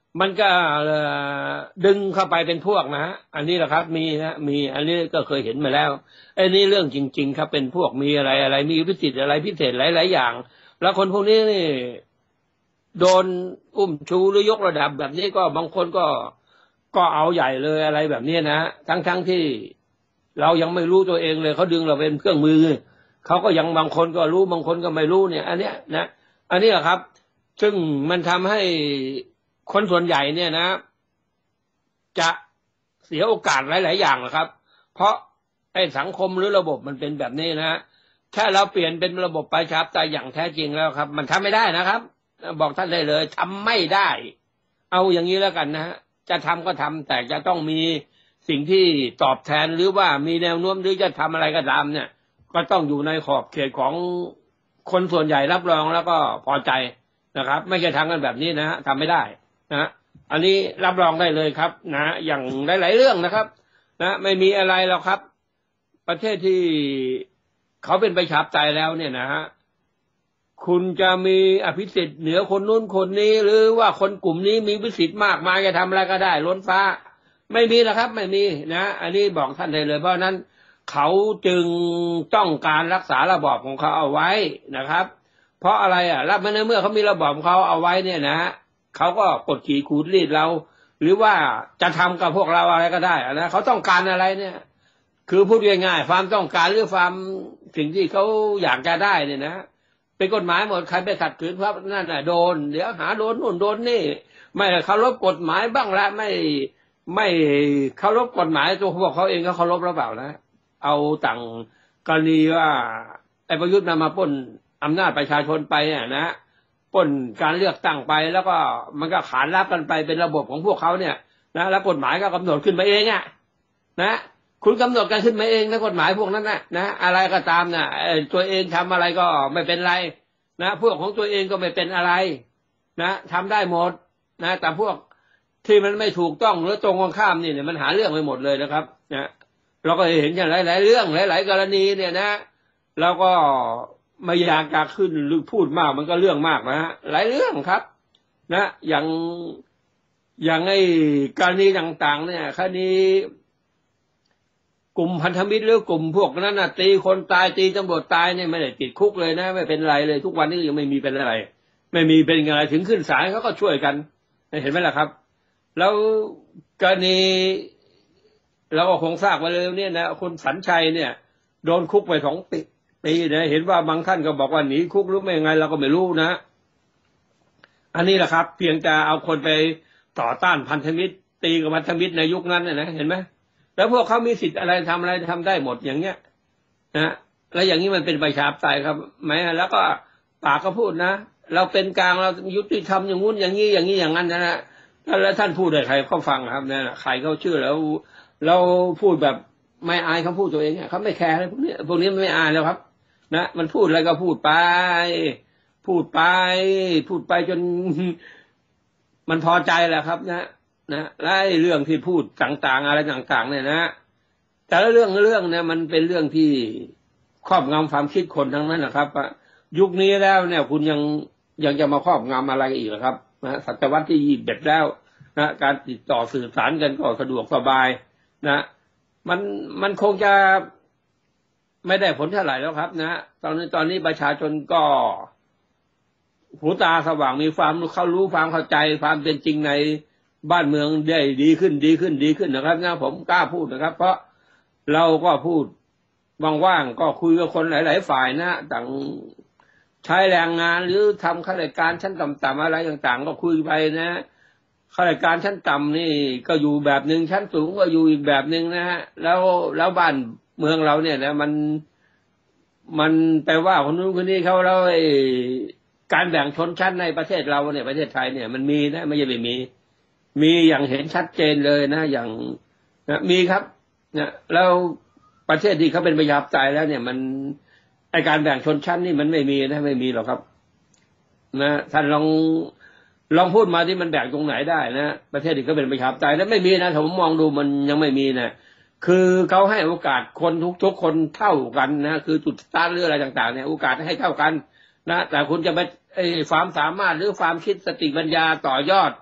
มันก็ดึงเข้าไปเป็นพวกนะฮะอันนี้แหละครับมีนะมีอันนี้ก็เคยเห็นมาแล้วไอ้นี่เรื่องจริงๆครับเป็นพวกมีอะไรอะไรมีพิเศษอะไรพิเศษหลายๆอย่างแล้วคนพวกนี้นี่โดนอุ้มชูหรือยกระดับแบบนี้ก็บางคนก็ก็เอาใหญ่เลยอะไรแบบนี้นะทั้งๆที่เรายังไม่รู้ตัวเองเลยเขาดึงเราเป็นเครื่องมือเขาก็ยังบางคนก็รู้บางคนก็ไม่รู้เนี่ยอันเนี้ยนะอันนี้แหละครับซึ่งมันทำให้คนส่วนใหญ่เนี่ยนะจะเสียโอกาสหลายๆอย่างนะครับเพราะไอ้สังคมหรือระบบมันเป็นแบบนี้นะถ้าเราเปลี่ยนเป็นระบบประชาธิปไตยอย่างแท้จริงแล้วครับมันทำไม่ได้นะครับบอกท่านได้เลยทำไม่ได้เอาอย่างนี้แล้วกันนะฮะจะทำก็ทำแต่จะต้องมีสิ่งที่ตอบแทนหรือว่ามีแนวโน้มหรือจะทำอะไรก็ตามเนี่ยก็ต้องอยู่ในขอบเขตของคนส่วนใหญ่รับรองแล้วก็พอใจนะครับไม่ใช่ทำกันแบบนี้นะฮะทำไม่ได้นะอันนี้รับรองได้เลยครับนะอย่างหลายๆเรื่องนะครับนะไม่มีอะไรหรอกครับประเทศที่เขาเป็นประชาธิปไตยแล้วเนี่ยนะฮะคุณจะมีอภิสิทธิ์เหนือคนนู้นคนนี้หรือว่าคนกลุ่มนี้มีอภิสิทธิ์มากมายจะทำอะไรก็ได้ล้นฟ้าไม่มีนะครับไม่มีนะอันนี้บอกท่านได้เลยเพราะนั้นเขาจึงต้องการรักษาระบอบของเขาเอาไว้นะครับเพราะอะไรอ่ะรับมาในเมื่อเขามีระบอบของเขาเอาไว้เนี่ยนะเขาก็กดขี่ขูดรีดเราหรือว่าจะทำกับพวกเราอะไรก็ได้นะเขาต้องการอะไรเนี่ยคือพูดง่ายๆความต้องการหรือความสิ่งที่เขาอยากจะได้เนี่ยนะเป็นกฎหมายหมดใครไปขัดขืนเพราะนั่นน่ะโดนเดี๋ยวหาโดนนู่นโดนนี่ไม่เคารพกฎหมายบ้างละไม่ไม่เคารพกฎหมายตัวพวกเขาเองเขาเคารพหรือเปล่านะเอาต่างกรณีว่าไอ้ประยุทธ์นำมาปล้นอำนาจประชาชนไปอ่ะนะปล้นการเลือกตั้งไปแล้วก็มันก็ขานรับกันไปเป็นระบบของพวกเขาเนี่ยนะแล้วกฎหมายก็กำหนดขึ้นมาเองอ่ะนะคุณกำหนดกันขึ้นมาเองนะกฎหมายพวกนั้นนะนะอะไรก็ตามนะตัวเองทำอะไรก็ไม่เป็นไรนะพวกของตัวเองก็ไม่เป็นอะไรนะทำได้หมดนะแต่พวกที่มันไม่ถูกต้องหรือตรงกันข้ามนี่เนี่ยมันหาเรื่องไปหมดเลยนะครับนะเราก็เห็นอย่างหลายๆเรื่องหลายๆกรณีเนี่ยนะเราก็ไม่อยากจะขึ้นหรือพูดมากมันก็เรื่องมากนะฮะหลายเรื่องครับนะอย่างอย่างไอ้กรณีต่างๆเนี่ยคดีกลุ่มพันธมิตรหรือกลุ่มพวกนั้นน่ะตีคนตายตีตำรวจตายเนี่ยไม่ได้ติดคุกเลยนะไม่เป็นไรเลยทุกวันนี้ยังไม่มีเป็นอะไรไม่มีเป็นอะไรถึงขึ้นศาลเขาก็ช่วยกันเห็นไหมล่ะครับแล้วกรณีเราก็คงทราบมาเลยเนี่ยนะคุณสัญชัยเนี่ยโดนคุกไปสองปีปีนะเห็นว่าบางท่านก็บอกว่าหนีคุกหรือไม่ยังไงเราก็ไม่รู้นะอันนี้แหละครับเพียงแต่เอาคนไปต่อต้านพันธมิตรตีกับพันธมิตรในยุคนั้นนะเห็นไหมแล้วพวกเขามีสิทธิ์อะไรทำอะไรทำได้หมดอย่างเงี้ยนะแล้วอย่างนี้มันเป็นประชาธิปไตยครับไหมแล้วก็ปากก็พูดนะเราเป็นกลางเรายุติธรรมอย่างงู้นอย่างนี้อย่างนี้อย่างนั้นนะแล้วท่านพูดได้ใครเขาฟังครับเนี่ยใครเขาเชื่อแล้วเราพูดแบบไม่อายเขาพูดตัวเองเนี่ยเขาไม่แคร์เลยพวกนี้พวกนี้ไม่อายแล้วครับนะมันพูดอะไรก็พูดไปพูดไปพูดไปจนมันพอใจแหละครับนะนะไล่เรื่องที่พูดต่างๆอะไรต่างๆเนี่ยนะแต่ละเรื่องเรื่องเนี่ยมันเป็นเรื่องที่ครอบงำความคิดคนทั้งนั้นนะครับยุคนี้แล้วเนี่ยคุณยังยังจะมาครอบงำอะไรอีกหรอครับนะศตวรรษที่ยี่สิบเอ็ดแล้วนะการติดต่อสื่อสารกันก็สะดวกสบายนะมันมันคงจะไม่ได้ผลเท่าไหร่แล้วครับนะตอนนี้ตอนนี้ประชาชนก็หูตาสว่างมีความเข้ารู้ความเข้าใจความเป็นจริงในบ้านเมืองได้ดีขึ้นดีขึ้นดีขึ้นนะครับนะผมกล้าพูดนะครับเพราะเราก็พูดว่างๆก็คุยกับคนหลายๆฝ่ายนะต่างใช้แรงงานหรือทำข้าราชการชั้นต่ำๆอะไรต่างๆก็คุยไปนะข้าราชการชั้นต่ำนี่ก็อยู่แบบหนึ่งชั้นสูงก็อยู่อีกแบบหนึ่งนะฮะแล้วแล้วบ้านเมืองเราเนี่ยนะมันมันแปลว่าคนนู้นคนนี้เขาแล้วไอ้การแบ่งชนชั้นในประเทศเราเนี่ยประเทศไทยเนี่ยมันมีนะไม่ใช่ไม่มีมีอย่างเห็นชัดเจนเลยนะอย่างนะมีครับนะแล้วประเทศที่เขาเป็นประชาธิปไตยแล้วเนี่ยมันไอ้การแบ่งชนชั้นนี่มันไม่มีนะไม่มีหรอกครับนะท่านลองลองพูดมาที่มันแบ่งตรงไหนได้นะประเทศที่เขาเป็นประชาธิปไตยแล้วไม่มีนะผมมองดูมันยังไม่มีนะคือเขาให้โอกาสคนทุกๆคนเท่ากันนะคือจุดสตาร์ทหรืออะไรต่างๆเนี่ยโอกาสให้เท่ากันนะแต่คุณจะไปไอ้ความสามารถหรือความคิดสติปัญญาต่อยอด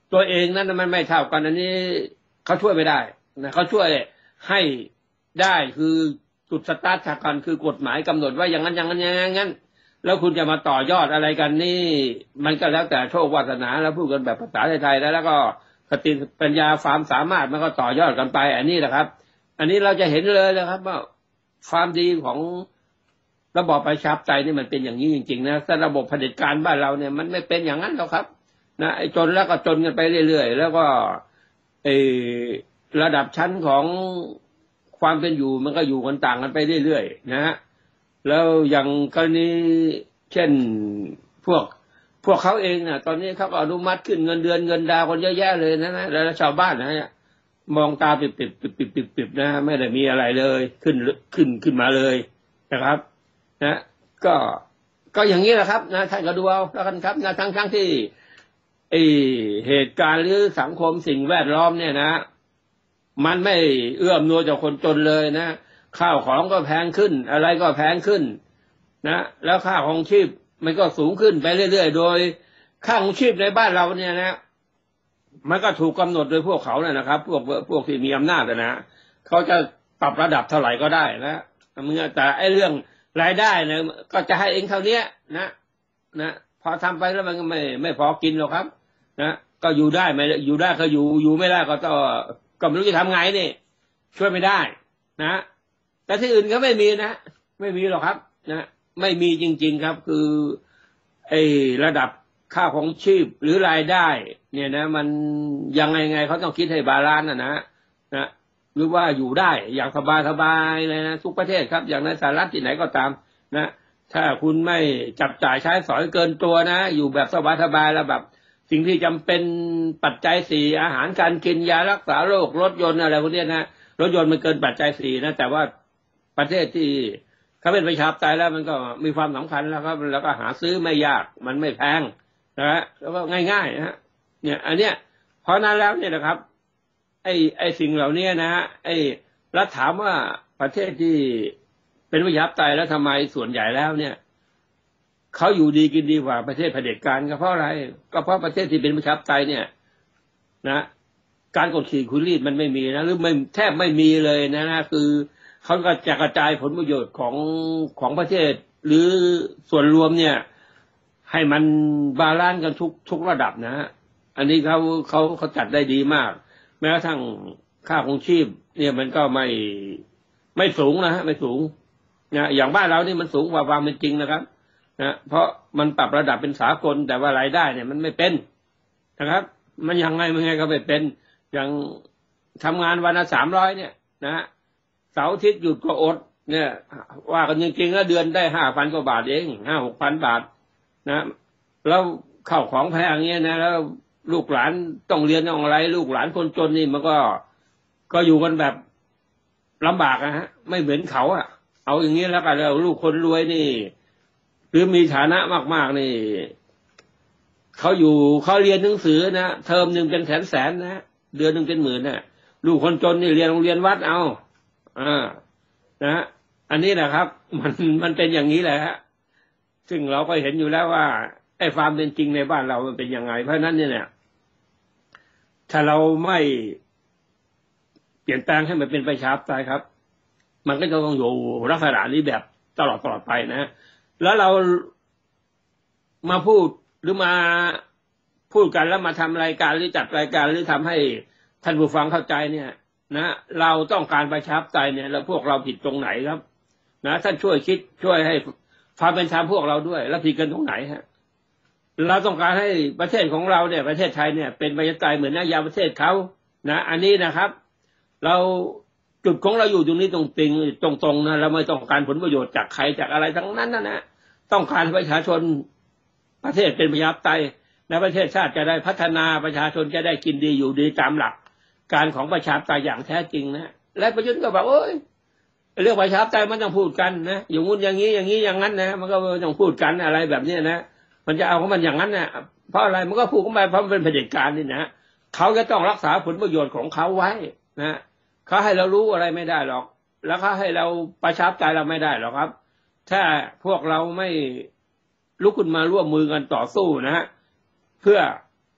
ตัวเองนั้นมันไม่เท่ากันอันนี้เขาช่วยไม่ได้นะเขาช่วยให้ได้คือจุดสตาร์ทจากกันคือกฎหมายกำหนดว่าอย่างนั้นอย่างนั้นอย่างนั้นแล้วคุณจะมาต่อยอดอะไรกันนี่มันก็แล้วแต่โชควาสนาแล้วพูดกันแบบภาษาไทยๆแล้วแล้วก็สติปัญญาความสามารถมันก็ต่อยอดกันไปอันนี้แหละครับอันนี้เราจะเห็นเลยนะครับว่าความดีของระบอบประชาธิปไตยนี่มันเป็นอย่างนี้จริงๆนะแต่ระบบเผด็จการบ้านเราเนี่ยมันไม่เป็นอย่างนั้นหรอกครับนะไอ้จนแล้วก็จนกันไปเรื่อยๆแล้วก็ไอ้ระดับชั้นของความเป็นอยู่มันก็อยู่กันต่างกันไปเรื่อยๆนะฮะแล้วอย่างกรณีเช่นพวกพวกเขาเองนะตอนนี้เขาก็อนุมัติขึ้นเงินเดือนเงินดาวคนเยอะแยะเลยนะนะแล้วชาวบ้านนะฮะมองตาปิบปิบปิบปิบปิบปิบนะไม่ได้มีอะไรเลยขึ้นขึ้นขึ้นมาเลยนะครับนะก็ก็อย่างนี้แหละครับนะท่านก็ดูเอาแล้วกันครับนะทั้งทั้งที่ไอเหตุการณ์หรือสังคมสิ่งแวดล้อมเนี่ยนะมันไม่เอื้อมหน่วยต่อคนจนเลยนะข้าวของก็แพงขึ้นอะไรก็แพงขึ้นนะแล้วค่าของชีพมันก็สูงขึ้นไปเรื่อยๆโดยค่าของชีพในบ้านเราเนี่ยนะมันก็ถูกกำหนดโดยพวกเขาเนี่ยนะครับพวกพวกที่มีอำนาจนะเขาจะปรับระดับเท่าไหร่ก็ได้นะเมื่อแต่ไอ้เรื่องรายได้เนี่ยก็จะให้เองเท่านี้นะนะพอทำไปแล้วมันก็ไม่ไม่พอกินหรอกครับนะก็อยู่ได้ไม่อยู่ได้ก็อยู่อยู่ไม่ได้ก็ต้องก็ไม่รู้จะทำไงนี่ช่วยไม่ได้นะแต่ที่อื่นก็ไม่มีนะไม่มีหรอกครับนะไม่มีจริงๆครับคือไอ้ระดับค่าของชีพหรือรายได้เนี่ยนะมันยังไงไงเขาต้องคิดให้บาลานซ์นะนะนะหรือว่าอยู่ได้อย่างสบายๆเลยนะทุกประเทศครับอย่างในสหรัฐที่ไหนก็ตามนะถ้าคุณไม่จับจ่ายใช้สอยเกินตัวนะอยู่แบบสบายๆแล้วแบบสิ่งที่จำเป็นปัจจัยสี่อาหารการกินยารักษาโรครถยนต์อะไรพวกนี้นะรถยนต์มันเกินปัจจัยสี่นะแต่ว่าประเทศที่เขาเป็นประชาธิปไตยแล้วมันก็มีความสำคัญแล้วครับแล้วก็หาซื้อไม่ยากมันไม่แพงนะฮะแล้วก็ง่ายๆนะฮะเนี่ยอันเนี้ยเพราะนั้นแล้วเนี่ยนะครับไอ้ไอ้สิ่งเหล่านี้นะฮะไอ้แล้วถามว่าประเทศที่เป็นประชาธิปไตยแล้วทำไมส่วนใหญ่แล้วเนี่ยเขาอยู่ดีกินดีกว่าประเทศเผด็จการก็เพราะอะไรก็เพราะประเทศที่เป็นประชาธิปไตยเนี่ยนะการกดขี่คุรีดมันไม่มีนะหรือไม่แทบไม่มีเลยนะนะคือเขาก็จะกระจายผลประโยชน์ของของประเทศหรือส่วนรวมเนี่ยให้มันบาลานซ์กันทุกทุกระดับนะฮะอันนี้เขาเขาเขาจัดได้ดีมากแม้กระทั่งค่าของชีพเนี่ยมันก็ไม่ไม่สูงนะฮะไม่สูงนะอย่างบ้านเรานี่มันสูงกว่าความเป็นจริงนะครับนะเพราะมันปรับระดับเป็นสากลแต่ว่ารายได้เนี่ยมันไม่เป็นนะครับมันยังไงมันไงก็ไม่เป็นอย่างทำงานวันละสามร้อยเนี่ยนะฮะเสาร์อาทิตย์หยุดก็อดเนี่ยว่ากันจริงๆแล้วเดือนได้ห้าพันกว่าบาทเองห้าหกพันบาทนะแล้วข้าวของแพงเงี้ยนะแล้วลูกหลานต้องเรียนต้องอะไรลูกหลานคนจนนี่มันก็ก็อยู่กันแบบลำบากนะฮะไม่เหมือนเขาอะเอาอย่างนี้แล้วกันแล้วลูกคนรวยนี่หรือมีฐานะมากๆนี่เขาอยู่เขาเรียนหนังสือนะเทอมหนึ่งเป็นแสนแสนนะเดือนหนึ่งเป็นหมื่นนะลูกคนจนนี่เรียนโรงเรียนวัดเอาอ่านะอันนี้แหละครับมันมันเป็นอย่างนี้แหละฮะซึ่งเราก็เห็นอยู่แล้วว่าไอ้ความเป็นจริงในบ้านเรามันเป็นยังไงเพราะนั้นเนี่ยถ้าเราไม่เปลี่ยนแปลงให้มันเป็นประชาธิปไตยครับมันก็จะต้องอยู่ลักษณะนี้แบบตลอดตลอดไปนะแล้วเรามาพูดหรือมาพูดกันแล้วมาทำรายการหรือจัดรายการหรือทำให้ท่านผู้ฟังเข้าใจเนี่ยนะเราต้องการประชาธิปไตยเนี่ยแล้วพวกเราผิดตรงไหนครับนะท่านช่วยคิดช่วยให้ความเป็นธรรมพวกเราด้วยแล้วผิดกันตรงไหนฮะเราต้องการให้ประเทศของเราเนี่ยประเทศไทยเนี่ยเป็นประชาธิปไตยเหมือนนายาประเทศเขานะอันนี้นะครับเราจุดของเราอยู่ตรงนี้ตรงติงตรงๆนะเราไม่ต้องการผลประโยชน์จากใครจากอะไรทั้งนั้นนะนะต้องการประชาชนประเทศเป็นประชาธิปไตยและประเทศชาติจะได้พัฒนาประชาชนจะได้กินดีอยู่ดีตามหลักการของประชาธิปไตยอย่างแท้จริงนะและประยุทธ์ก็บอกโอ้ยเรื่องประชาธิปไตยมันต้องพูดกันนะอย่างงู้นอย่างนี้อย่างนี้อย่างนั้นนะมันก็ต้องพูดกันอะไรแบบนี้นะมันจะเอาของมันอย่างนั้นนะเพราะอะไรมันก็พูดกันไปเพราะมันเป็นเผด็จการนี่นะเขาจะต้องรักษาผลประโยชน์ของเขาไว้นะเขาให้เรารู้อะไรไม่ได้หรอกแล้วเขาให้เราประชาธิปไตยเราไม่ได้หรอกครับถ้าพวกเราไม่ลุกขึ้นมาร่วมมือกันต่อสู้นะฮะเพื่อป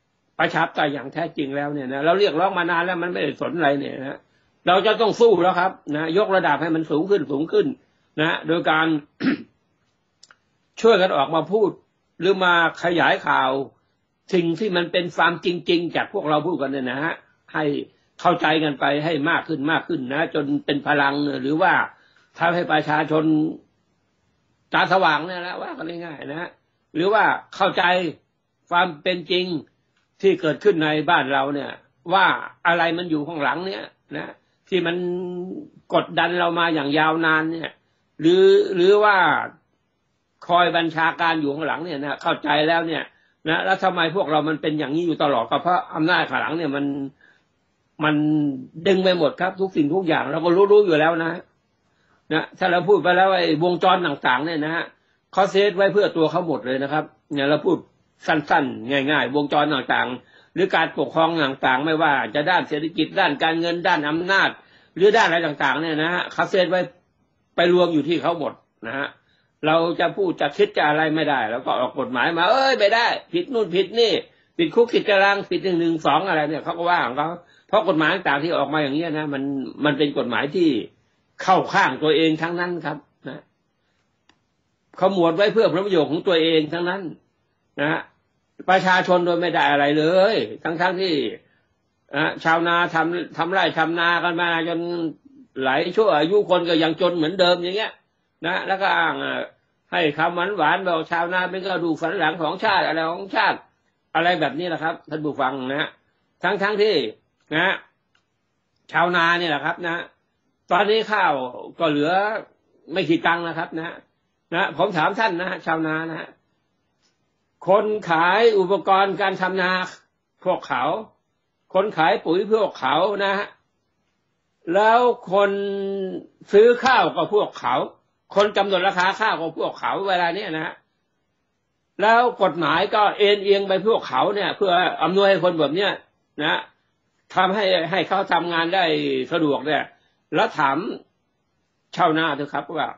ประชาธิปไตยอย่างแท้จริงแล้วเนี่ยนะเราเรียกร้องมานานแล้วมันไม่ได้สนอะไรเนี่ยนะเราจะต้องสู้แล้วครับนะยกระดับให้มันสูงขึ้นสูงขึ้นนะโดยการ ช่วยกันออกมาพูดหรือมาขยายข่าวสิ่งที่มันเป็นความจริงๆจากพวกเราพูดกันเนี่ยนะฮะให้เข้าใจกันไปให้มากขึ้นมากขึ้นนะจนเป็นพลังหรือว่าทำให้ประชาชนตาสว่างเนี่ยนะว่ากันง่ายๆนะหรือว่าเข้าใจความเป็นจริงที่เกิดขึ้นในบ้านเราเนี่ยว่าอะไรมันอยู่ข้างหลังเนี่ยนะที่มันกดดันเรามาอย่างยาวนานเนี่ยหรือหรือว่าคอยบัญชาการอยู่ข้างหลังเนี่ยนะเข้าใจแล้วเนี่ยนะแล้วทำไมพวกเรามันเป็นอย่างนี้อยู่ตลอดก็เพราะอำนาจข้างหลังเนี่ยมันมันดึงไปหมดครับทุกสิ่งทุกอย่างเราก็รู้ๆอยู่แล้วนะนะถ้าเราพูดไปแล้วไอ้วงจรต่างๆเนี่ยนะฮะเขาเซตไว้เพื่อตัวเขาหมดเลยนะครับเนี่ยเราพูดสั้นๆง่ายๆวงจรต่างๆหรือการปกครองต่างๆไม่ว่าจะด้านเศรษฐกิจด้านการเงินด้านอำนาจหรือด้านอะไรต่างๆเนี่ยนะฮะเขาเซตไว้ไปรวมอยู่ที่เขาหมดนะฮะเราจะพูดจะคิดจะอะไรไม่ได้แล้วก็ออกกฎหมายมาเอ้ยไม่ได้ผิดนู่นผิดนี่ผิดคุกผิดตารางผิดหนึ่งหนึ่งสองอะไรเนี่ยเขาก็ว่าของเขาเพราะกฎหมายต่างๆที่ออกมาอย่างนี้นะมันมันเป็นกฎหมายที่เข้าข้างตัวเองทั้งนั้นครับนะเขาหมวดไว้เพื่อผลประโยชน์ของตัวเองทั้งนั้นนะประชาชนโดยไม่ได้อะไรเลยทั้งๆ ท, ที่ชาวนาทำทำไร่ทำนากันมาจนหลายชั่วอายุคนก็ยังจนเหมือนเดิมอย่างเงี้ยนะแล้วก็อ้างให้คำหวานหวานบอกชาวนาเป็นกระดูกสันหลังของชาติอะไรของชาติอะไรแบบนี้แหละครับท่านผู้ฟังนะทั้งๆ ท, ที่นะชาวนาเนี่ยแหละครับนะตอนนี้ข้าวก็เหลือไม่กี่ตังค์นะครับนะนะผมถามท่านนะชาวนานะคนขายอุปกรณ์การทำนาพวกเขาคนขายปุ๋ยพวกเขานะแล้วคนซื้อข้าวก็พวกเขาคนกำหนดราคาข้าวก็พวกเขาเวลาเนี้ยนะแล้วกฎหมายก็เอ็นเอียงไปพวกเขาเนี่ยเพื่ออำนวยให้คนแบบเนี้ยนะทำให้ให้เขาทำงานได้สะดวกเนี่ยแล้วถามชาวนาเถอะครับว่า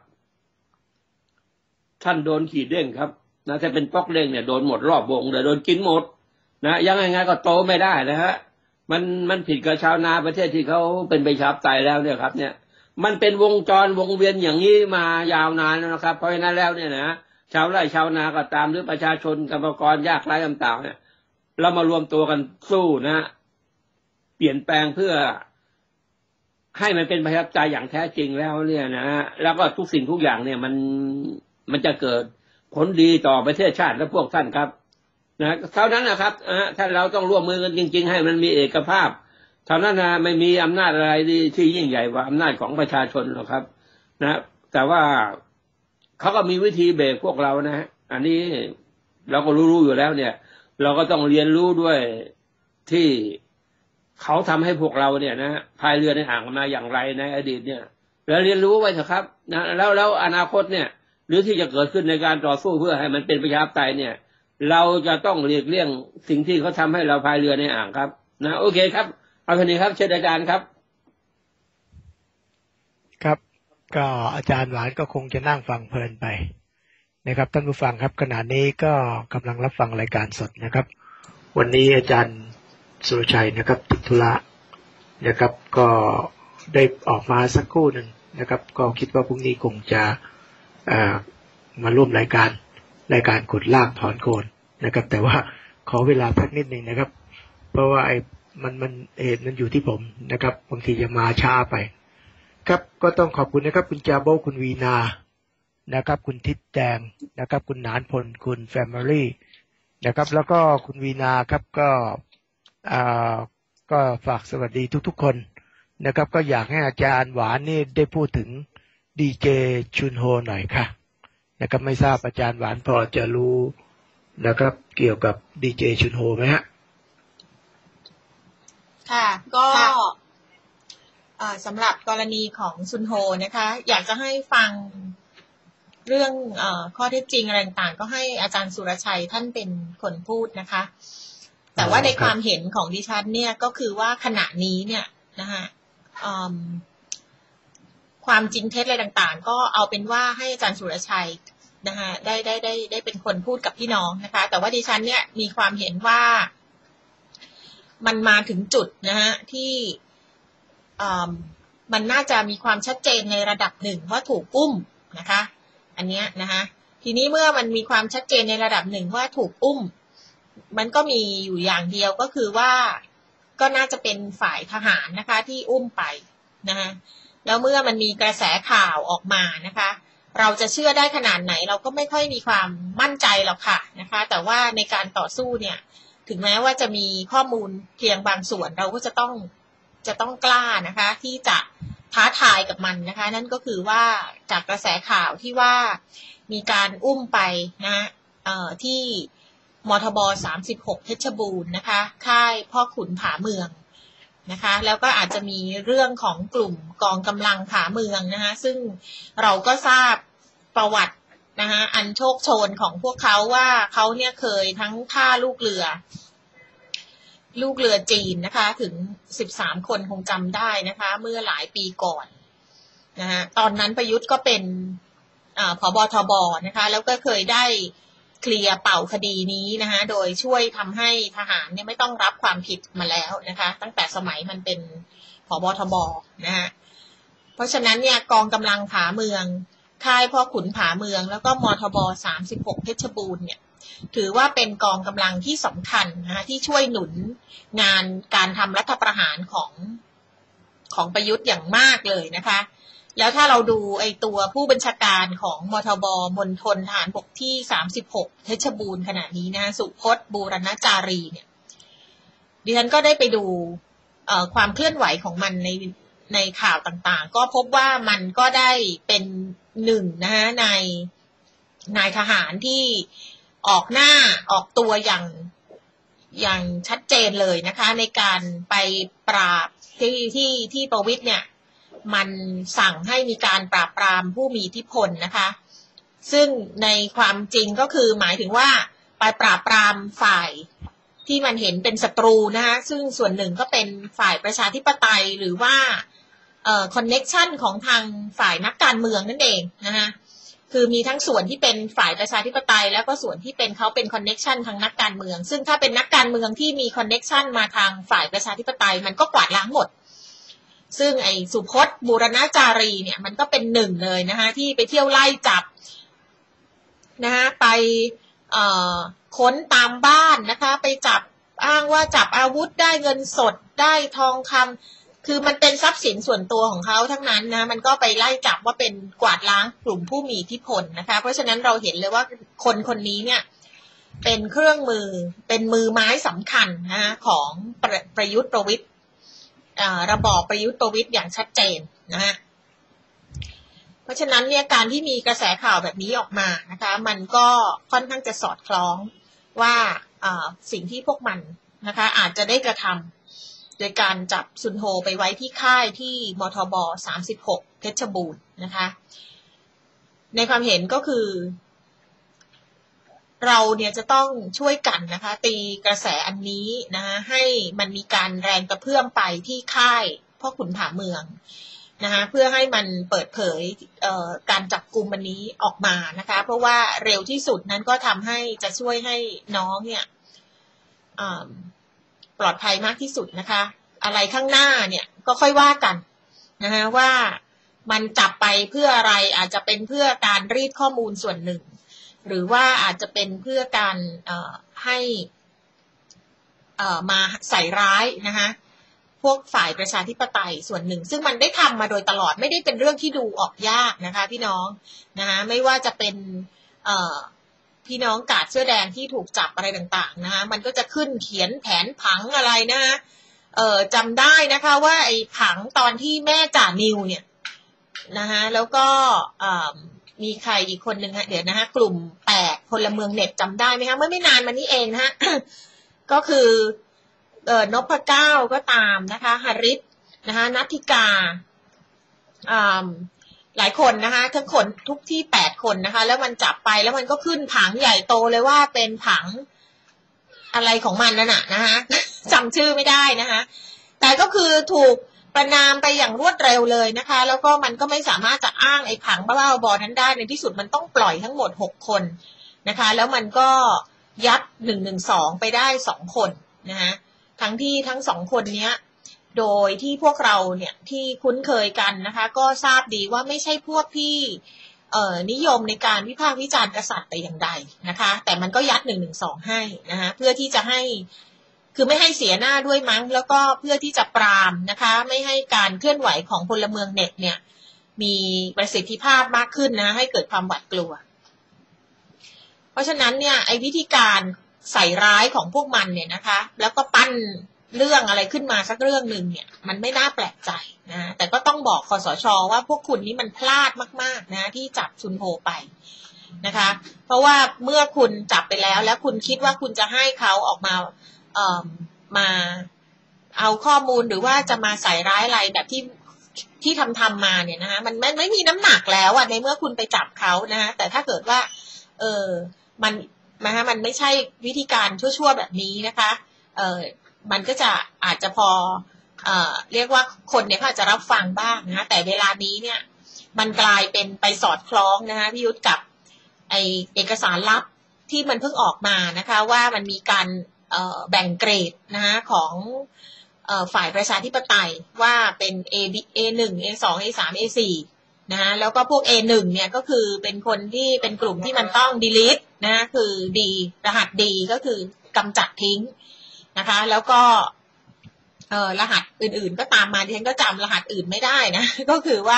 ท่านโดนขีดเด้งครับนะถ้าเป็นป๊อกเด้งเนี่ยโดนหมดรอบวงเลยโดนกินหมดนะยังไงไงก็โตไม่ได้นะฮะมันมันผิดกับชาวนาประเทศที่เขาเป็นประชาธิปไตยแล้วเนี่ยครับเนี่ยมันเป็นวงจรวงเวียนอย่างนี้มายาวนานแล้วนะครับเพราะฉะนั้นแล้วเนี่ยนะชาวไร่ชาวนาก็ตามหรือประชาชนกรรมกรยากไร้ต่างๆเนี่ยเรามารวมตัวกันสู้นะเปลี่ยนแปลงเพื่อให้มันเป็นประชาธิปไตยอย่างแท้จริงแล้วเนี่ยนะแล้วก็ทุกสิ่งทุกอย่างเนี่ยมันมันจะเกิดผลดีต่อประเทศชาติและพวกท่านครับนะเท่านั้นนะครับถ้าเราต้องร่วมมือกันจริงๆให้มันมีเอกภาพเท่านั้นนะไม่มีอำนาจอะไรที่ยิ่งใหญ่กว่าอำนาจของประชาชนหรอกครับนะแต่ว่าเขาก็มีวิธีเบรกพวกเรานะอันนี้เราก็รู้ๆอยู่แล้วเนี่ยเราก็ต้องเรียนรู้ด้วยที่เขาทำให้พวกเราเนี่ยนะพายเรือในอ่างมาอย่างไรในอดีตเนี่ยแล้วเรียนรู้ไว้เถอะครับนะแล้วแล้วอนาคตเนี่ยหรือที่จะเกิดขึ้นในการต่อสู้เพื่อให้มันเป็นประชาธิปไตยเนี่ยเราจะต้องเรียกเลี่ยงสิ่งที่เขาทำให้เราพายเรือในอ่างครับนะโอเคครับเอาทีนี้ครับเชิญอาจารย์ครับครับก็อาจารย์หวานก็คงจะนั่งฟังเพลินไปนะครับท่านผู้ฟังครับขณะนี้ก็กำลังรับฟังรายการสดนะครับวันนี้อาจารย์สุรชัยนะครับติดธุระนะครับก็ได้ออกมาสักครู่หนึ่งนะครับก็คิดว่าพรุ่งนี้คงจะเอ่อมาร่วมรายการรายการกดลากถอนโคนนะครับแต่ว่าขอเวลาสักนิดหนึ่งนะครับเพราะว่าไอ้มันมันเหตุมันอยู่ที่ผมนะครับบางทีจะมาช้าไปครับก็ต้องขอบคุณนะครับคุณจาโบคุณวีนานะครับคุณทิศแดงนะครับคุณหนานพลคุณแฟมิลี่นะครับแล้วก็คุณวีนาครับก็อ่าก็ฝากสวัสดีทุกๆคนนะครับก็อยากให้อาจารย์หวานนี่ได้พูดถึงดีเจชุนโฮหน่อยค่ะนะครับไม่ทราบอาจารย์หวานพอจะรู้นะครับเกี่ยวกับดีเจชุนโฮไหมฮะค่ะก็สำหรับกรณีของชุนโฮนะคะอยากจะให้ฟังเรื่องเอ่อข้อเท็จจริงอะไรต่างๆก็ให้อาจารย์สุรชัยท่านเป็นคนพูดนะคะแต่ว่าในความเห็นของดิฉันเนี่ยก็คือว่าขณะนี้เนี่ยนะคะความจริงเท็จอะไรต่างๆก็เอาเป็นว่าให้อาจารย์สุรชัยนะคะได้ได้ได้ได้เป็นคนพูดกับพี่น้องนะคะแต่ว่าดิฉันเนี่ยมีความเห็นว่ามันมาถึงจุดนะฮะที่มันน่าจะมีความชัดเจนในระดับหนึ่งว่าถูกอุ้มนะคะอันเนี้ยนะคะทีนี้เมื่อมันมีความชัดเจนในระดับหนึ่งว่าถูกอุ้มมันก็มีอยู่อย่างเดียวก็คือว่าก็น่าจะเป็นฝ่ายทหารนะคะที่อุ้มไปนะคะแล้วเมื่อมันมีกระแสข่าวออกมานะคะเราจะเชื่อได้ขนาดไหนเราก็ไม่ค่อยมีความมั่นใจหรอกค่ะนะคะแต่ว่าในการต่อสู้เนี่ยถึงแม้ว่าจะมีข้อมูลเพียงบางส่วนเราก็จะต้องจะต้องกล้านะคะที่จะท้าทายกับมันนะคะนั่นก็คือว่าจากกระแสข่าวที่ว่ามีการอุ้มไปนะเอ่อที่มทบสามสิบหกเพชรบูรณ์นะคะค่ายพ่อขุนผาเมืองนะคะแล้วก็อาจจะมีเรื่องของกลุ่มกองกำลังผาเมืองนะคะซึ่งเราก็ทราบประวัตินะคะอันโชคโชนของพวกเขาว่าเขาเนี่ยเคยทั้งฆ่าลูกเรือลูกเรือจีนนะคะถึงสิบสามคนคงจำได้นะคะเมื่อหลายปีก่อนนะคะตอนนั้นประยุทธ์ก็เป็นผบทบนะคะแล้วก็เคยได้เคลียร์เป่าคดีนี้นะคะโดยช่วยทำให้ทหารเนี่ยไม่ต้องรับความผิดมาแล้วนะคะตั้งแต่สมัยมันเป็นผบทบนะคะเพราะฉะนั้นเนี่ยกองกำลังผาเมืองค่ายพ่อขุนผาเมืองแล้วก็มทบสามสิบหกเพชรบูรณ์เนี่ยถือว่าเป็นกองกำลังที่สำคัญนะคะที่ช่วยหนุนงานการทำรัฐประหารของของประยุทธ์อย่างมากเลยนะคะแล้วถ้าเราดูไอตัวผู้บัญชาการของมทบมณฑลทหารบกที่สามสิบหกเพชรบูรณ์ขณะนี้นะสุพจน์บูรณจารีเนี่ยดิฉันก็ได้ไปดูความเคลื่อนไหวของมันในในข่าวต่างๆก็พบว่ามันก็ได้เป็นหนึ่งนะฮะในนายทหารที่ออกหน้าออกตัวอย่างอย่างชัดเจนเลยนะคะในการไปปราบที่ที่ที่ประวิตรเนี่ยมันสั่งให้มีการปราบปรามผู้มีอิทธิพลนะคะซึ่งในความจริงก็คือหมายถึงว่าไปปราบปรามฝ่ายที่มันเห็นเป็นศัตรูนะคะซึ่งส่วนหนึ่งก็เป็นฝ่ายประชาธิปไตยหรือว่าเอ่อคอนเน็กชันของทางฝ่ายนักการเมืองนั่นเองนะคะคือมีทั้งส่วนที่เป็นฝ่ายประชาธิปไตยแล้วก็ส่วนที่เป็นเขาเป็นคอนเน็กชันทางนักการเมืองซึ่งถ้าเป็นนักการเมืองที่มีคอนเน็กชันมาทางฝ่ายประชาธิปไตยมันก็กวาดล้างหมดซึ่งไอ้สุพจน์บูรณจารีเนี่ยมันก็เป็นหนึ่งเลยนะคะที่ไปเที่ยวไล่จับนะคะไปเอ่อค้นตามบ้านนะคะไปจับอ้างว่าจับอาวุธได้เงินสดได้ทองคำคือมันเป็นทรัพย์สินส่วนตัวของเขาทั้งนั้นนะมันก็ไปไล่จับว่าเป็นกวาดล้างกลุ่มผู้มีอิทธิพลนะคะเพราะฉะนั้นเราเห็นเลยว่าคนคนนี้เนี่ยเป็นเครื่องมือเป็นมือไม้สำคัญนะของประประยุทธ์ประวิตรระบอบประยุทธ์ประวิตรอย่างชัดเจนนะฮะเพราะฉะนั้นเนี่ยการที่มีกระแสข่าวแบบนี้ออกมานะคะมันก็ค่อนข้างจะสอดคล้องว่าสิ่งที่พวกมันนะคะอาจจะได้กระทำโดยการจับซุนโฮไปไว้ที่ค่ายที่มทบสามสิบหกเพชรบูรณ์นะคะในความเห็นก็คือเราเนี่ยจะต้องช่วยกันนะคะตีกระแสอันนี้นะคะให้มันมีการแรงกระเพื่อมไปที่ค่ายพ่อขุนผาเมืองนะคะเพื่อให้มันเปิดเผยการจับกุมอันนี้ออกมานะคะเพราะว่าเร็วที่สุดนั้นก็ทำให้จะช่วยให้น้องเนี่ยปลอดภัยมากที่สุดนะคะอะไรข้างหน้าเนี่ยก็ค่อยว่ากันนะคะว่ามันจับไปเพื่ออะไรอาจจะเป็นเพื่อการรีดข้อมูลส่วนหนึ่งหรือว่าอาจจะเป็นเพื่อการให้มาใส่ร้ายนะคะพวกฝ่ายประชาธิปไตยส่วนหนึ่งซึ่งมันได้ทำมาโดยตลอดไม่ได้เป็นเรื่องที่ดูออกยากนะคะพี่น้องนะคะไม่ว่าจะเป็นพี่น้องกาดเสื้อแดงที่ถูกจับอะไรต่างๆนะคะมันก็จะขึ้นเขียนแผนผังอะไรนะคะเอ่อจำได้นะคะว่าไอ้ผังตอนที่แม่จ่านิวเนี่ยนะคะแล้วก็มีใครอีกคนหนึ่งฮะเดี๋ยวนะฮะกลุ่มแปดพลเมืองเน็ตจำได้ไหมคะเมื่อไม่นานมานี้เองนะฮะ ก็คือเอ่อนพเก้าก็ตามนะคะหฤทธิ์นะคะนัทธิกาอ่าหลายคนนะคะทั้งคนทุกที่แปดคนนะคะแล้วมันจับไปแล้วมันก็ขึ้นผังใหญ่โตเลยว่าเป็นผังอะไรของมันนั่นน่ะนะคะจำชื่อไม่ได้นะคะแต่ก็คือถูกประนามไปอย่างรวดเร็วเลยนะคะแล้วก็มันก็ไม่สามารถจะอ้างไอ้ผังบ้าๆบอนั้นได้ในที่สุดมันต้องปล่อยทั้งหมดหกคนนะคะแล้วมันก็ยัดหนึ่งหนึ่งสองไปได้สองคนนะคะทั้งที่ทั้งสองคนเนี้ยโดยที่พวกเราเนี่ยที่คุ้นเคยกันนะคะก็ทราบดีว่าไม่ใช่พวกที่เอ่อนิยมในการวิพากษ์วิจารณ์กษัตริย์แต่อย่างใดนะคะแต่มันก็ยัดหนึ่งหนึ่งสองให้นะคะเพื่อที่จะให้คือไม่ให้เสียหน้าด้วยมั้งแล้วก็เพื่อที่จะปรามนะคะไม่ให้การเคลื่อนไหวของพลเมืองเน็ตเนี่ยมีประสิทธิภาพมากขึ้นนะให้เกิดความหวาดกลัวเพราะฉะนั้นเนี่ยไอ้วิธีการใส่ร้ายของพวกมันเนี่ยนะคะแล้วก็ปั้นเรื่องอะไรขึ้นมาสักเรื่องหนึ่งเนี่ยมันไม่น่าแปลกใจนะแต่ก็ต้องบอกคสช.ว่าพวกคุณนี่มันพลาดมากๆนะที่จับซุนโฮไปนะคะเพราะว่าเมื่อคุณจับไปแล้วแล้วคุณคิดว่าคุณจะให้เขาออกมาเอ่อมาเอาข้อมูลหรือว่าจะมาใส่ร้ายอะไรแบบที่ที่ทำทำมาเนี่ยนะคะมันไม่ไม่มีน้ำหนักแล้วอ่ะในเมื่อคุณไปจับเขานะคะแต่ถ้าเกิดว่าเออมันนะคะมันไม่ใช่วิธีการชั่วๆแบบนี้นะคะเออมันก็จะอาจจะพอเอ่อเรียกว่าคนเนี่ยเขาอาจจะรับฟังบ้างนะแต่เวลานี้เนี่ยมันกลายเป็นไปสอดคล้องนะคะพี่ยุทธกับไอเอกสารลับที่มันเพิ่งออกมานะคะว่ามันมีการเอ่อแบ่งเกรดนะคะของเอ่อฝ่ายประชาธิปไตยว่าเป็น A B A หนึ่ง A สอง A สาม A สี่นะคะแล้วก็พวก เอ หนึ่ง เนี่ยก็คือเป็นคนที่เป็นกลุ่มที่มันต้อง delete นะคือ D รหัส D ก็คือกำจัดทิ้งนะคะแล้วก็เอ่อรหัสอื่นๆก็ตามมาดิฉันก็จำรหัสอื่นไม่ได้นะก็คือว่า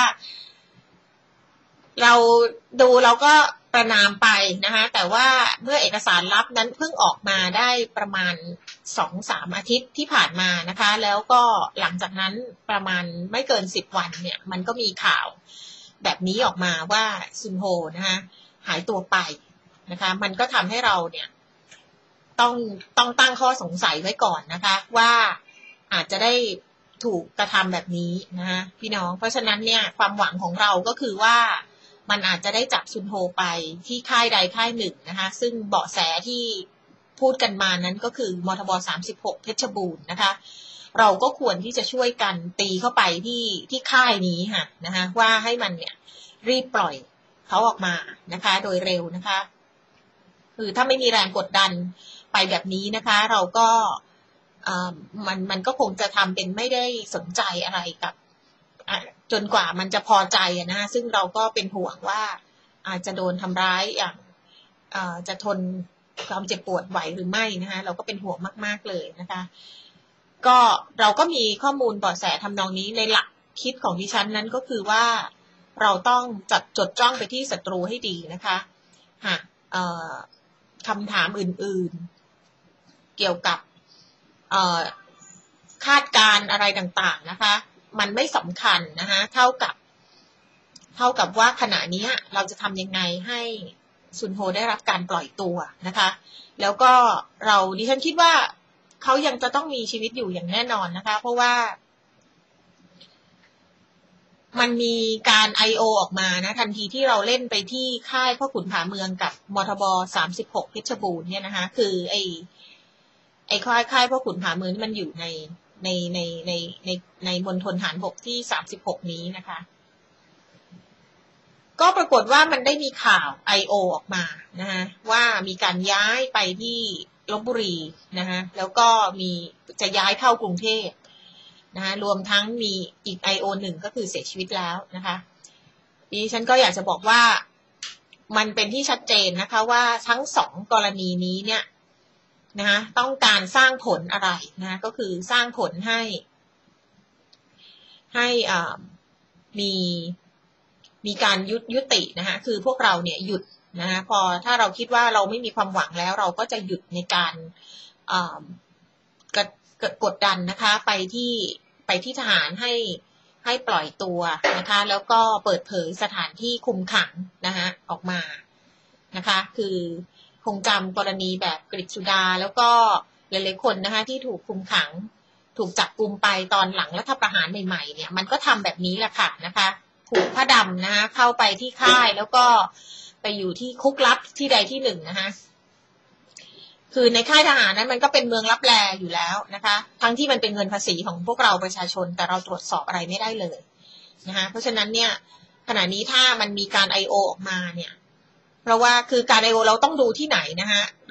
เราดูเราก็ประนามไปนะคะแต่ว่าเมื่อเอกสารลับนั้นเพิ่งออกมาได้ประมาณ สองถึงสาม อาทิตย์ที่ผ่านมานะคะแล้วก็หลังจากนั้นประมาณไม่เกินสิบวันเนี่ยมันก็มีข่าวแบบนี้ออกมาว่าซุนโฮนะคะหายตัวไปนะคะมันก็ทำให้เราเนี่ยต้องต้องตั้งข้อสงสัยไว้ก่อนนะคะว่าอาจจะได้ถูกกระทำแบบนี้นะคะพี่น้องเพราะฉะนั้นเนี่ยความหวังของเราก็คือว่ามันอาจจะได้จับซุนโฮไปที่ค่ายใดค่ายหนึ่งนะคะซึ่งเบาะแสที่พูดกันมานั้นก็คือมทบสามสิบหกเพชรบูรณ์นะคะเราก็ควรที่จะช่วยกันตีเข้าไปที่ที่ค่ายนี้ค่ะนะคะว่าให้มันเนี่ยรีบปล่อยเขาออกมานะคะโดยเร็วนะคะคือถ้าไม่มีแรงกดดันไปแบบนี้นะคะเราก็มันมันก็คงจะทำเป็นไม่ได้สนใจอะไรกับจนกว่ามันจะพอใจนะซึ่งเราก็เป็นห่วงว่าอาจจะโดนทำร้ายอย่างจะทนความเจ็บปวดไหวหรือไม่นะคะเราก็เป็นห่วงมากๆเลยนะคะก็เราก็มีข้อมูลเบาะแสทำนองนี้ในหลักคิดของดิฉันนั้นก็คือว่าเราต้องจัดจดจ้องไปที่ศัตรูให้ดีนะคะหากคำถามอื่นๆเกี่ยวกับคาดการณ์อะไรต่างๆนะคะมันไม่สำคัญนะคะเท่ากับเท่ากับว่าขณะนี้เราจะทำยังไงให้ซุนโฮได้รับการปล่อยตัวนะคะแล้วก็เราดิฉันคิดว่าเขายังจะต้องมีชีวิตอยู่อย่างแน่นอนนะคะเพราะว่ามันมีการ ไอ โอ ออกมานะทันทีที่เราเล่นไปที่ค่ายพ่อขุนผาเมืองกับมทบสามสิบหกเพชรบูรณ์เนี่ยนะคะคือไอไอค่ายค่ายพ่อขุนผาเมืองมันอยู่ในในในในในในมณฑลฐานบกที่สามสิบหกนี้นะคะก็ปรากฏว่ามันได้มีข่าว ไอ โอ ออกมานะคะว่ามีการย้ายไปที่ลพบุรีนะคะแล้วก็มีจะย้ายเข้ากรุงเทพนะคะรวมทั้งมีอีก ไอ โอ หนึ่งก็คือเสียชีวิตแล้วนะคะดิฉันก็อยากจะบอกว่ามันเป็นที่ชัดเจนนะคะว่าทั้งสองกรณีนี้เนี่ยนะคะต้องการสร้างผลอะไรนะก็คือสร้างผลให้ให้อ่ามีมีการยุยุตินะคะคือพวกเราเนี่ยหยุดนะคะพอถ้าเราคิดว่าเราไม่มีความหวังแล้วเราก็จะหยุดในการอ่ากดดันนะคะไปที่ไปที่ทหารให้ให้ปล่อยตัวนะคะแล้วก็เปิดเผยสถานที่คุมขังนะคะออกมานะคะคือคงจำกรณีแบบกฤษสุดาแล้วก็หลายๆคนนะคะที่ถูกคุมขังถูกจับกุมไปตอนหลังรัฐประหารใหม่ๆเนี่ยมันก็ทำแบบนี้แหละค่ะนะคะผูกผ้าดำนะคะเข้าไปที่ค่ายแล้วก็ไปอยู่ที่คุกลับที่ใดที่หนึ่งนะคะคือในค่ายทหารนั้นมันก็เป็นเมืองลับแลอยู่แล้วนะคะทั้งที่มันเป็นเงินภาษีของพวกเราประชาชนแต่เราตรวจสอบอะไรไม่ได้เลยนะคะเพราะฉะนั้นเนี่ยขณะนี้ถ้ามันมีการ ไอ โอ ออกมาเนี่ยเพราะว่าคือการ ไอ โอ เราต้องดูที่ไหนนะคะ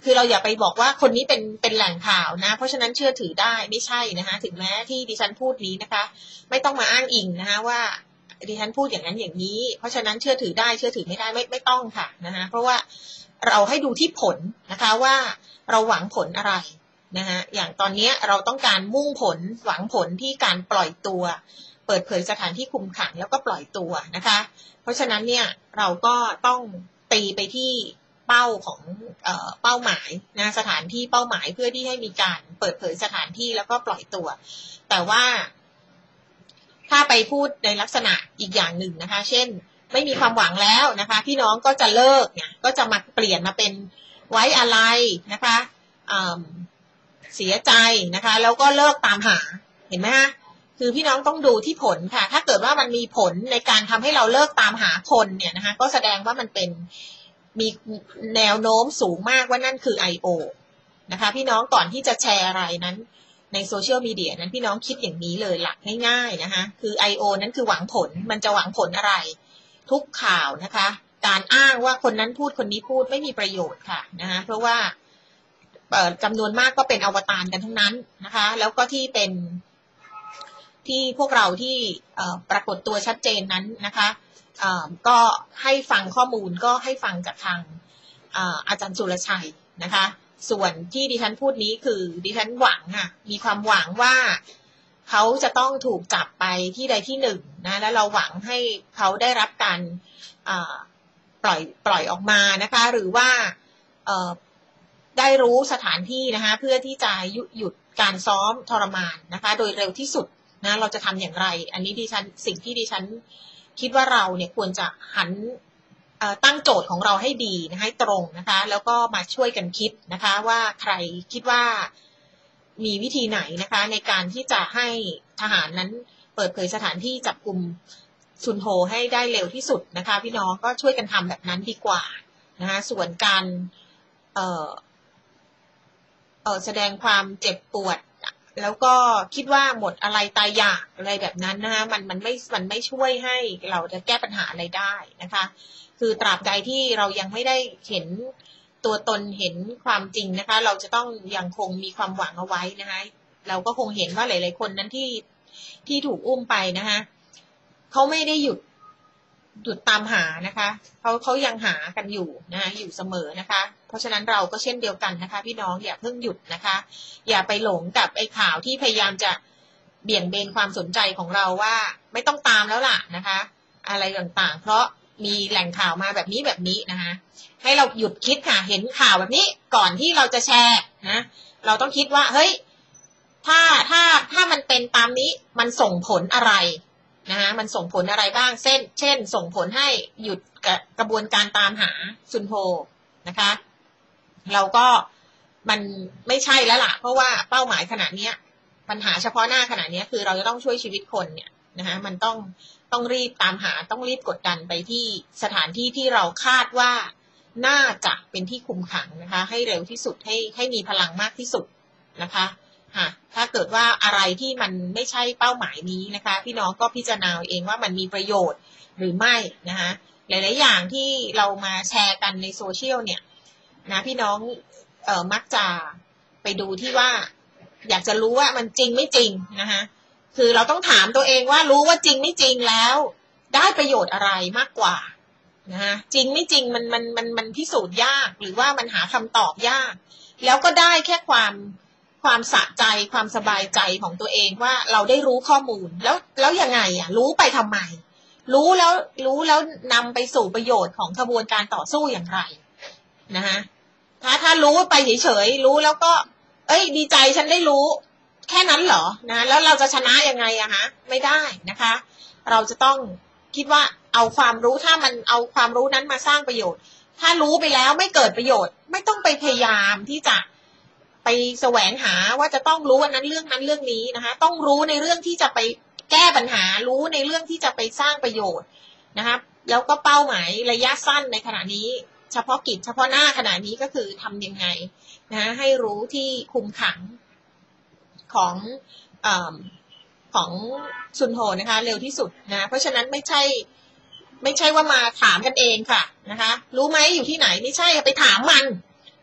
คือเราอย่าไปบอกว่าคนนี้เป็นเป็นแหล่งข่าวนะเพราะฉะนั้นเชื่อถือได้ไม่ใช่นะคะถึงแม้ที่ดิฉันพูดนี้นะคะไม่ต้องมาอ้างอิงนะคะว่าดิฉันพูดอย่างนั้นอย่างนี้เพราะฉะนั้นเชื่อถือได้เชื่อถือไม่ได้ไม่ไม่ต้องค่ะนะคะเพราะว่าเราให้ดูที่ผลนะคะว่าเราหวังผลอะไรนะคะอย่างตอนนี้เราต้องการมุ่งผลหวังผลที่การปล่อยตัวเปิดเผยสถานที่คุมขังแล้วก็ปล่อยตัวนะคะเพราะฉะนั้นเนี่ยเราก็ต้องตีไปที่เป้าของเอ่อเป้าหมายนะสถานที่เป้าหมายเพื่อที่ให้มีการเปิดเผยสถานที่แล้วก็ปล่อยตัวแต่ว่าถ้าไปพูดในลักษณะอีกอย่างหนึ่งนะคะเช่นไม่มีความหวังแล้วนะคะพี่น้องก็จะเลิกเนี่ยก็จะมาเปลี่ยนมาเป็นไว้อะไรนะคะเสียใจนะคะแล้วก็เลิกตามหาเห็นไหมฮะคือพี่น้องต้องดูที่ผลค่ะถ้าเกิดว่ามันมีผลในการทำให้เราเลิกตามหาคนเนี่ยนะคะก็แสดงว่ามันเป็นมีแนวโน้มสูงมากว่านั่นคือ ไอ โอ นะคะพี่น้องก่อนที่จะแชร์อะไรนั้นในโซเชียลมีเดียนั้นพี่น้องคิดอย่างนี้เลยหลักง่ายๆนะคะคือ ไอ โอ นั้นคือหวังผลมันจะหวังผลอะไรทุกข่าวนะคะการอ้างว่าคนนั้นพูดคนนี้พูดไม่มีประโยชน์ค่ะนะคะเพราะว่าจำนวนมากก็เป็นอวตารกันทั้งนั้นนะคะแล้วก็ที่เป็นที่พวกเราที่ปรากฏตัวชัดเจนนั้นนะคะก็ให้ฟังข้อมูลก็ให้ฟังจากทางอาจารย์สุรชัยนะคะส่วนที่ดิฉันพูดนี้คือดิฉันหวังค่ะมีความหวังว่าเขาจะต้องถูกจับไปที่ใดที่หนึ่งนะแล้วเราหวังให้เขาได้รับการปล่อยปล่อยออกมานะคะหรือว่าได้รู้สถานที่นะคะเพื่อที่จะหยุดการซ้อมทรมานนะคะโดยเร็วที่สุดนะเราจะทำอย่างไรอันนี้ดิฉันสิ่งที่ดิฉันคิดว่าเราเนี่ยควรจะหันตั้งโจทย์ของเราให้ดีนะให้ตรงนะคะแล้วก็มาช่วยกันคิดนะคะว่าใครคิดว่ามีวิธีไหนนะคะในการที่จะให้ทหารนั้นเปิดเผยสถานที่จับกุมซุนโฮให้ได้เร็วที่สุดนะคะพี่น้องก็ช่วยกันทำแบบนั้นดีกว่านะคะส่วนการเอ่อเอ่อแสดงความเจ็บปวดแล้วก็คิดว่าหมดอะไรตายอยากอะไรแบบนั้นนะคะมันมันไม่มันไม่ช่วยให้เราจะแก้ปัญหาอะไรได้นะคะคือตราบใดที่เรายังไม่ได้เห็นตัวตนเห็นความจริงนะคะเราจะต้องยังคงมีความหวังเอาไว้นะคะเราก็คงเห็นว่าหลายๆคนนั้นที่ที่ถูกอุ้มไปนะคะเขาไม่ได้หยุดหยุดตามหานะคะเขาเขายังหากันอยู่นะคะอยู่เสมอนะคะเพราะฉะนั้นเราก็เช่นเดียวกันนะคะพี่น้องอย่าเพิ่งหยุดนะคะอย่าไปหลงกับไอ้ข่าวที่พยายามจะเบี่ยงเบนความสนใจของเราว่าไม่ต้องตามแล้วล่ะนะคะอะไรต่างๆเพราะมีแหล่งข่าวมาแบบนี้แบบนี้นะคะให้เราหยุดคิดค่ะเห็นข่าวแบบนี้ก่อนที่เราจะแชร์นะเราต้องคิดว่าเฮ้ยถ้าถ้าถ้ามันเป็นตามนี้มันส่งผลอะไรนะคะมันส่งผลอะไรบ้างเช่นเช่นส่งผลให้หยุดกระบวนการตามหาซุนโฮนะคะเราก็มันไม่ใช่แล้วล่ะเพราะว่าเป้าหมายขนาดนี้ปัญหาเฉพาะหน้าขนาดนี้คือเราจะต้องช่วยชีวิตคนเนี่ยนะคะมันต้องต้องรีบตามหาต้องรีบกดดันไปที่สถานที่ที่เราคาดว่าน่าจะเป็นที่คุมขังนะคะให้เร็วที่สุดให้ให้มีพลังมากที่สุดนะคะค่ะถ้าเกิดว่าอะไรที่มันไม่ใช่เป้าหมายนี้นะคะพี่น้องก็พิจารณาเองว่ามันมีประโยชน์หรือไม่นะคะหลายๆอย่างที่เรามาแชร์กันในโซเชียลเนี่ยนะพี่น้องเอ่อมักจะไปดูที่ว่าอยากจะรู้ว่ามันจริงไม่จริงนะคะคือเราต้องถามตัวเองว่ารู้ว่าจริงไม่จริงแล้วได้ประโยชน์อะไรมากกว่านะคะจริงไม่จริงมันมันมันมันพิสูจน์ยากหรือว่ามันหาคำตอบยากแล้วก็ได้แค่ความความสะใจความสบายใจของตัวเองว่าเราได้รู้ข้อมูลแล้วแล้วยังไงอ่ะรู้ไปทำไมรู้แล้วรู้แล้วนำไปสู่ประโยชน์ของขบวนการต่อสู้อย่างไรนะคะถ้าถ้ารู้ไปเฉยๆรู้แล้วก็เอ้ยดีใจฉันได้รู้แค่นั้นเหรอนะแล้วเราจะชนะยังไงอะฮะไม่ได้นะคะเราจะต้องคิดว่าเอาความรู้ถ้ามันเอาความรู้นั้นมาสร้างประโยชน์ถ้ารู้ไปแล้วไม่เกิดประโยชน์ไม่ต้องไปพยายามที่จะไปแสวงหาว่าจะต้องรู้วันนั้นเรื่องนั้นเรื่องนี้นะคะต้องรู้ในเรื่องที่จะไปแก้ปัญหารู้ในเรื่องที่จะไปสร้างประโยชน์นะคะแล้วก็เป้าหมายระยะสั้นในขณะนี้เฉพาะกิจเฉพาะหน้าขณะนี้ก็คือทำยังไงนะให้รู้ที่คุมขังของเอ่อของซุนโฮนะคะเร็วที่สุดนะเพราะฉะนั้นไม่ใช่ไม่ใช่ว่ามาถามกันเองค่ะนะคะรู้ไหมอยู่ที่ไหนไม่ใช่ไปถามมัน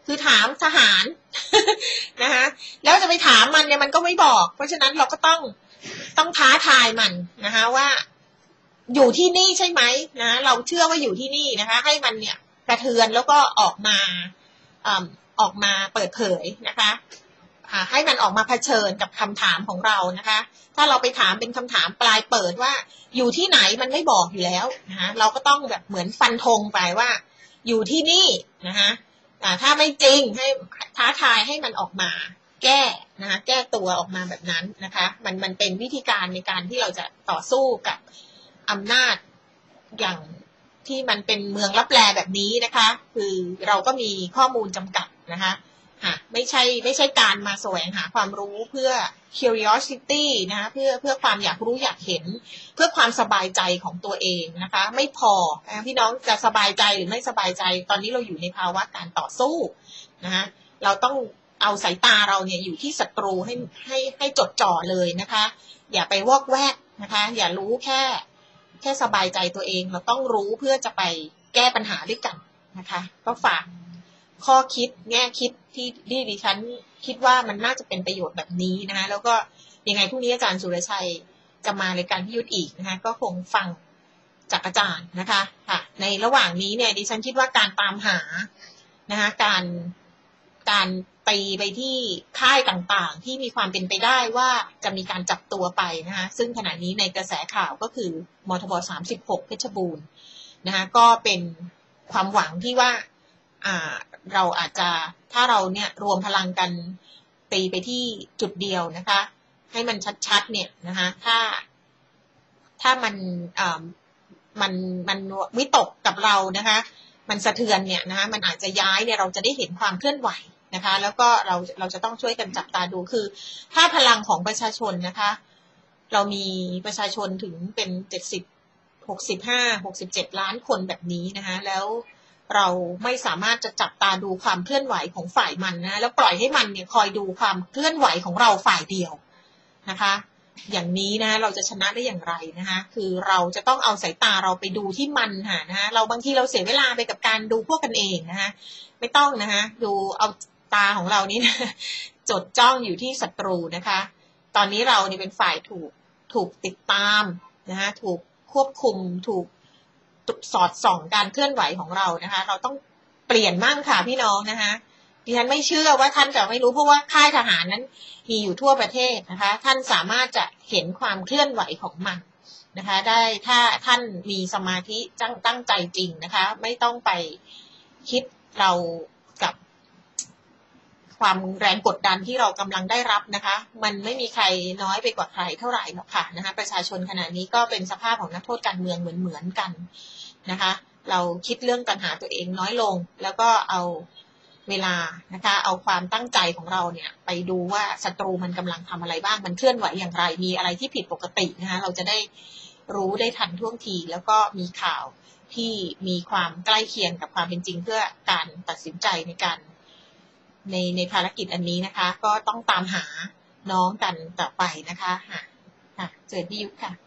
คือถามทหารนะคะแล้วจะไปถามมันเนี่ยมันก็ไม่บอกเพราะฉะนั้นเราก็ต้องต้องท้าทายมันนะคะว่าอยู่ที่นี่ใช่ไหมนะเราเชื่อว่าอยู่ที่นี่นะคะให้มันเนี่ยกระเทือนแล้วก็ออกมาอ่าออกมาเปิดเผยนะคะให้มันออกมาเผชิญกับคำถามของเรานะคะถ้าเราไปถามเป็นคำถามปลายเปิดว่าอยู่ที่ไหนมันไม่บอกอยู่แล้วนะคะเราก็ต้องแบบเหมือนฟันธงไปว่าอยู่ที่นี่นะคะถ้าไม่จริงให้ท้าทายให้มันออกมาแก้นะคะแก้ตัวออกมาแบบนั้นนะคะมันมันเป็นวิธีการในการที่เราจะต่อสู้กับอำนาจอย่างที่มันเป็นเมืองลับแลแบบนี้นะคะคือเราก็มีข้อมูลจำกัดนะคะค่ะไม่ใช่ไม่ใช่การมาแสวงหาความรู้เพื่อ curiosity นะคะเพื่อเพื่อความอยากรู้อยากเห็นเพื่อความสบายใจของตัวเองนะคะไม่พอนะพี่น้องจะสบายใจหรือไม่สบายใจตอนนี้เราอยู่ในภาวะการต่อสู้นะคะเราต้องเอาสายตาเราเนี่ยอยู่ที่ศัตรูให้ให้ให้จดจ่อเลยนะคะอย่าไปวอกแวกนะคะอย่ารู้แค่แค่สบายใจตัวเองเราต้องรู้เพื่อจะไปแก้ปัญหาด้วยกันนะคะก็ฝากข้อคิดแง่คิดที่ดิฉันคิดว่ามันน่าจะเป็นประโยชน์แบบนี้นะคะแล้วก็ยังไงพรุ่งนี้อาจารย์สุรชัยจะมารายการพิยุทธอีกนะคะก็คงฟังจากอาจารย์นะคะค่ะในระหว่างนี้เนี่ยดิฉันคิดว่าการตามหานะคะการการตีไปที่ค่ายต่างๆที่มีความเป็นไปได้ว่าจะมีการจับตัวไปนะคะซึ่งขณะนี้ในกระแสข่าวก็คือมทบสามสิบหกเพชรบูรณ์นะคะก็เป็นความหวังที่ว่าอ่าเราอาจจะถ้าเราเนี่ยรวมพลังกันตีไปที่จุดเดียวนะคะให้มันชัดๆเนี่ยนะคะถ้าถ้ามันอ่ามันมันวิตกกับเรานะคะมันสะเทือนเนี่ยนะคะมันอาจจะย้ายเนี่ยเราจะได้เห็นความเคลื่อนไหวนะคะแล้วก็เราเราจะต้องช่วยกันจับตาดูคือถ้าพลังของประชาชนนะคะเรามีประชาชนถึงเป็นเจ็ดสิบหกสิบห้าหกสิบเจ็ดล้านคนแบบนี้นะคะแล้วเราไม่สามารถจะจับตาดูความเคลื่อนไหวของฝ่ายมันนะแล้วปล่อยให้มันเนี่ยคอยดูความเคลื่อนไหวของเราฝ่ายเดียวนะคะอย่างนี้นะเราจะชนะได้อย่างไรนะคะคือเราจะต้องเอาสายตาเราไปดูที่มันค่ะนะคะเราบางทีเราเสียเวลาไปกับการดูพวกกันเองนะคะไม่ต้องนะคะดูเอาตาของเรานี่นะจดจ้องอยู่ที่ศัตรูนะคะตอนนี้เรานี่เป็นฝ่ายถูกถูกติดตามนะคะถูกควบคุมถูกสอดส่องการเคลื่อนไหวของเรานะคะเราต้องเปลี่ยนมั่งค่ะพี่น้องนะคะดิฉันไม่เชื่อว่าท่านจะไม่รู้เพราะว่าค่ายทหารนั้นมีอยู่ทั่วประเทศนะคะท่านสามารถจะเห็นความเคลื่อนไหวของมันนะคะได้ถ้าท่านมีสมาธิตั้งตั้งใจจริงนะคะไม่ต้องไปคิดเรากับความแรงกดดันที่เรากำลังได้รับนะคะมันไม่มีใครน้อยไปกว่าใครเท่าไหร่หรอกค่ะนะคะประชาชนขณะนี้ก็เป็นสภาพของนักโทษการเมืองเหมือนเหมือนกันนะคะเราคิดเรื่องปัญหาตัวเองน้อยลงแล้วก็เอาเวลานะคะเอาความตั้งใจของเราเนี่ยไปดูว่าศัตรูมันกำลังทำอะไรบ้างมันเคลื่อนไหวอย่างไรมีอะไรที่ผิดปกตินะคะเราจะได้รู้ได้ทันท่วงทีแล้วก็มีข่าวที่มีความใกล้เคียงกับความเป็นจริงเพื่อการตัดสินใจในการในในภารกิจอันนี้นะคะก็ต้องตามหาน้องกันต่อไปนะคะค่ะค่ะเจอพี่ยุทธค่ะ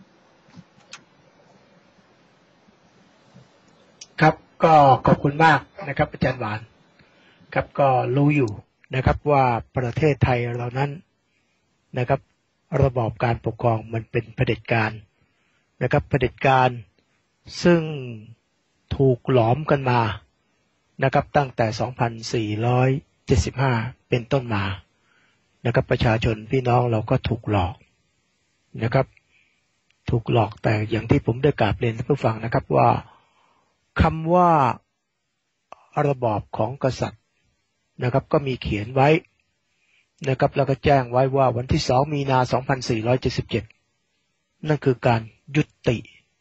ครับก็ขอบคุณมากนะครับอาจารย์หวานครับก็รู้อยู่นะครับว่าประเทศไทยเรานั้นนะครับระบอบการปกครองมันเป็นเผด็จการนะครับเผด็จการซึ่งถูกหลอมกันมานะครับตั้งแต่สองพันสี่ร้อยเจ็ดสิบห้าเป็นต้นมานะครับประชาชนพี่น้องเราก็ถูกหลอกนะครับถูกหลอกแต่อย่างที่ผมได้กราบเรียนท่านผู้ฟังนะครับว่าคำว่าระบอบของกษัตริย์นะครับก็มีเขียนไว้นะครับแล้วก็แจ้งไว้ว่าวันที่สองมีนาสองพันสี่ร้อยเจ็ดสิบเจ็ดนั่นคือการยุติ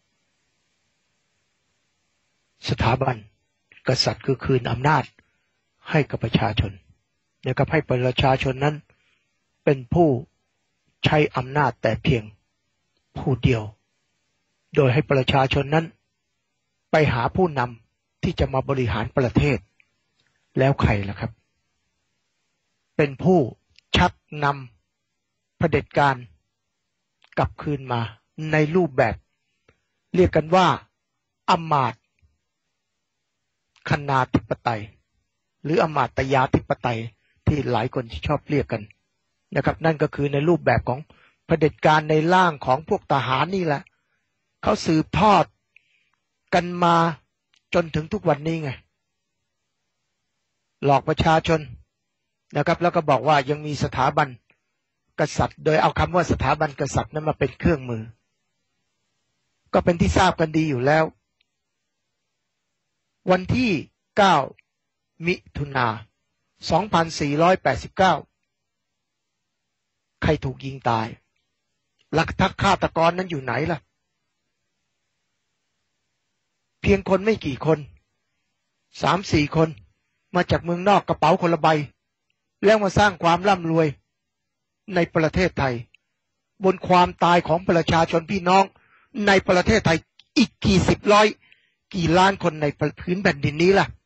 สถาบันกษัตริย์คือคืนอำนาจให้กับประชาชนนะครับให้ประชาชนนั้นเป็นผู้ใช้อำนาจแต่เพียงผู้เดียวโดยให้ประชาชนนั้นไปหาผู้นำที่จะมาบริหารประเทศแล้วใครล่ะครับเป็นผู้ชักนำเผด็จการกลับคืนมาในรูปแบบเรียกกันว่าอำมาตย์คณาธิปไตยหรืออำมาตยาธิปไตยที่หลายคนชอบเรียกกันนะครับนั่นก็คือในรูปแบบของเผด็จการในร่างของพวกทหารนี่แหละเขาสืบทอดกันมาจนถึงทุกวันนี้ไงหลอกประชาชนนะครับแล้วก็บอกว่ายังมีสถาบันกษัตริย์โดยเอาคำว่าสถาบันกษัตริย์นั้นมาเป็นเครื่องมือก็เป็นที่ทราบกันดีอยู่แล้ววันที่เก้ามิถุนาสองพันสี่ร้อยแปดสิบเก้าใครถูกยิงตายหลักทักฆาตกรนั้นอยู่ไหนล่ะเพียงคนไม่กี่คนสามสี่คนมาจากเมืองนอกกระเป๋าคนละใบแล้วมาสร้างความร่ำรวยในประเทศไทยบนความตายของประชาชนพี่น้องในประเทศไทยอีกกี่สิบร้อยกี่ล้านคนในพื้นแผ่นดินนี้ล่ะ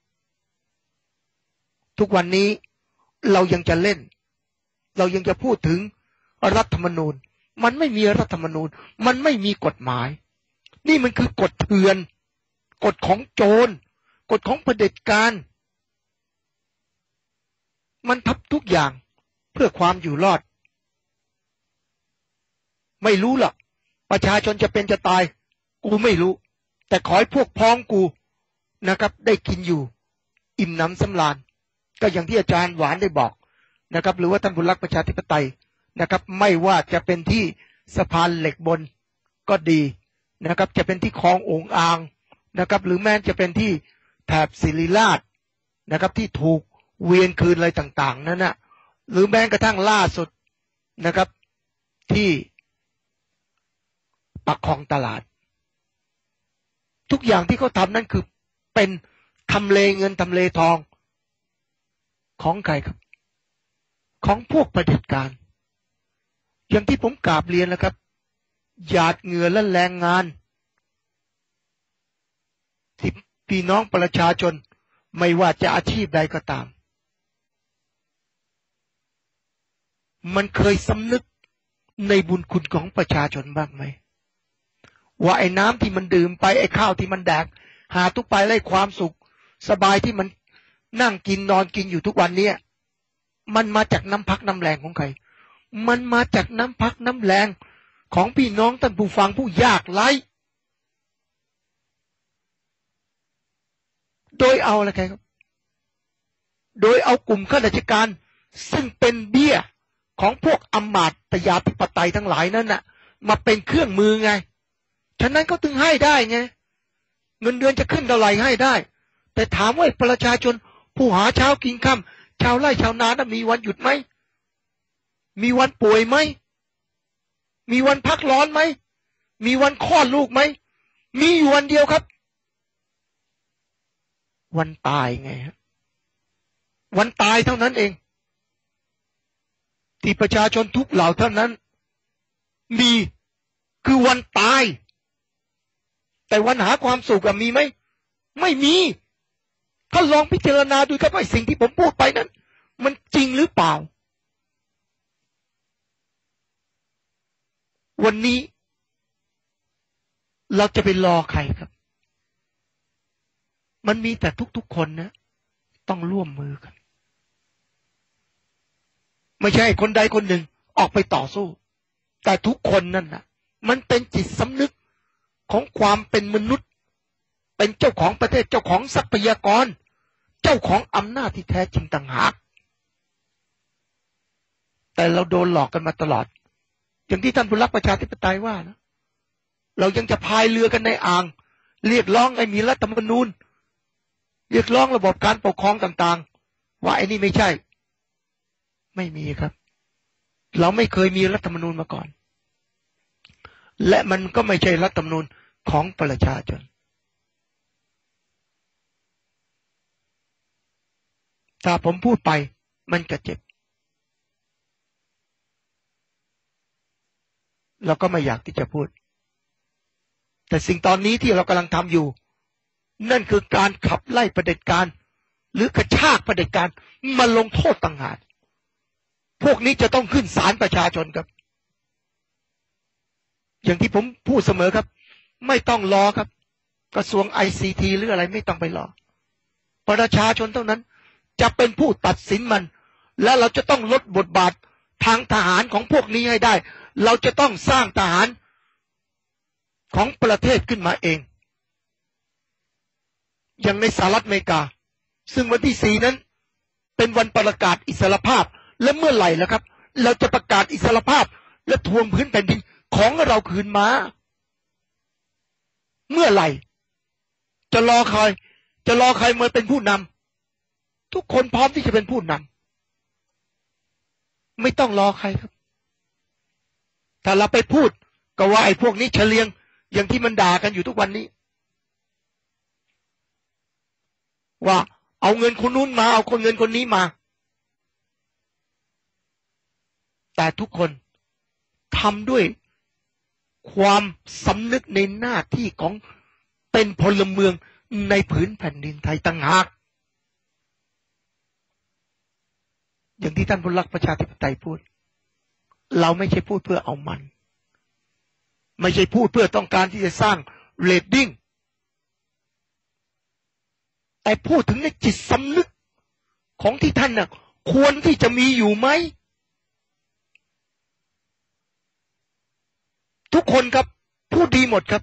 ทุกวันนี้เรายังจะเล่นเรายังจะพูดถึงรัฐธรรมนูญมันไม่มีรัฐธรรมนูญมันไม่มีกฎหมายนี่มันคือกฎเถื่อนกฎของโจรกฎของเผด็จการมันทับทุกอย่างเพื่อความอยู่รอดไม่รู้หรอกประชาชนจะเป็นจะตายกูไม่รู้แต่ขอให้พวกพ้องกูนะครับได้กินอยู่อิ่มหนำสำราญก็อย่างที่อาจารย์หวานได้บอกนะครับหรือว่าท่านผู้รักประชาธิปไตยนะครับไม่ว่าจะเป็นที่สะพานเหล็กบนก็ดีนะครับจะเป็นที่คลององอ่างนะครับหรือแม้จะเป็นที่แถบศิริราชนะครับที่ถูกเวียนคืนอะไรต่างๆนั่นนะหรือแม้กระทั่งล่าสุดนะครับที่ปากคลองตลาดทุกอย่างที่เขาทำนั่นคือเป็นทำเลเงินทำเลทองของใครครับของพวกเผด็จการอย่างที่ผมกราบเรียนแล้วครับหยาดเหงื่อและแรงงานที่พี่น้องประชาชนไม่ว่าจะอาชีพใดก็ตามมันเคยสำนึกในบุญคุณของประชาชนบ้างไหมว่าไอ้น้ำที่มันดื่มไปไอ้ข้าวที่มันแดกหาทุกไปไล่ความสุขสบายที่มันนั่งกินนอนกินอยู่ทุกวันนี้มันมาจากน้ำพักน้ำแรงของใครมันมาจากน้ำพักน้ำแรงของพี่น้องท่านผู้ฟังผู้ยากไร้โดยเอาอะไรครับโดยเอากลุ่มข้าราชการซึ่งเป็นเบี้ยของพวกอำมาตยาธิปไตยทั้งหลายนั้นน่ะมาเป็นเครื่องมือไงฉะนั้นก็ถึงให้ได้ไงเงินเดือนจะขึ้นเท่าไหร่ให้ได้แต่ถามว่าประชาชนผู้หาเช้ากินค่ำชาวไร่ชาวนามีวันหยุดไหมมีวันป่วยไหมมีวันพักร้อนไหมมีวันคลอดลูกไหมมีอยู่วันเดียวครับวันตายไงฮะวันตายเท่านั้นเองที่ประชาชนทุกเหล่าเท่านั้นมีคือวันตายแต่วันหาความสุขมีไหมไม่มีถ้าลองพิจารณาดูครับว่าสิ่งที่ผมพูดไปนั้นมันจริงหรือเปล่าวันนี้เราจะไปรอใครครับมันมีแต่ทุกๆคนนะต้องร่วมมือกันไม่ใช่คนใดคนหนึ่งออกไปต่อสู้แต่ทุกคนนั่นนะมันเป็นจิตสำนึกของความเป็นมนุษย์เป็นเจ้าของประเทศเจ้าของทรัพยากรเจ้าของอำนาจที่แท้จริงต่างหากแต่เราโดนหลอกกันมาตลอดอย่างที่ท่านผู้รักประชาธิปไตยว่านะเรายังจะพายเรือกันในอ่างเรียกร้องให้มีรัฐธรรมนูญเรียกร้องระบบการปกครองต่างๆว่าไอ้นี่ไม่ใช่ไม่มีครับเราไม่เคยมีรัฐธรรมนูญมาก่อนและมันก็ไม่ใช่รัฐธรรมนูญของประชาชนถ้าผมพูดไปมันจะเจ็บเราก็ไม่อยากที่จะพูดแต่สิ่งตอนนี้ที่เรากำลังทำอยู่นั่นคือการขับไล่เผด็จการหรือกระชากเผด็จการมาลงโทษต่างหากพวกนี้จะต้องขึ้นศาลประชาชนครับอย่างที่ผมพูดเสมอครับไม่ต้องรอครับกระทรวง ไอ ซี ที หรืออะไรไม่ต้องไปรอประชาชนเท่านั้นจะเป็นผู้ตัดสินมันและเราจะต้องลดบทบาททางทหารของพวกนี้ให้ได้เราจะต้องสร้างทหารของประเทศขึ้นมาเองอย่างในสหรัฐอเมริกาซึ่งวันที่สี่นั้นเป็นวันประกาศอิสรภาพและเมื่อไหร่ล่ะครับเราจะประกาศอิสรภาพและทวงพื้นแผ่นดินของเราคืนมาเมื่อไหร่จะรอใครจะรอใครมาเป็นผู้นำทุกคนพร้อมที่จะเป็นผู้นำไม่ต้องรอใครครับถ้าเราไปพูดก็ว่าไอ้พวกนี้เฉลียงอย่างที่มันด่ากันอยู่ทุกวันนี้ว่าเอาเงินคนนู้นมาเอาคนเงินคนนี้มาแต่ทุกคนทำด้วยความสำนึกในหน้าที่ของเป็นพลเมืองในผืนแผ่นดินไทยต่างหากอย่างที่ท่านผู้รักประชาธิปไตยพูดเราไม่ใช่พูดเพื่อเอามันไม่ใช่พูดเพื่อต้องการที่จะสร้างเรตติ้งแต่พูดถึงในจิตสำนึกของที่ท่านน่ะควรที่จะมีอยู่ไหมทุกคนครับพูดดีหมดครับ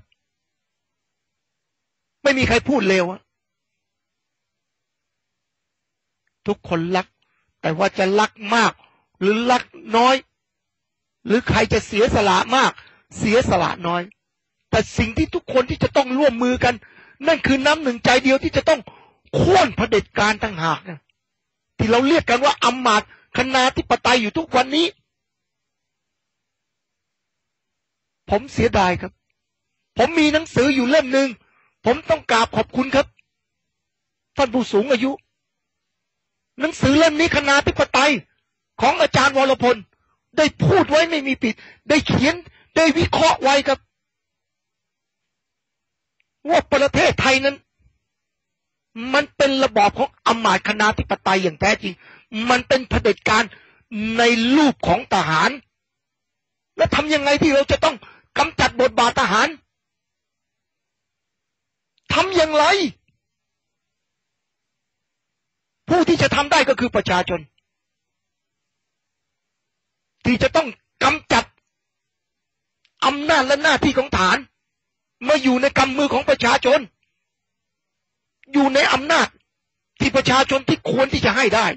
ไม่มีใครพูดเลวอะทุกคนรักแต่ว่าจะรักมากหรือรักน้อยหรือใครจะเสียสละมากเสียสละน้อยแต่สิ่งที่ทุกคนที่จะต้องร่วมมือกันนั่นคือน้ำหนึ่งใจเดียวที่จะต้องโค่นเผด็จการต่างหากนะที่เราเรียกกันว่าอำมาตย์คณาธิปไตยอยู่ทุกวันนี้ผมเสียดายครับผมมีหนังสืออยู่เล่มหนึ่งผมต้องกราบขอบคุณครับท่านผู้สูงอายุหนังสือเล่มนี้คณาธิปไตยของอาจารย์วรพลได้พูดไว้ไม่มีปิดได้เขียนได้วิเคราะห์ไว้ครับว่าประเทศไทยนั้นมันเป็นระบอบของอำมาตย์คณาธิปไตยอย่างแท้จริงมันเป็นเผด็จการในรูปของทหารและทำยังไงที่เราจะต้องกำจัดบทบาททหารทำอย่างไรผู้ที่จะทำได้ก็คือประชาชนที่จะต้องกำจัดอำนาจและหน้าที่ของทหารมาอยู่ในกำมือของประชาชนอยู่ในอำนาจที่ประชาชนที่ควรที่จะให้ได้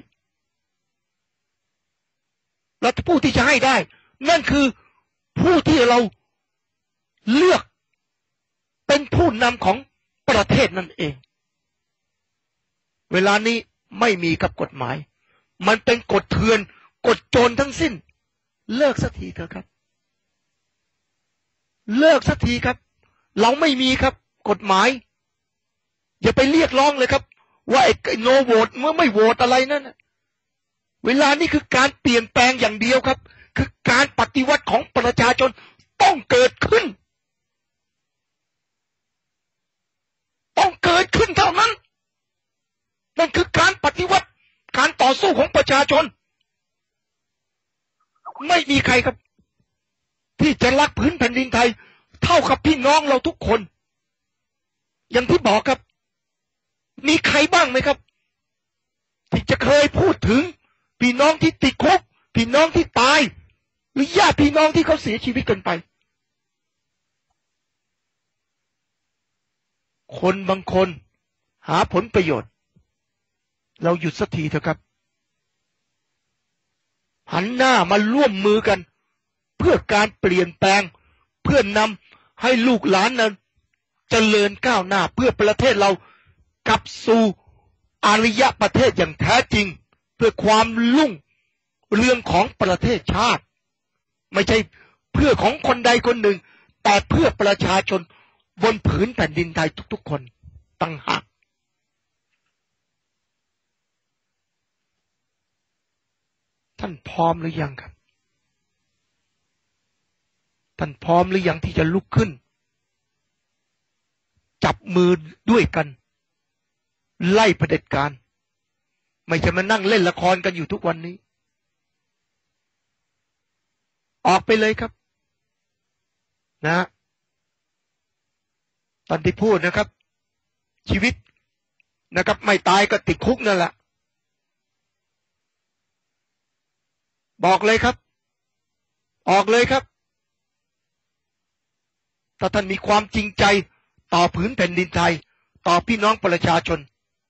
และผู้ที่จะให้ได้นั่นคือผู้ที่เราเลือกเป็นผู้นำของประเทศนั่นเองเวลานี้ไม่มีกับกฎหมายมันเป็นกฎเถื่อนกฎโจรทั้งสิ้นเลิกสักทีเถอะครับเลิกสักทีครับเราไม่มีครับกฎหมายอย่าไปเรียกร้องเลยครับว่าไอ้โนโหวตเมื่อไม่โหวตอะไรนั่นเวลานี้คือการเปลี่ยนแปลงอย่างเดียวครับคือการปฏิวัติของประชาชนต้องเกิดขึ้นต้องเกิดขึ้นเท่านั้นนั่นคือการปฏิวัติการต่อสู้ของประชาชนไม่มีใครครับที่จะรักพื้นแผ่นดินไทยเท่ากับพี่น้องเราทุกคนอย่างที่บอกครับมีใครบ้างไหมครับที่จะเคยพูดถึงพี่น้องที่ติดคุกพี่น้องที่ตายหรือญาติพี่น้องที่เขาเสียชีวิตกันไปคนบางคนหาผลประโยชน์เราหยุดสักทีเถอะครับหันหน้ามาร่วมมือกันเพื่อการเปลี่ยนแปลงเพื่อนำให้ลูกหลานนั้นเจริญก้าวหน้าเพื่อประเทศเรากลับสู่อารยประเทศอย่างแท้จริงเพื่อความรุ่งเรืองของประเทศชาติไม่ใช่เพื่อของคนใดคนหนึ่งแต่เพื่อประชาชนบนผืนแผ่นดินไทยทุกๆคนต่างหากท่านพร้อมหรือยังครับท่านพร้อมหรือยังที่จะลุกขึ้นจับมือด้วยกันไล่เผด็จการไม่ใช่มานั่งเล่นละครกันอยู่ทุกวันนี้ออกไปเลยครับนะตอนที่พูดนะครับชีวิตนะครับไม่ตายก็ติดคุกนั่นแหละบอกเลยครับออกเลยครับถ้าท่านมีความจริงใจต่อผืนแผ่นดินไทยต่อพี่น้องประชาชน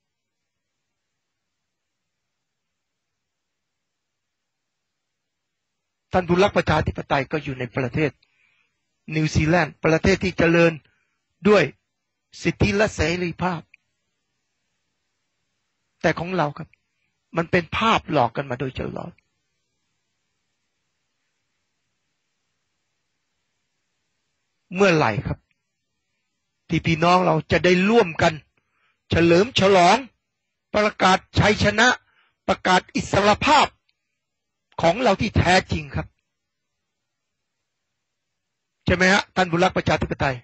ท่านผู้รักประชาธิปไตยก็อยู่ในประเทศนิวซีแลนด์ประเทศที่เจริญด้วยสิทธิและเสรีภาพแต่ของเราครับมันเป็นภาพหลอกกันมาโดยตลอดเมื่อไหร่ครับที่พี่น้องเราจะได้ร่วมกันเฉลิมฉลองประกาศชัยชนะประกาศอิสรภาพของเราที่แท้จริงครับใช่ไหมฮะท่านผู้รักประชาธิปไตย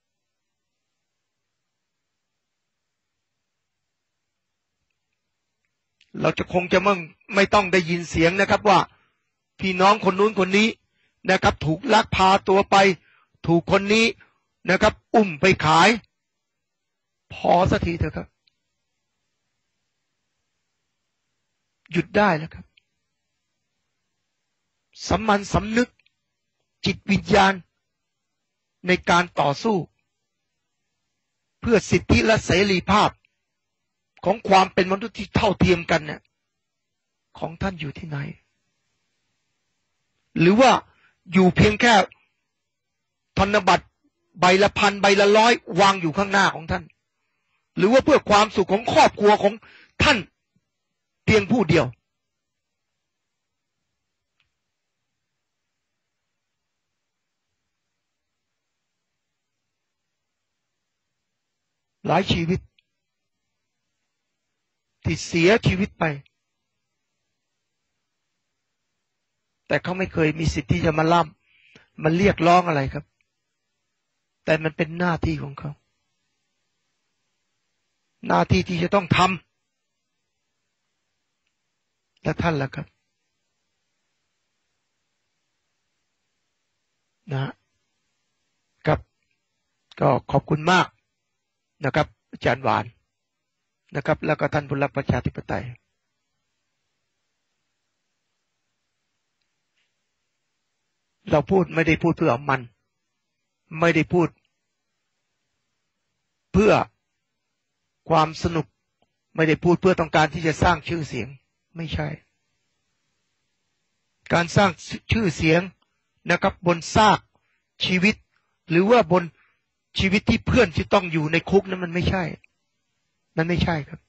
เราจะคงจะไม่ไม่ต้องได้ยินเสียงนะครับว่าพี่น้องคนนู้นคนนี้นะครับถูกลักพาตัวไปถูกคนนี้นะครับอุ้มไปขายพอสักทีเถอะครับหยุดได้แล้วครับสามัญสำนึกจิตวิญญาณในการต่อสู้เพื่อสิทธิและเสรีภาพของความเป็นมนุษย์ที่เท่าเทียมกันเนี่ยของท่านอยู่ที่ไหนหรือว่าอยู่เพียงแค่ธนบัตรใบละพันใบละร้อยวางอยู่ข้างหน้าของท่านหรือว่าเพื่อความสุขของครอบครัวของท่านเพียงผู้เดียวหลายชีวิตที่เสียชีวิตไปแต่เขาไม่เคยมีสิทธิ์ที่จะมาล่ำมันเรียกร้องอะไรครับแต่มันเป็นหน้าที่ของเขาหน้าที่ที่จะต้องทำและท่านล่ะครับนะครับก็ขอบคุณมากนะครับอาจารย์หวานนะครับแล้วก็ท่านผู้รักประชาธิปไตยเราพูดไม่ได้พูดเพื่อมันไม่ได้พูดเพื่อความสนุกไม่ได้พูดเพื่อต้องการที่จะสร้างชื่อเสียงไม่ใช่การสร้างชื่อเสียงนะครับบนซากชีวิตหรือว่าบนชีวิตที่เพื่อนที่ต้องอยู่ในคุกนั้นมันไม่ใช่มันไม่ใช่ครับ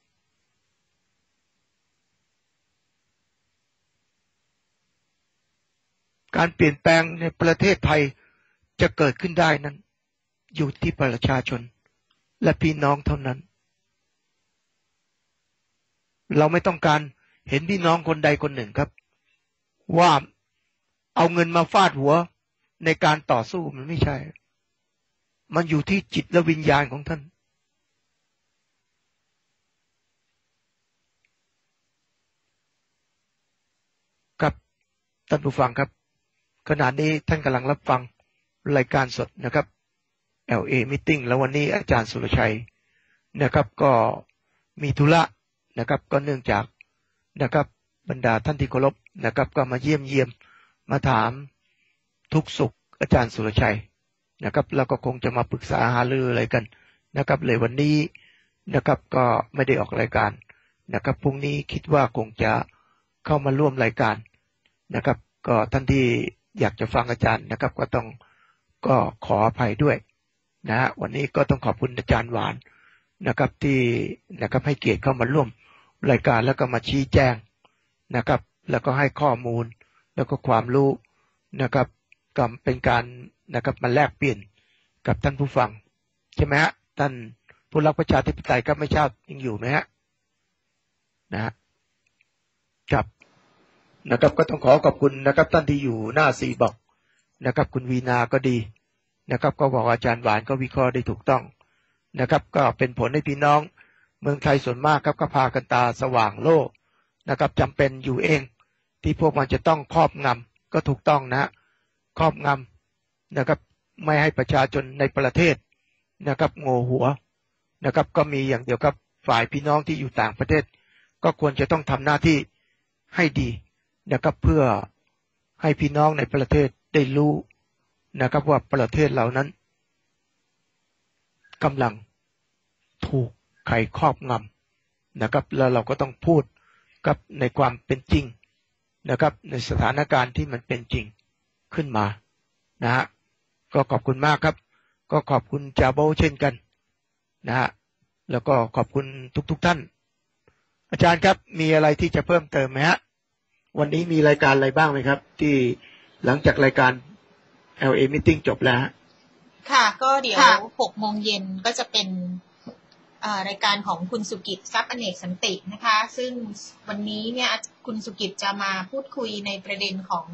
การเปลี่ยนแปลงในประเทศไทยจะเกิดขึ้นได้นั้นอยู่ที่ประชาชนและพี่น้องเท่านั้นเราไม่ต้องการเห็นพี่น้องคนใดคนหนึ่งครับว่าเอาเงินมาฟาดหัวในการต่อสู้มันไม่ใช่มันอยู่ที่จิตและวิญญาณของท่านครับท่านผู้ฟังครับขณะนี้ท่านกำลังรับฟังรายการสดนะครับ แอล เอ Meeting แล้ววันนี้อาจารย์สุรชัยนะครับก็มีธุระนะครับก็เนื่องจากนะครับบรรดาท่านที่เคารพนะครับก็มาเยี่ยมเยี่ยมมาถามทุกสุขอาจารย์สุรชัยนะครับแล้วก็คงจะมาปรึกษาหารืออะไรกันนะครับเลยวันนี้นะครับก็ไม่ได้ออกรายการนะครับพรุ่งนี้คิดว่าคงจะเข้ามาร่วมรายการนะครับก็ท่านที่อยากจะฟังอาจารย์นะครับก็ต้องก็ขออภัยด้วยนะฮะวันนี้ก็ต้องขอบคุณอาจารย์หวานนะครับที่นะครับให้เกียรติเข้ามาร่วมรายการแล้วก็มาชี้แจงนะครับแล้วก็ให้ข้อมูลแล้วก็ความรู้นะครับก็เป็นการนะครับมาแลกเปลี่ยนกับท่านผู้ฟังใช่ไหมฮะท่านผู้รักประชาธิปไตยก็ไม่ทราบยังอยู่ไหมฮะนะฮะครับนะครับก็ต้องขอขอบคุณนะครับท่านที่อยู่หน้าซีบอกนะครับคุณวีนาก็ดีนะครับก็บอกอาจารย์หวานก็วิเคราะห์ได้ถูกต้องนะครับก็เป็นผลให้พี่น้องเมืองไทยส่วนมากครับก็พากันตาสว่างโลกนะครับจำเป็นอยู่เองที่พวกมันจะต้องครอบงำก็ถูกต้องนะครอบงำนะครับไม่ให้ประชาชนในประเทศนะครับโง่หัวนะครับก็มีอย่างเดียวครับฝ่ายพี่น้องที่อยู่ต่างประเทศก็ควรจะต้องทำหน้าที่ให้ดีนะครับเพื่อให้พี่น้องในประเทศได้รู้นะครับว่าประเทศเหล่านั้นกำลังถูกใครครอบงำนะครับแล้วเราก็ต้องพูดกับในความเป็นจริงนะครับในสถานการณ์ที่มันเป็นจริงขึ้นมานะฮะก็ขอบคุณมากครับก็ขอบคุณจาโบเช่นกันนะฮะแล้วก็ขอบคุณทุกๆ ท่านอาจารย์ครับมีอะไรที่จะเพิ่มเติมไหมฮะวันนี้มีรายการอะไรบ้างไหมครับที่หลังจากรายการ แอล เอ Meeting จบแล้วค่ะก็เดี๋ยวหกโมงเย็นก็จะเป็นรายการของคุณสุกิจทรัพย์อเนกสันตินะคะซึ่งวันนี้เนี่ยคุณสุกิจจะมาพูดคุยในประเด็นของ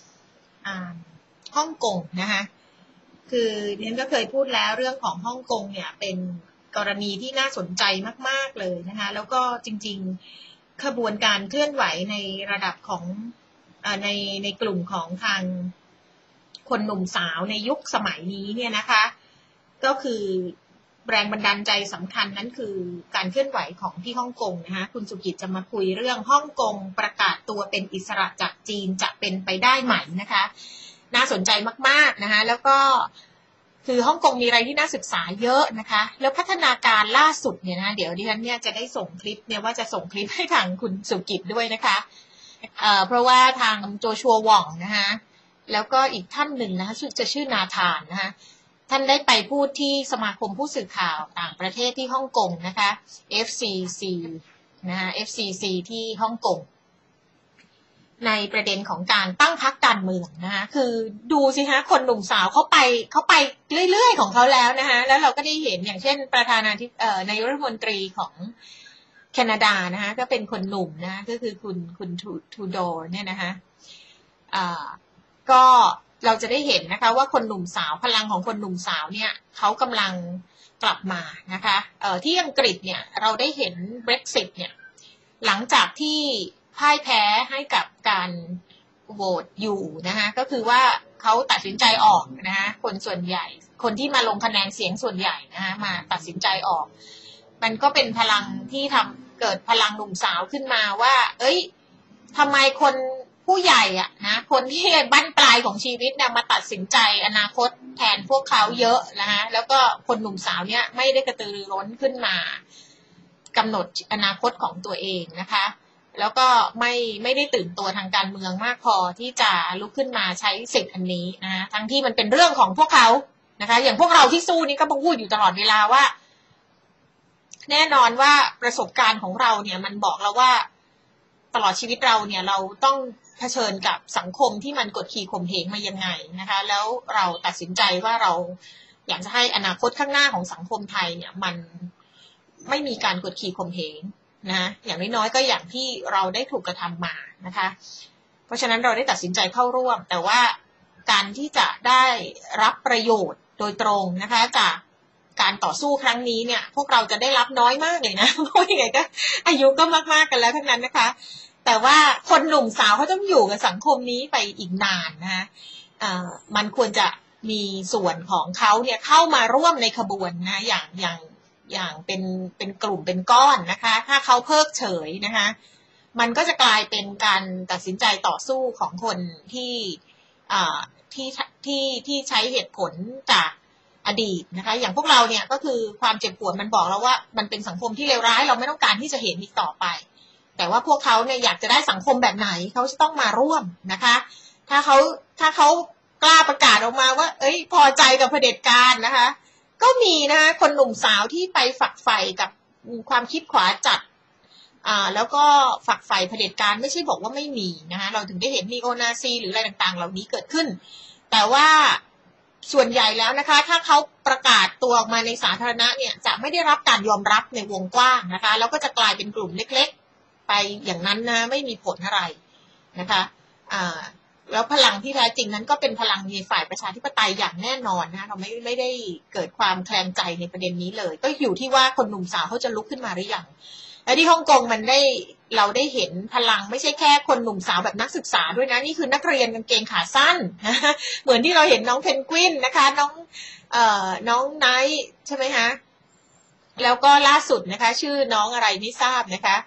ฮ่องกงนะคะคือเรียนก็เคยพูดแล้วเรื่องของฮ่องกงเนี่ยเป็นกรณีที่น่าสนใจมากๆเลยนะคะแล้วก็จริงๆขบวนการเคลื่อนไหวในระดับของในในกลุ่มของทางคนหนุ่มสาวในยุคสมัยนี้เนี่ยนะคะก็คือแรงบันดาลใจสำคัญนั้นคือการเคลื่อนไหวของที่ฮ่องกงนะคะคุณสุกิจจะมาคุยเรื่องฮ่องกงประกาศตัวเป็นอิสระจากจีนจะเป็นไปได้ไหมนะคะน่าสนใจมากๆนะคะแล้วก็คือฮ่องกงมีอะไรที่น่าศึกษาเยอะนะคะแล้วพัฒนาการล่าสุดเนี่ยนะเดี๋ยวดิฉันเนี่ยจะได้ส่งคลิปเนี่ยว่าจะส่งคลิปให้ทางคุณสุกิจด้วยนะคะเอ่อเพราะว่าทางโจชัวหว่องนะคะแล้วก็อีกท่านหนึ่งนะคะจะชื่อนาธานนะคะท่านได้ไปพูดที่สมาคมผู้สื่อข่าวต่างประเทศที่ฮ่องกงนะคะ เอฟ ซี ซี นะคะ เอฟ ซี ซี ที่ฮ่องกงในประเด็นของการตั้งพรรคการเมืองนะคะคือดูสิฮะคนหนุ่มสาวเขาไปเขาไปเรื่อยๆของเขาแล้วนะคะแล้วเราก็ได้เห็นอย่างเช่นประธานาธิบดีเอ่อนายกรัฐมนตรีของแคนาดานะคะก็เป็นคนหนุ่มนะก็คือคุณคุณทูโดเนี่ยนะคะอ่าก็เราจะได้เห็นนะคะว่าคนหนุ่มสาวพลังของคนหนุ่มสาวเนี่ยเขากำลังกลับมานะคะเอ่อที่อังกฤษเนี่ยเราได้เห็น Brexit เนี่ยหลังจากที่พ่ายแพ้ให้กับการโหวตอยู่นะคะก็คือว่าเขาตัดสินใจออกนะคะคนส่วนใหญ่คนที่มาลงคะแนนเสียงส่วนใหญ่นะคะมาตัดสินใจออกมันก็เป็นพลังที่ทำเกิดพลังหนุ่มสาวขึ้นมาว่าเอ้ยทำไมคนผู้ใหญ่อะนะคนที่บั้นปลายของชีวิตเนี่ยมาตัดสินใจอนาคตแทนพวกเขาเยอะนะคะแล้วก็คนหนุ่มสาวเนี่ยไม่ได้กระตือรือร้นขึ้นมากำหนดอนาคตของตัวเองนะคะแล้วก็ไม่ไม่ได้ตื่นตัวทางการเมืองมากพอที่จะลุกขึ้นมาใช้สิทธิ์อันนี้นะทั้งที่มันเป็นเรื่องของพวกเขานะคะอย่างพวกเราที่สู้นี่ก็พูดอยู่ตลอดเวลาว่าแน่นอนว่าประสบการณ์ของเราเนี่ยมันบอกเราว่าตลอดชีวิตเราเนี่ยเราต้องเผชิญกับสังคมที่มันกดขี่ข่มเหงมายังไงนะคะแล้วเราตัดสินใจว่าเราอยากจะให้อนาคตข้างหน้าของสังคมไทยเนี่ยมันไม่มีการกดขี่ข่มเหงนะอย่างน้อยๆก็อย่างที่เราได้ถูกกระทำมานะคะเพราะฉะนั้นเราได้ตัดสินใจเข้าร่วมแต่ว่าการที่จะได้รับประโยชน์โดยตรงนะคะจากการต่อสู้ครั้งนี้เนี่ยพวกเราจะได้รับน้อยมากเลยนะเพราะยังไงก็อายุก็มากๆกันแล้วทั้งนั้นนะคะแต่ว่าคนหนุ่มสาวเขาต้องอยู่กับสังคมนี้ไปอีกนานนะคะอ่ามันควรจะมีส่วนของเขาเนี่ยเข้ามาร่วมในขบวนนะอย่างอย่างอย่างเป็นเป็นกลุ่มเป็นก้อนนะคะถ้าเขาเพิกเฉยนะคะมันก็จะกลายเป็นการตัดสินใจต่อสู้ของคนที่อ่าที่ที่ที่ใช้เหตุผลจากอดีตนะคะอย่างพวกเราเนี่ยก็คือความเจ็บปวดมันบอกเราว่ามันเป็นสังคมที่เลวร้ายเราไม่ต้องการที่จะเห็นอีกต่อไปแต่ว่าพวกเขาเนี่ยอยากจะได้สังคมแบบไหนเขาจะต้องมาร่วมนะคะถ้าเขาถ้าเขากล้าประกาศออกมาว่าเอ้ยพอใจกับเผด็จการนะคะก็มีนะคะคนหนุ่มสาวที่ไปฝักใฝ่กับความคิดขวาจัดอ่าแล้วก็ฝักใฝ่เผด็จการไม่ใช่บอกว่าไม่มีนะคะเราถึงได้เห็นนีโอนาซีหรืออะไรต่างๆเหล่านี้เกิดขึ้นแต่ว่าส่วนใหญ่แล้วนะคะถ้าเขาประกาศตัวออกมาในสาธารณะเนี่ยจะไม่ได้รับการยอมรับในวงกว้างนะคะแล้วก็จะกลายเป็นกลุ่มเล็กๆไปอย่างนั้นนะไม่มีผลอะไรนะคะอ่าแล้วพลังที่แท้จริงนั้นก็เป็นพลังในฝ่ายประชาธิปไตยอย่างแน่นอนนะเราไม่ไม่ได้เกิดความแคลงใจในประเด็นนี้เลยก็อยู่ที่ว่าคนหนุ่มสาวเขาจะลุกขึ้นมาหรือยังและที่ฮ่องกงมันได้เราได้เห็นพลังไม่ใช่แค่คนหนุ่มสาวแบบนักศึกษาด้วยนะนี่คือนักเรียนกางเกงขาสั้นนะเหมือนที่เราเห็นน้องเพนกวินนะคะน้องเอ่อน้องไนท์ใช่ไหมคะแล้วก็ล่าสุดนะคะชื่อน้องอะไรไม่ทราบนะคะ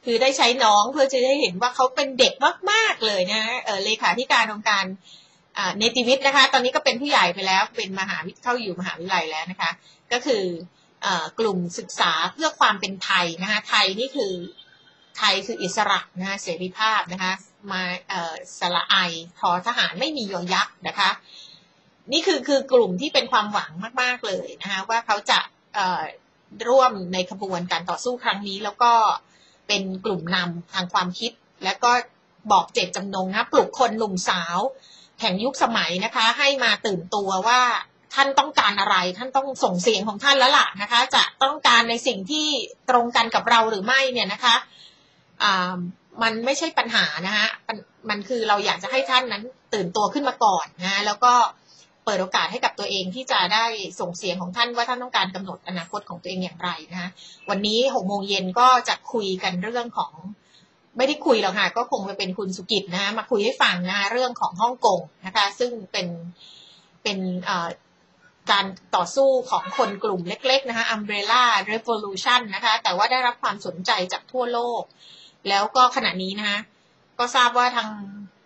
คือได้ใช้น้องเพื่อจะได้เห็นว่าเขาเป็นเด็กมากๆเลยนะเออเลขาธิการองค์การอ่าเนติวิทย์นะคะตอนนี้ก็เป็นผู้ใหญ่ไปแล้วเป็นมหาวิทยาเข้าอยู่มหาวิทยาลัยแล้วนะคะก็คือเอ่อกลุ่มศึกษาเพื่อความเป็นไทยนะคะไทยนี่คือไทยคืออิสระนะคะเสรีภาพนะคะมาเอ่อสระไอทอทหารไม่มียอยักษ์นะคะนี่คือคือกลุ่มที่เป็นความหวังมากๆเลยนะคะว่าเขาจะเอ่อร่วมในขบวนการต่อสู้ครั้งนี้แล้วก็เป็นกลุ่มนำทางความคิดและก็บอกเจตจำนงนะปลุกคนหนุ่มสาวแห่งยุคสมัยนะคะให้มาตื่นตัวว่าท่านต้องการอะไรท่านต้องส่งเสียงของท่านแล้วล่ะนะคะจะต้องการในสิ่งที่ตรงกันกับเราหรือไม่เนี่ยนะคะอ่ามันไม่ใช่ปัญหานะคะมันมันคือเราอยากจะให้ท่านนั้นตื่นตัวขึ้นมาก่อนนะแล้วก็เปิดโอกาสให้กับตัวเองที่จะได้ส่งเสียงของท่านว่าท่านต้องการกำหนดอนาคตของตัวเองอย่างไรนะคะวันนี้หกโมงเย็นก็จะคุยกันเรื่องของไม่ได้คุยหรอกค่ะก็คงจะเป็นคุณสุกิจนะมาคุยให้ฟังนะเรื่องของฮ่องกงนะคะซึ่งเป็นเป็นการต่อสู้ของคนกลุ่มเล็กๆนะคะ Umbrella Revolution นะคะแต่ว่าได้รับความสนใจจากทั่วโลกแล้วก็ขณะนี้นะคะก็ทราบว่าทาง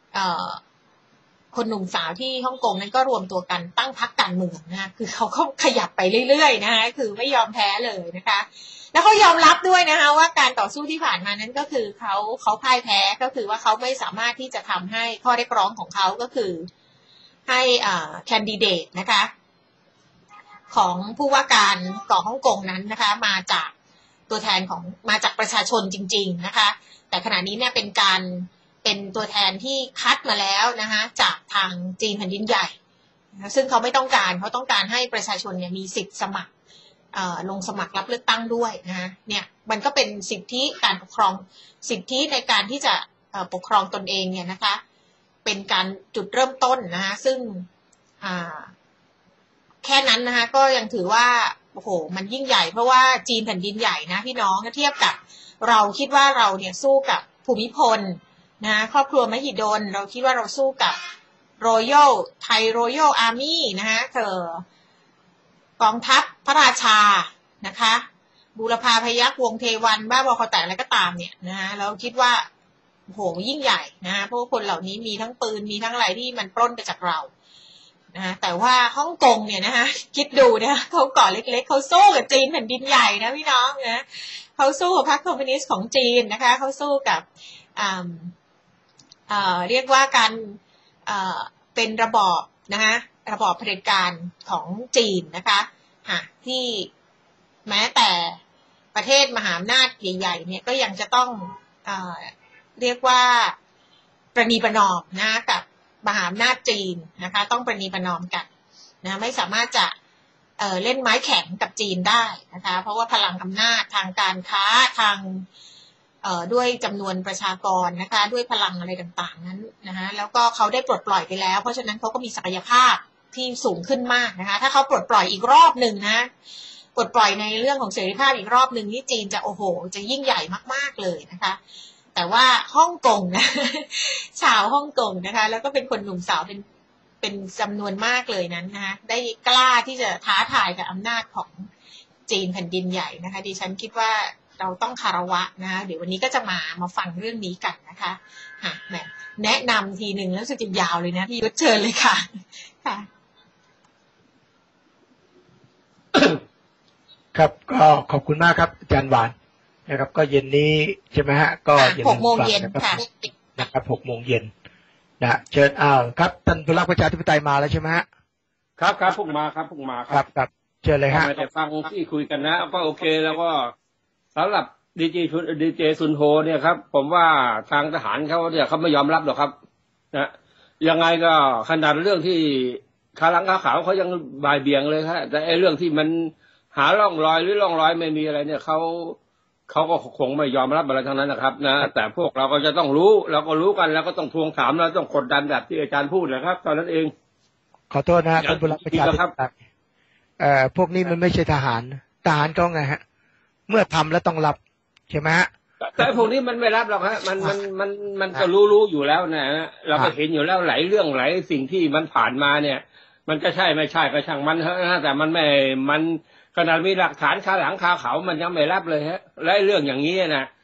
คนหนุ่มสาวที่ฮ่องกงนั้นก็รวมตัวกันตั้งพรรคการเมืองนะคะคือเขาก็ขยับไปเรื่อยๆนะคะคือไม่ยอมแพ้เลยนะคะแล้วเขายอมรับด้วยนะคะว่าการต่อสู้ที่ผ่านมานั้นก็คือเขาเขาพ่ายแพ้ก็คือว่าเขาไม่สามารถที่จะทำให้ข้อเรียกร้องของเขาก็คือให้อ่าแคนดิเดตนะคะของผู้ว่าการเกาะฮ่องกงนั้นนะคะมาจากตัวแทนของมาจากประชาชนจริงๆนะคะแต่ขณะนี้เนี่ยเป็นการเป็นตัวแทนที่คัดมาแล้วนะคะจากทางจีนแผ่นดินใหญ่ซึ่งเขาไม่ต้องการเขาต้องการให้ประชาชนเนี่ยมีสิทธิ์สมัครลงสมัครรับเลือกตั้งด้วยนะเนี่ยมันก็เป็นสิทธิการปกครองสิทธิในการที่จะปกครองตนเองเนี่ยนะคะเป็นการจุดเริ่มต้นนะคะซึ่งแค่นั้นนะคะก็ยังถือว่าโอ้โหมันยิ่งใหญ่เพราะว่าจีนแผ่นดินใหญ่นะพี่น้องเทียบกับเราคิดว่าเราเนี่ยสู้กับภูมิพลนะครอบครัวมหิดลเราคิดว่าเราสู้กับ Royal Thai Royal Army นะคะเธอกองทัพพระราชานะคะบูรพาพยัคฆ์วงเทวันบ้าบอคอแตกอะไรก็ตามเนี่ยนะฮะเราคิดว่าโหยิ่งใหญ่นะเพราะว่าคนเหล่านี้มีทั้งปืนมีทั้งอะไรที่มันปล้นไปจากเรานะแต่ว่าฮ่องกงเนี่ยนะคะคิดดูนะเขาเกาะเล็กๆเขาสู้กับจีนแผ่นดินใหญ่นะพี่น้องนะเขาสู้กับพรรคคอมมิวนิสต์ของจีนนะคะเขาสู้กับอ่าอ่าเรียกว่าการอ่าเป็นระบอบนะคะระบอบเผด็จการของจีนนะคะที่แม้แต่ประเทศมหาอำนาจใหญ่ๆเนี่ยก็ยังจะต้องเอ่อเรียกว่าประนีประนอมนะกับมหาอำนาจจีนนะคะต้องประนีประนอมกันนะไม่สามารถจะเอ่อเล่นไม้แข็งกับจีนได้นะคะเพราะว่าพลังอำนาจทางการค้าทางเอ่อด้วยจำนวนประชากรนะคะด้วยพลังอะไรต่างๆนั้นนะคะแล้วก็เขาได้ปลดปล่อยไปแล้วเพราะฉะนั้นเขาก็มีศักยภาพที่สูงขึ้นมากนะคะถ้าเขาปลดปล่อยอีกรอบหนึ่งนะปลดปล่อยในเรื่องของเสรีภาพอีกรอบหนึ่งนี่จีนจะโอ้โหจะยิ่งใหญ่มากๆเลยนะคะแต่ว่าฮ่องกงนะชาวฮ่องกงนะคะแล้วก็เป็นคนหนุ่มสาวเป็นเป็นจำนวนมากเลยนั้นนะคะได้กล้าที่จะท้าทายกับอำนาจของจีนแผ่นดินใหญ่นะคะดิฉันคิดว่าเราต้องคารวะนะคะเดี๋ยววันนี้ก็จะมามาฟังเรื่องนี้กันนะคะฮะแหมแนะนำทีหนึ่งแล้วรู้สึกจะยาวเลยนะพี่ยุทธเชิญเลยค่ะค่ะครับก็ขอบคุณมากครับอาจารย์หวานนะครับก็เย็นนี้ใช่ไหมฮะก็หกโมงเย็นค่ะนะครับหกโมงเย็นนะเชิญอ้าวครับท่านผู้รักประชาธิปไตยมาแล้วใช่ไหมฮะครับครับพวกมาครับพวกมาครับครับเชิญเลยฮะไม่ได้ฟังที่คุยกันนะก็โอเคแล้วก็สำหรับดีเจชุนดีเจซุนโฮเนี่ยครับผมว่าทางทหารเขาเนี่ยเขาไม่ยอมรับหรอกครับนะยังไงก็ขนาดเรื่องที่คาลังคาขาวเขายังบ่ายเบี่ยงเลยครับแต่ไอ้เรื่องที่มันหาร่องรอยหรือร่องรอยไม่มีอะไรเนี่ยเขาเขาก็คงไม่ยอมรับอะไรทั้งนั้นนะครับนะแต่พวกเราก็จะต้องรู้เราก็รู้กันแล้วก็ต้องทวงถามแล้วต้องกดดันแบบที่อาจารย์พูดนะครับตอนนั้นเองขอโทษนะท่านผู้รักประชาธิปไตยเอ่อพวกนี้มันไม่ใช่ทหารทหารก็ไงฮะเมื่อทำแล้วต้องรับใช่ไหมฮะแต่พวกนี้มันไม่รับหรอกฮะมันมันมันมันก็รู้รู้อยู่แล้วนะเราก็เห็นอยู่แล้วหลายเรื่องหลายสิ่งที่มันผ่านมาเนี่ยมันจะใช่ไม่ใช่ก็ช่างมันเถอะนะแต่มันไม่มันขนาดมีหลักฐานคาหลังคาเขามันยังไม่รับเลยฮะและเรื่องอย่างนี้นะ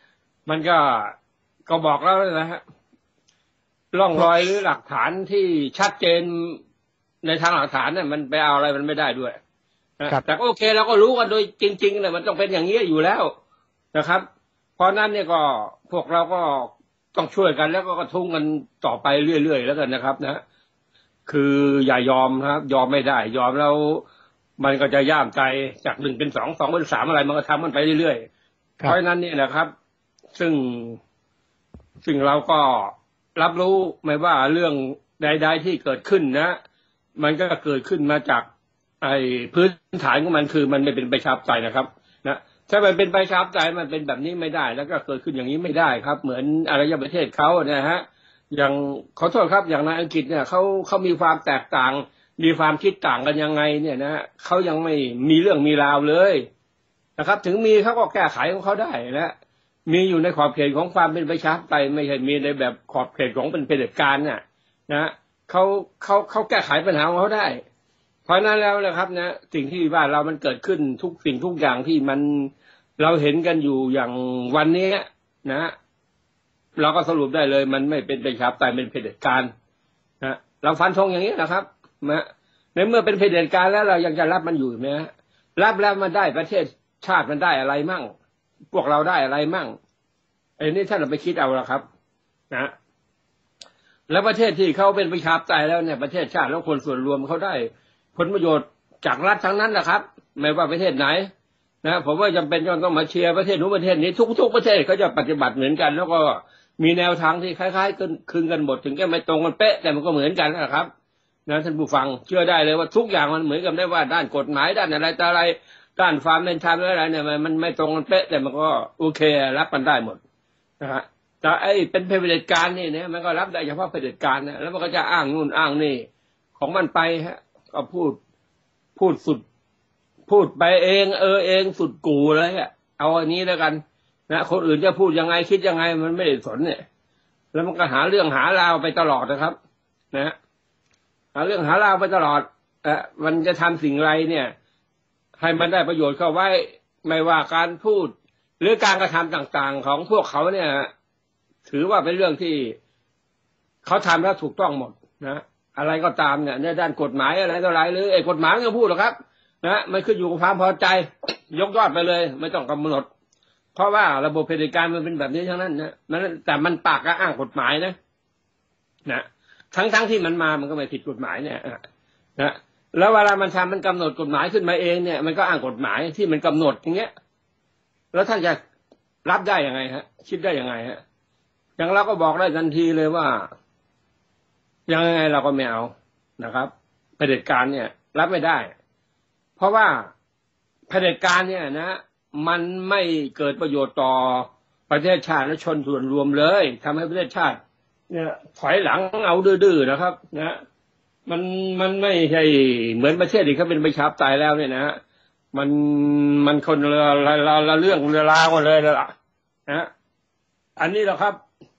มันก็ก็บอกแล้วนะฮะร่องรอยหรือหลักฐานที่ชัดเจนในทางหลักฐานเนี่ยมันไปเอาอะไรมันไม่ได้ด้วยแต่โอเคเราก็รู้กันโดยจริงๆเนี่ยมันต้องเป็นอย่างนี้อยู่แล้วนะครับเพราะนั้นเนี่ยก็พวกเราก็ต้องช่วยกันแล้วก็กระทุ้งกันต่อไปเรื่อยๆแล้วกันนะครับนะคืออย่ายอมนะครับยอมไม่ได้ยอมแล้วมันก็จะย่ามใจจากหนึ่งเป็นสองสองเป็นสามอะไรมันก็ทำมันไปเรื่อยๆเพราะฉะนั้นเนี่ยนะครับซึ่งซึ่งเราก็รับรู้ไม่ว่าเรื่องใดๆที่เกิดขึ้นนะมันก็เกิดขึ้นมาจากไอ้พื้นฐานของมันคือมันไม่เป็นประชาธิปไตยนะครับนะถ้ามันเป็นประชาธิปไตยมันเป็นแบบนี้ไม่ได้แล้วก็เกิดขึ้นอย่างนี้ไม่ได้ครับเหมือนอารยประเทศเขาเนี่ยฮะอย่างขอโทษครับอย่างในอังกฤษเนี่ยเขาเขามีความแตกต่างมีความคิดต่างกันยังไงเนี่ยนะเขายังไม่มีเรื่องมีราวเลยนะครับถึงมีเขาก็แก้ไขของเขาได้นะมีอยู่ในขอบเขตของความเป็นประชาธิปไตยไม่ใช่มีในแบบขอบเขตของเป็นเผด็จการน่ะนะเขาเขาเขาแก้ไขปัญหาของเขาได้เพราะนั้นแล้วนะครับนะสิ่งที่บ้านเรามันเกิดขึ้นทุกสิ่งทุกอย่างที่มันเราเห็นกันอยู่อย่างวันนี้นะเราก็สรุปได้เลยมันไม่เป็นประชาธิปไตยเป็นเผด็จการนะเราฟันธงอย่างนี้นะครับนะในเมื่อเป็นเผด็จการแล้วเรายังจะรับมันอยู่ไหมรับแล้วมันได้ประเทศชาติมันได้อะไรมั่งพวกเราได้อะไรมั่งไอ้นี่ท่านเราไปคิดเอาละครับนะแล้วประเทศที่เขาเป็นประชาธิปไตยแล้วเนี่ยประเทศชาติแล้วคนส่วนรวมเขาได้ผลประโยชน์จากรัฐทั้งนั้นนะครับไม่ว่าประเทศไหนนะผมว่าจำเป็นต้องมาเชียร์ประเทศนู้นประเทศนี้ทุกๆประเทศเขาจะปฏิบัติเหมือนกันแล้วก็มีแนวทางที่คล้ายๆกันคืนกันหมดถึงจะไม่ตรงกันเป๊ะแต่มันก็เหมือนกันนะครับนะท่านผู้ฟังเชื่อได้เลยว่าทุกอย่างมันเหมือนกันได้ว่าด้านกฎหมายด้านอะไรต่ออะไรด้านความเป็นธรรมอะไรเนี่ยมันไม่ตรงกันเป๊ะแต่มันก็โอเครับกันได้หมดนะฮะแต่ไอ้เป็นเผด็จการนี่เนี่ยมันก็รับได้เฉพาะเผด็จการนะแล้วมันก็จะอ้างนู่นอ้างนี่ของมันไปฮะก็พูดพูดสุดพูดไปเองเออเองสุดกูเลยอ่ะเอาอันนี้แล้วกันนะคนอื่นจะพูดยังไงคิดยังไงมันไม่ได้สนเนี่ยแล้วมันก็หาเรื่องหาราวไปตลอดนะครับนะหาเรื่องหาราวไปตลอดเออมันจะทำสิ่งไรเนี่ยให้มันได้ประโยชน์เข้าไว้ไม่ว่าการพูดหรือการกระทำต่างๆของพวกเขาเนี่ยถือว่าเป็นเรื่องที่เขาทำแล้วถูกต้องหมดนะอะไรก็ตามเนี่ยในด้านกฎหมายอะไรต่ออะไรหรือไอ้กฎหมายไม่ต้องพูดหรอกครับนะมันขึ้นอยู่กับความพอใจยกยอดไปเลยไม่ต้องกำหนดเพราะว่าระบบเผด็จการมันเป็นแบบนี้ทั้งนั้นนะมันแต่มันปากก็อ้างกฎหมายนะนะทั้งๆ ท, ที่มันมามันก็ไม่ผิดกฎหมายเนี่ยนะแล้วเวลามันทำมันกำหนดกฎหมายขึ้นมาเองเนี่ยมันก็อ้างกฎหมายที่มันกำหนดอย่างเงี้ยแล้วท่านจะรับได้ยังไงฮะคิดได้ยังไงฮะอย่างเราก็บอกได้ทันทีเลยว่ายังไงเราก็ไม่เอานะครับเผด็จการเนี่ยรับไม่ได้เพราะว่าเผด็จการเนี่ยนะมันไม่เกิดประโยชน์ต่อประเทศชาติและชนส่วนรวมเลยทำให้ประเทศชาติเนี่ยถอยหลังเอาดื้อๆนะครับนะมันมันไม่ใช่เหมือนประเทศที่เขาเป็นประชาธิปไตยแล้วเนี่ยนะมันมันคนละละละละเรื่องละราวกันเลยละนะอันนี้แหละครับ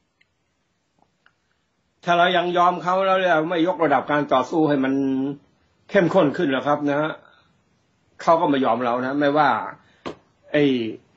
ถ้าเรายังยอมเขาแล้วเนี่ยไม่ยกระดับการต่อสู้ให้มันเข้มข้นขึ้นแล้วครับนะเขาก็ไม่ยอมเรานะไม่ว่าไอ้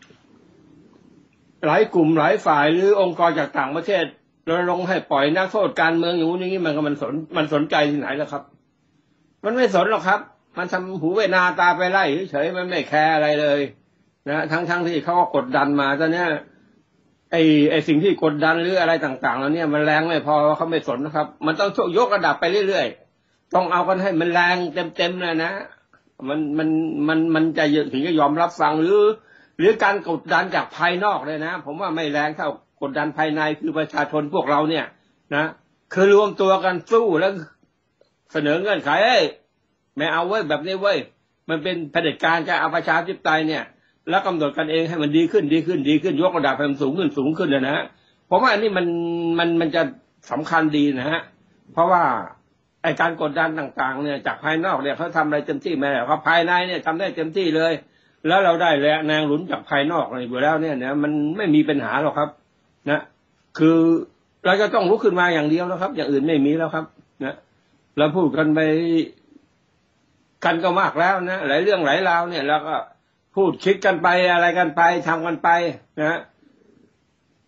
หลายกลุ่มหลายฝ่ายหรือองค์กรจากต่างประเทศเราลงให้ปล่อยนักโทษการเมืองอย่างนี้อย่างนี้มันก็มันสนมันสนใจที่ไหนแล้วครับมันไม่สนหรอกครับมันทำหูเวนาตาไปไล่เฉยๆมันไม่แคร์อะไรเลยนะทั้งๆ ท, ที่เขาก็กดดันมาตอนนี้ไอ้ไอ้สิ่งที่กดดันหรืออะไรต่างๆแล้วเนี่ยมันแรงไม่พอเขาไม่สนนะครับมันต้องยกระดับไปเรื่อยๆต้องเอากันให้มันแรงเต็มๆเลยนะมันมันมันมันจะถึงจะยอมรับฟังหรือหรือการกดดันจากภายนอกเลยนะผมว่าไม่แรงเท่ากดดันภายในคือประชาชนพวกเราเนี่ยนะคือรวมตัวกันสู้แล้วเสนอเงื่อนไขเอ้ยไม่เอาเว้ยแบบนี้เว้ยมันเป็นเผด็จการจะเอาประชาธิปไตยเนี่ยแล้วกำหนดกันเองให้มันดีขึ้นดีขึ้นดีขึ้นยกระดับให้มันสูงขึ้นสูงขึ้นนะฮะผมว่าอันนี้มันมันมันจะสำคัญดีนะฮะเพราะว่าไอการกดดันต่างๆเนี่ยจากภายนอกเนี่ยเขาทำอะไรเต็มที่ไม่ได้ครับภายในเนี่ยทำได้เต็มที่เลยแล้วเราได้แรงแรงหนุนจากภายนอกอะไรอยู่แล้วเนี่ยนะมันไม่มีปัญหาหรอกครับนะคือเราจะต้องลุกขึ้นมาอย่างเดียวแล้วครับอย่างอื่นไม่มีแล้วครับนะเราพูดกันไปกันก็มากแล้วนะหลายเรื่องหลายราวเนี่ยเราก็พูดคิดกันไปอะไรกันไปทำกันไปนะ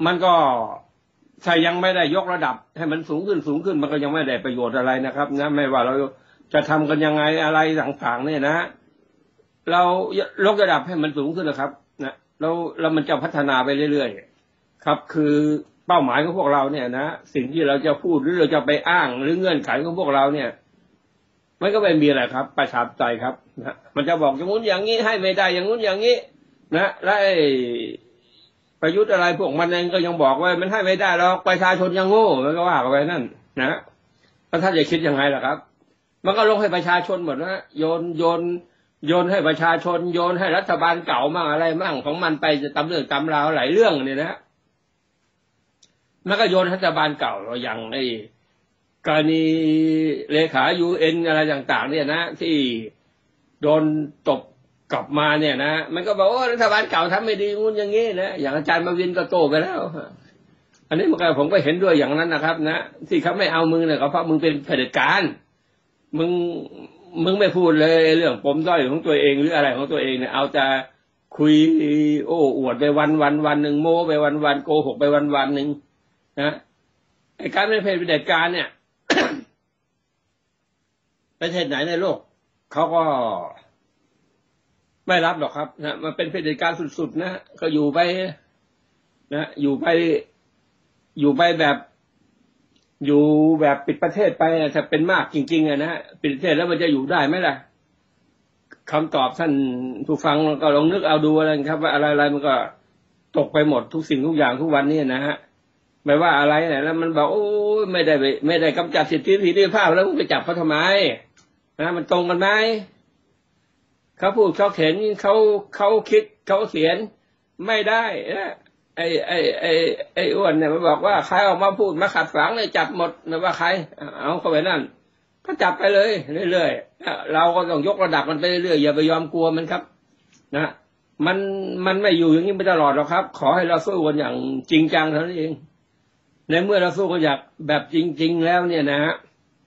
มันก็ถ้ายังไม่ได้ยกระดับให้มันสูงขึ้นสูงขึ้นมันก็ยังไม่ได้ประโยชน์อะไรนะครับนะไม่ว่าเราจะทำกันยังไงอะไรต่างๆเนี่ยนะเรายกระดับให้มันสูงขึ้นนะครับนะแล้วแล้วมันจะพัฒนาไปเรื่อยๆครับคือเป้าหมายของพวกเราเนี่ยนะสิ่งที่เราจะพูดหรือเราจะไปอ้างหรือเงื่อนไขของพวกเราเนี่ยมันก็ไม่มีอะไรครับประชาธิปไตยครับนะมันจะบอกอย่างงู้นอย่างนี้ให้ไม่ได้อย่างงู้นอย่างนี้นะและประยุทธ์อะไรพวกมันเองก็ยังบอกว่ามันให้ไม่ได้หรอกประชาชนยังโง่มันก็ว่ากันไปนั่นนะแล้วท่านจะคิดยังไงล่ะครับมันก็ลงให้ประชาชนหมดนะโยนโยนโยนให้ประชาชนโยนให้รัฐบาลเก่ามั่งอะไรมั่งของมันไปจะตำเรื่องตำราวหลายเรื่องเนี่ยนะมันก็โยนรัฐบาลเก่าอย่างไอ้กรณีเลขายูเอ็นอะไรต่างๆเนี่ยนะที่โดนตบกลับมาเนี่ยนะมันก็บอกว่ารัฐบาลเก่าทำไม่ดีงู้นอย่างงี้นะอย่างอาจารย์มาวินก็โตไปแล้วอันนี้มันก็ผมก็เห็นด้วยอย่างนั้นนะครับนะที่เขาไม่เอามึงเนี่ยก็เพราะมึงเป็นเผด็จการมึงมึงไม่พูดเลยเรื่องปมด้อยของตัวเองหรืออะไรของตัวเองเนี่ยเอาแต่คุยโอ้อวดไปวันวันวันหนึ่งโม้ไปวันวันโกหกไปวันวันหนึ่งนะไอ้การเป็นเผด็จการเนี่ย ประเทศไหนในโลกเขาก็ไม่รับหรอกครับนะมันเป็นเผด็จการสุดๆนะก็อยู่ไปนะอยู่ไปอยู่ไปแบบอยู่แบบปิดประเทศไปถ้าเป็นมากจริงๆอะนะปิดประเทศแล้วมันจะอยู่ได้ไหมล่ะคำตอบท่านผู้ฟังก็ลองนึกเอาดูอะไรครับว่าอะไรๆมันก็ตกไปหมดทุกสิ่งทุกอย่างทุกวันนี้นะฮะไม่ว่าอะไรเนี่ยแล้วมันบอกโอ้ไม่ได้ไม่ได้กำจัดสิทธิเสรีภาพแล้วมึงไปจับเขาทำไมนะมันตรงกันไหมเขาพูดเขาเขียนเขาเขาคิดเขาเขียนไม่ได้นะไอ้ไอ้ไอ้ไอ้อ้วนเนี่ยมันบอกว่าใครออกมาพูดมาขัดฝังเลยจับหมดไม่ว่าใครเอาเข้าไปนั่นก็จับไปเลยเรื่อยๆเราก็ต้องยกระดับมันไปเรื่อยๆอย่าไปยอมกลัวมันครับนะมันมันไม่อยู่อย่างนี้ไปตลอดหรอกครับขอให้เราสู้กันอย่างจริงจังเท่านั้นเองในเมื่อเราสู้กันอย่างแบบจริงๆแล้วเนี่ยนะฮะ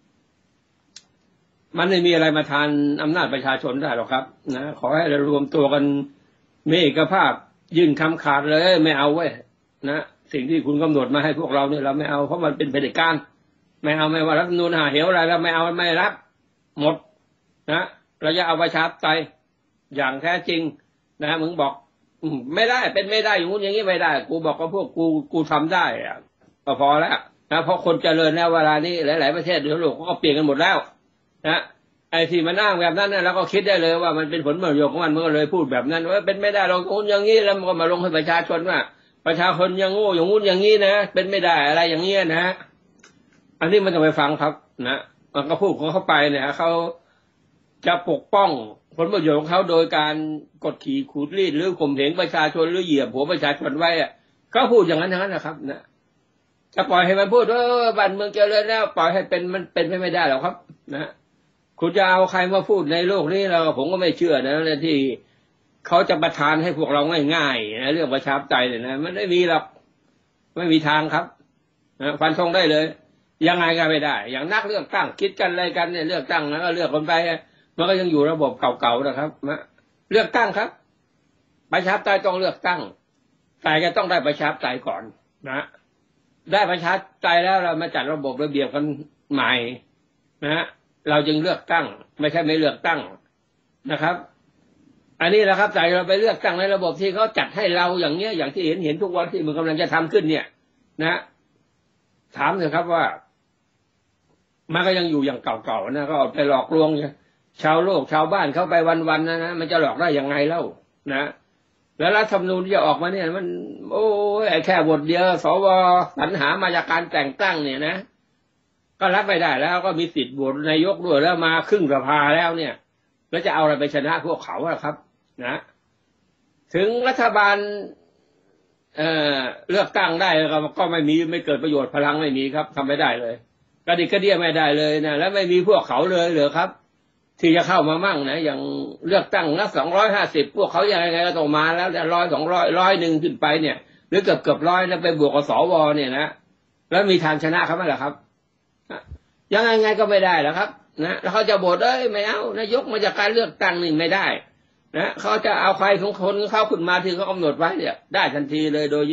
มันไม่มีอะไรมาทานอำนาจประชาชนได้หรอกครับนะขอให้เรารวมตัวกันมีเอกภาพยื่นคำขาดเลยไม่เอาเว้ยนะสิ่งที่คุณกำหนดมาให้พวกเราเนี่ยเราไม่เอาเพราะมันเป็นเผด็จการไม่เอาไม่ว่ารัฐธรรมนูญหาเหวอะไรเราไม่เอาไม่รับหมดนะเราจะเอาประชาธิปไตยอย่างแท้จริงนะมึงบอกไม่ได้เป็นไม่ได้อย่างงู้นอย่างนี้ไม่ได้กูบอกกับพวกกูกูทำได้อะก็พอแล้วนะเพราะคนเจริญแล้วเวลานี้หลายๆประเทศในโลกก็เปลี่ยนกันหมดแล้วนะไอ้ที่มันอ้างแบบนั้นเนี่ยเราก็คิดได้เลยว่ามันเป็นผลประโยชน์ของมันมันก็เลยพูดแบบนั้นว่าเป็นไม่ได้เราคนอย่างนี้แล้วมันก็มาลงให้ประชาชนว่าประชาชนยังโง่อย่างงู้นอย่างนี้นะเป็นไม่ได้อะไรอย่างเงี้ยนะอันนี้มันจะไปฟังครับนะมันก็พูดของเขาไปเนี่ยเขาจะปกป้องผลประโยชน์ของเขาโดยการกดขี่ขูดรีดหรือข่มเหงประชาชนหรือเหยียบหัวประชาชนไว้อะเขาพูดอย่างนั้นทั้งนั้นนะครับนะจะปล่อยให้มันพูดว่าบ้านเมืองเจริญแล้วปล่อยให้เป็นมันเป็นไม่ได้หรอกครับนะคุณจะเอาใครมาพูดในโลกนี้เราผมก็ไม่เชื่อนะที่เขาจะประทานให้พวกเราง่ายๆนะเรื่องประชาธิปไตยเนี่ยนะมันไม่มีหรอกไม่มีทางครับนะฟันธงได้เลยยังไงก็ไม่ได้อย่างนักเลือกตั้งคิดกันอะไรกันเนี่ยเลือกตั้งแล้วก็เลือกคนไปมันก็ยังอยู่ระบบเก่าๆนะครับนะเลือกตั้งครับประชาธิปไตยต้องเลือกตั้งแต่ก็ต้องได้ประชาธิปไตยก่อนนะได้ประชาธิปไตยแล้วเรามาจัดระบบระเบียบกันใหม่นะเราจึงเลือกตั้งไม่ใช่ไม่เลือกตั้งนะครับอันนี้แหละครับแต่เราไปเลือกตั้งในระบบที่เขาจัดให้เราอย่างเนี้ยอย่างที่เห็นเห็นทุกวันที่มันกำลังจะทำขึ้นเนี่ยนะถามเลยครับว่ามันก็ยังอยู่อย่างเก่าๆนะก็ไปหลอกลวงชาวโลกชาวบ้านเข้าไปวันๆนะนะมันจะหลอกได้ยังไงเล่านะแล้วรัฐธรรมนูญที่จะออกมาเนี่ยมันโอ้ยแค่บทเดียวสวสรรหามาจากการแต่งตั้งเนี่ยนะก็รับไม่ได้แล้วก็มีสิทธิ์โหวตนายกด้วยแล้วมาครึ่งสภาแล้วเนี่ยแล้วจะเอาอะไรไปชนะพวกเขาล่ะครับนะถึงรัฐบาลเอ่อเลือกตั้งได้ก็ไม่มีไม่เกิดประโยชน์พลังไม่มีครับทำไม่ได้เลยกระดิกกระเดี้ยไม่ได้เลยนะแล้วไม่มีพวกเขาเลยเหรอครับที่จะเข้ามามั่งนะอย่างเลือกตั้งละสองร้อยห้าสิบพวกเขายังไงก็ต้องมาแล้วแต่ร้อยสองร้อยร้อยหนึ่งขึ้นไปเนี่ยหรือเกือบเกือบร้อยแล้วไปบวกกับสวเนี่ยนะแล้วมีทางชนะเขาไหมล่ะครับยังไงไงก็ไม่ได้แล้วครับนะแล้วเขาจะบ่นเอ้ยไม่เอานายกมาจากการเลือกตั้งนี่ไม่ได้นะเขาจะเอาใครของคนเขาขึ้นมาที่เขากำหนดไว้เนี่ยได้ทันทีเลยโดย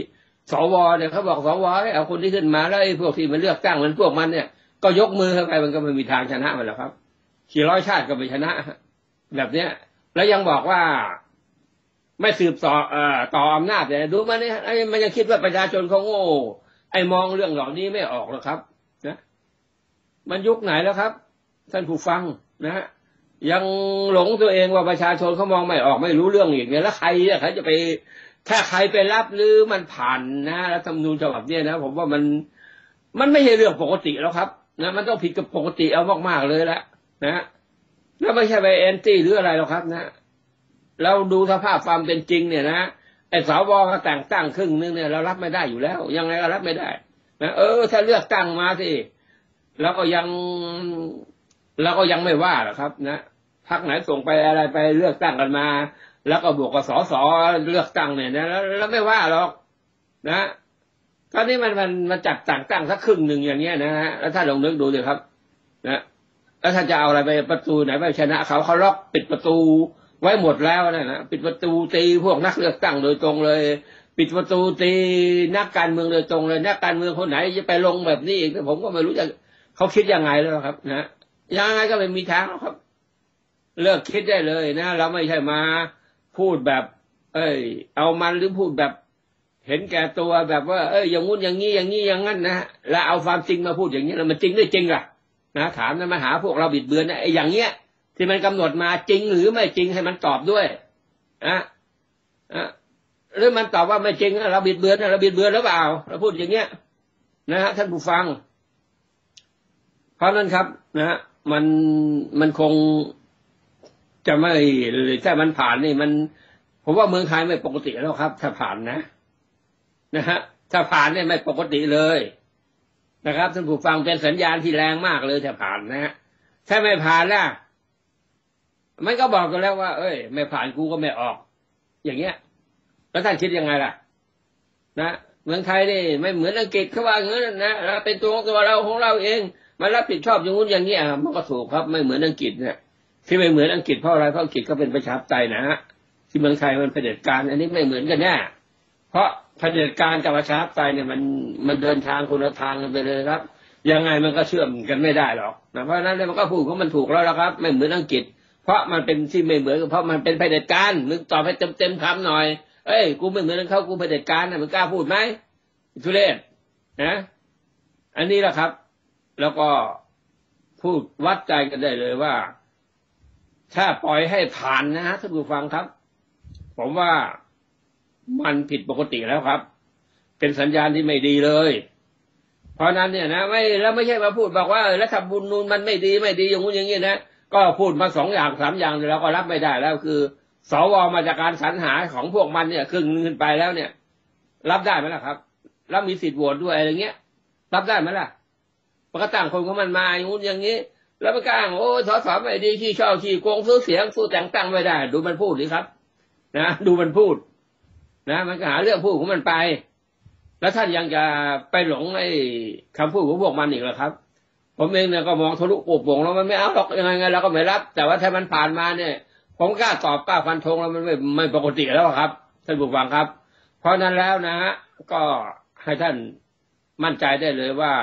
สวเนี่ยเขาบอกสวเอาคนที่ขึ้นมาแล้วไอ้พวกที่มันเลือกตั้งมันพวกมันเนี่ยก็ยกมือเข้าไปมันก็ไม่มีทางชนะมันหรอกครับกี่ร้อยชาติก็ไม่ชนะแบบเนี้ยแล้วยังบอกว่าไม่สืบต่อเอ่อต่ออำนาจเนี่ยดูมันเนี่ยไอ้มันยังคิดว่าประชาชนเขาโง่ไอ้มองเรื่องเหล่านี้ไม่ออกหรอกครับนะมันยุคไหนแล้วครับท่านผู้ฟังนะฮะยังหลงตัวเองว่าประชาชนเขามองไม่ออกไม่รู้เรื่องอีกเนี่ยแล้วใครเนี่ยเขาจะไปถ้าใครไปรับหรือมันผ่านนะรัฐธรรมนูญฉบับนี้นะผมว่ามันมันไม่ใช่เรื่องปกติแล้วครับนะมันต้องผิดกับปกติเอามากๆเลยละนะแล้วไม่ใช่ไปแอนตี้หรืออะไรหรอกครับนะเราดูสภาพความเป็นจริงเนี่ยนะไอ้สวก็แต่งตั้งครึ่งนึงเนี่ยเรารับไม่ได้อยู่แล้วยังไงก็รับไม่ได้นะเออถ้าเลือกตั้งมาสิแล้วก็ยังเราก็ยังไม่ว่าหรอกครับนะพรรคไหนส่งไปอะไรไปเลือกตั้งกันมาแล้วก็บวกกับสสเลือกตั้งเนี่ยนะแล้วแล้วไม่ว่าหรอกนะตอนนี้มันมันมันจัดแต่งตั้งสักครึ่งหนึ่งอย่างเงี้ยนะฮะแล้วถ้าลองนึกดูเลยครับนะแล้วถ้าจะเอาอะไรไปประตูไหนไปชนะเขาเขาล็อกปิดประตูไว้หมดแล้วนะนะปิดประตูตีพวกนักเลือกตั้งโดยตรงเลยปิดประตูตีนักการเมืองโดยตรงเลยนักการเมืองคนไหนจะไปลงแบบนี้อีกผมก็ไม่รู้จะเขาคิดยังไงแล้วครับนะยังไงก็ไม่มีทางแล้วครับเลิกคิดได้เลยนะเราไม่ใช่มาพูดแบบ เอ้ยเอามันหรือพูดแบบเห็นแก่ตัวแบบว่าเอ้ยอย่างงู้นอย่างงี้อย่างงี้อย่างงั้นนะแล้วเอาความจริงมาพูดอย่างนี้แล้วมันจริงได้จริงล่ะนะถามนะมาหาพวกเราบิดเบือนนะไอ้อย่างเงี้ยที่มันกำหนดมาจริงหรือไม่จริงให้มันตอบด้วยนะอะหรือมันตอบว่าไม่จริงเราบิดเบือนเราบิดเบือนหรือเปล่าเราพูดอย่างเงี้ยนะฮะท่านผู้ฟังเพราะนั้นครับนะฮะมันมันคงจะไม่ถ้ามันผ่านนี่มันผมว่าเมืองไทยไม่ปกติแล้วครับถ้าผ่านนะนะฮะถ้าผ่านเนี่ยไม่ปกติเลยนะครับท่านผู้ฟังเป็นสัญญาณที่แรงมากเลยถ้าผ่านนะฮะถ้าไม่ผ่านล่ะมันก็บอกกันแล้วว่าเอ้ยไม่ผ่านกูก็ไม่ออกอย่างเงี้ยแล้วท่านคิดยังไงล่ะนะเมืองไทยนี่ไม่เหมือนอังกฤษเขาว่าอย่างนั้นนะเราเป็นตัวของตัวเราของเราเองมารับผิดชอบอย่างงู้นอย่างเงี้ยมันก็ถูกครับไม่เหมือนอังกฤษเนี่ยที่ไม่เหมือนอังกฤษเพราะอะไรเพราะอังกฤษก็เป็นประชาธิปไตยนะฮะที่เมืองไทยมันเผด็จการอันนี้ไม่เหมือนกันแน่เพราะเผด็จการกับประชาธิปไตยเนี่ยมันมันเดินทางคนละทางกันไปเลยครับยังไงมันก็เชื่อมกันไม่ได้หรอกนะเพราะฉะนั้นมันก็พูดว่ามันถูกแล้วละครับไม่เหมือนอังกฤษเพราะมันเป็นที่ไม่เหมือนเพราะมันเป็นเผด็จการมึงตอบให้เต็มเต็มคำหน่อยเอ้ยกูไม่เหมือนเขากูเผด็จการนะมึงกล้าพูดไหมทุเรศนะอันนี้แหละครับแล้วก็พูดวัดใจกันได้เลยว่าถ้าปล่อยให้ผ่านนะฮะท่านผู้ฟังครับผมว่ามันผิดปกติแล้วครับเป็นสัญญาณที่ไม่ดีเลยเพราะนั้นเนี่ยนะไม่แล้วไม่ใช่มาพูดบอกว่ารัฐบุญนูนมันไม่ดีไม่ดีอย่างงู้นอย่างนี้นะก็พูดมาสองอย่างสามอย่างเราก็รับไม่ได้แล้วคือสวมาจากการสรรหาของพวกมันเนี่ยครึ่งขึ้นไปแล้วเนี่ยรับได้ไหมล่ะครับรับมีสิทธิ์โหวตด้วยอะไรเงี้ยรับได้ไหมล่ะมันก็ตั้งคนของมันมาอย่างงู้นอย่างนี้แล้วมันก็อ้างโอ้สสไม่ดีที่ชอบที่โกงซื้อเสียงสู้แต่งตั้งไม่ได้ดูมันพูดดิครับนะดูมันพูดนะมันก็หาเรื่องพูดของมันไปแล้วท่านยังจะไปหลงไอ้คำพูดของพวกมันอีกเหรอครับผมเองเนี่ยก็มองทะลุปุบวงแล้วมันไม่เอาหรอกยังไงไงเราก็ไม่รับแต่ว่าถ้ามันผ่านมาเนี่ยผมกล้าตอบกล้าฟันธงแล้วมันไม่ไม่ปกติแล้วครับท่านผู้ฟังครับเพราะนั้นแล้วนะฮะก็ให้ท่านมั่นใจได้เลยว่า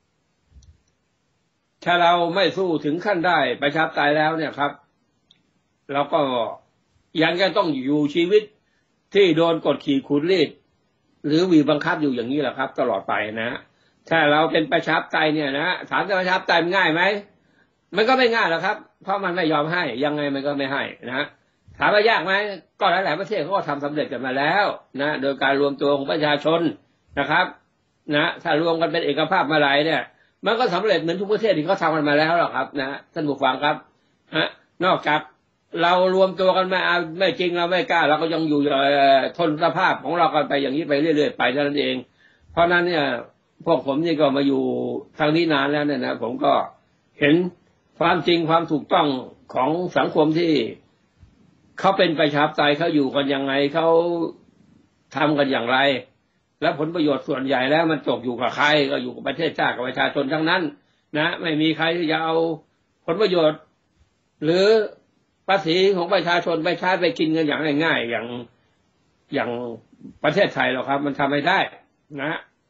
ถ้าเราไม่สู้ถึงขั้นได้ประชาธิปไตยแล้วเนี่ยครับเราก็ยังจะต้องอยู่ชีวิตที่โดนกดขี่ขูดรีดหรือวีบังคับอยู่อย่างนี้แหละครับตลอดไปนะถ้าเราเป็นประชาธิปไตยเนี่ยนะถามว่าประชาธิปไตยง่ายไหมมันก็ไม่ง่ายหรอกครับเพราะมันไม่ยอมให้ยังไงมันก็ไม่ให้นะถามว่ายากไหมก็หลายๆประเทศเขาก็ทำสำเร็จกันมาแล้วนะโดยการรวมตัวของประชาชนนะครับนะถ้ารวมกันเป็นเอกภาพมาหลายเนี่ยมันก็สำเร็จเหมือนทุกประเทศที่เขาทำกันมาแล้วหรอกครับนะท่านผู้ฟังครับฮะนอกจากเรารวมตัวกันมาไม่จริงเราไม่กล้าเราก็ยังอยู่ทนสภาพของเรากันไปอย่างนี้ไปเรื่อยๆไปเท่านั้นเองเพราะนั้นเนี่ยพวกผมนี่ก็มาอยู่ทางนี้นานแล้วเนี่ยนะผมก็เห็นความจริงความถูกต้องของสังคมที่เขาเป็นประชาธิปไตยเขาอยู่กันยังไงเขาทำกันอย่างไรและผลประโยชน์ส่วนใหญ่แล้วมันตกอยู่กับใครก็อยู่กับประเทศชาติกับประชาชนทั้งนั้นนะไม่มีใครที่จะเอาผลประโยชน์หรือภาษีของประชาชนไปใช้ไปกินกันอย่างง่ายๆอย่างอย่างประเทศไทยหรอกครับมันทำไม่ได้นะ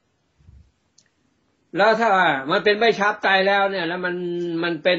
แล้วถ้ามันเป็นประชาธิปไตยแล้วเนี่ยแล้วมันมันเป็น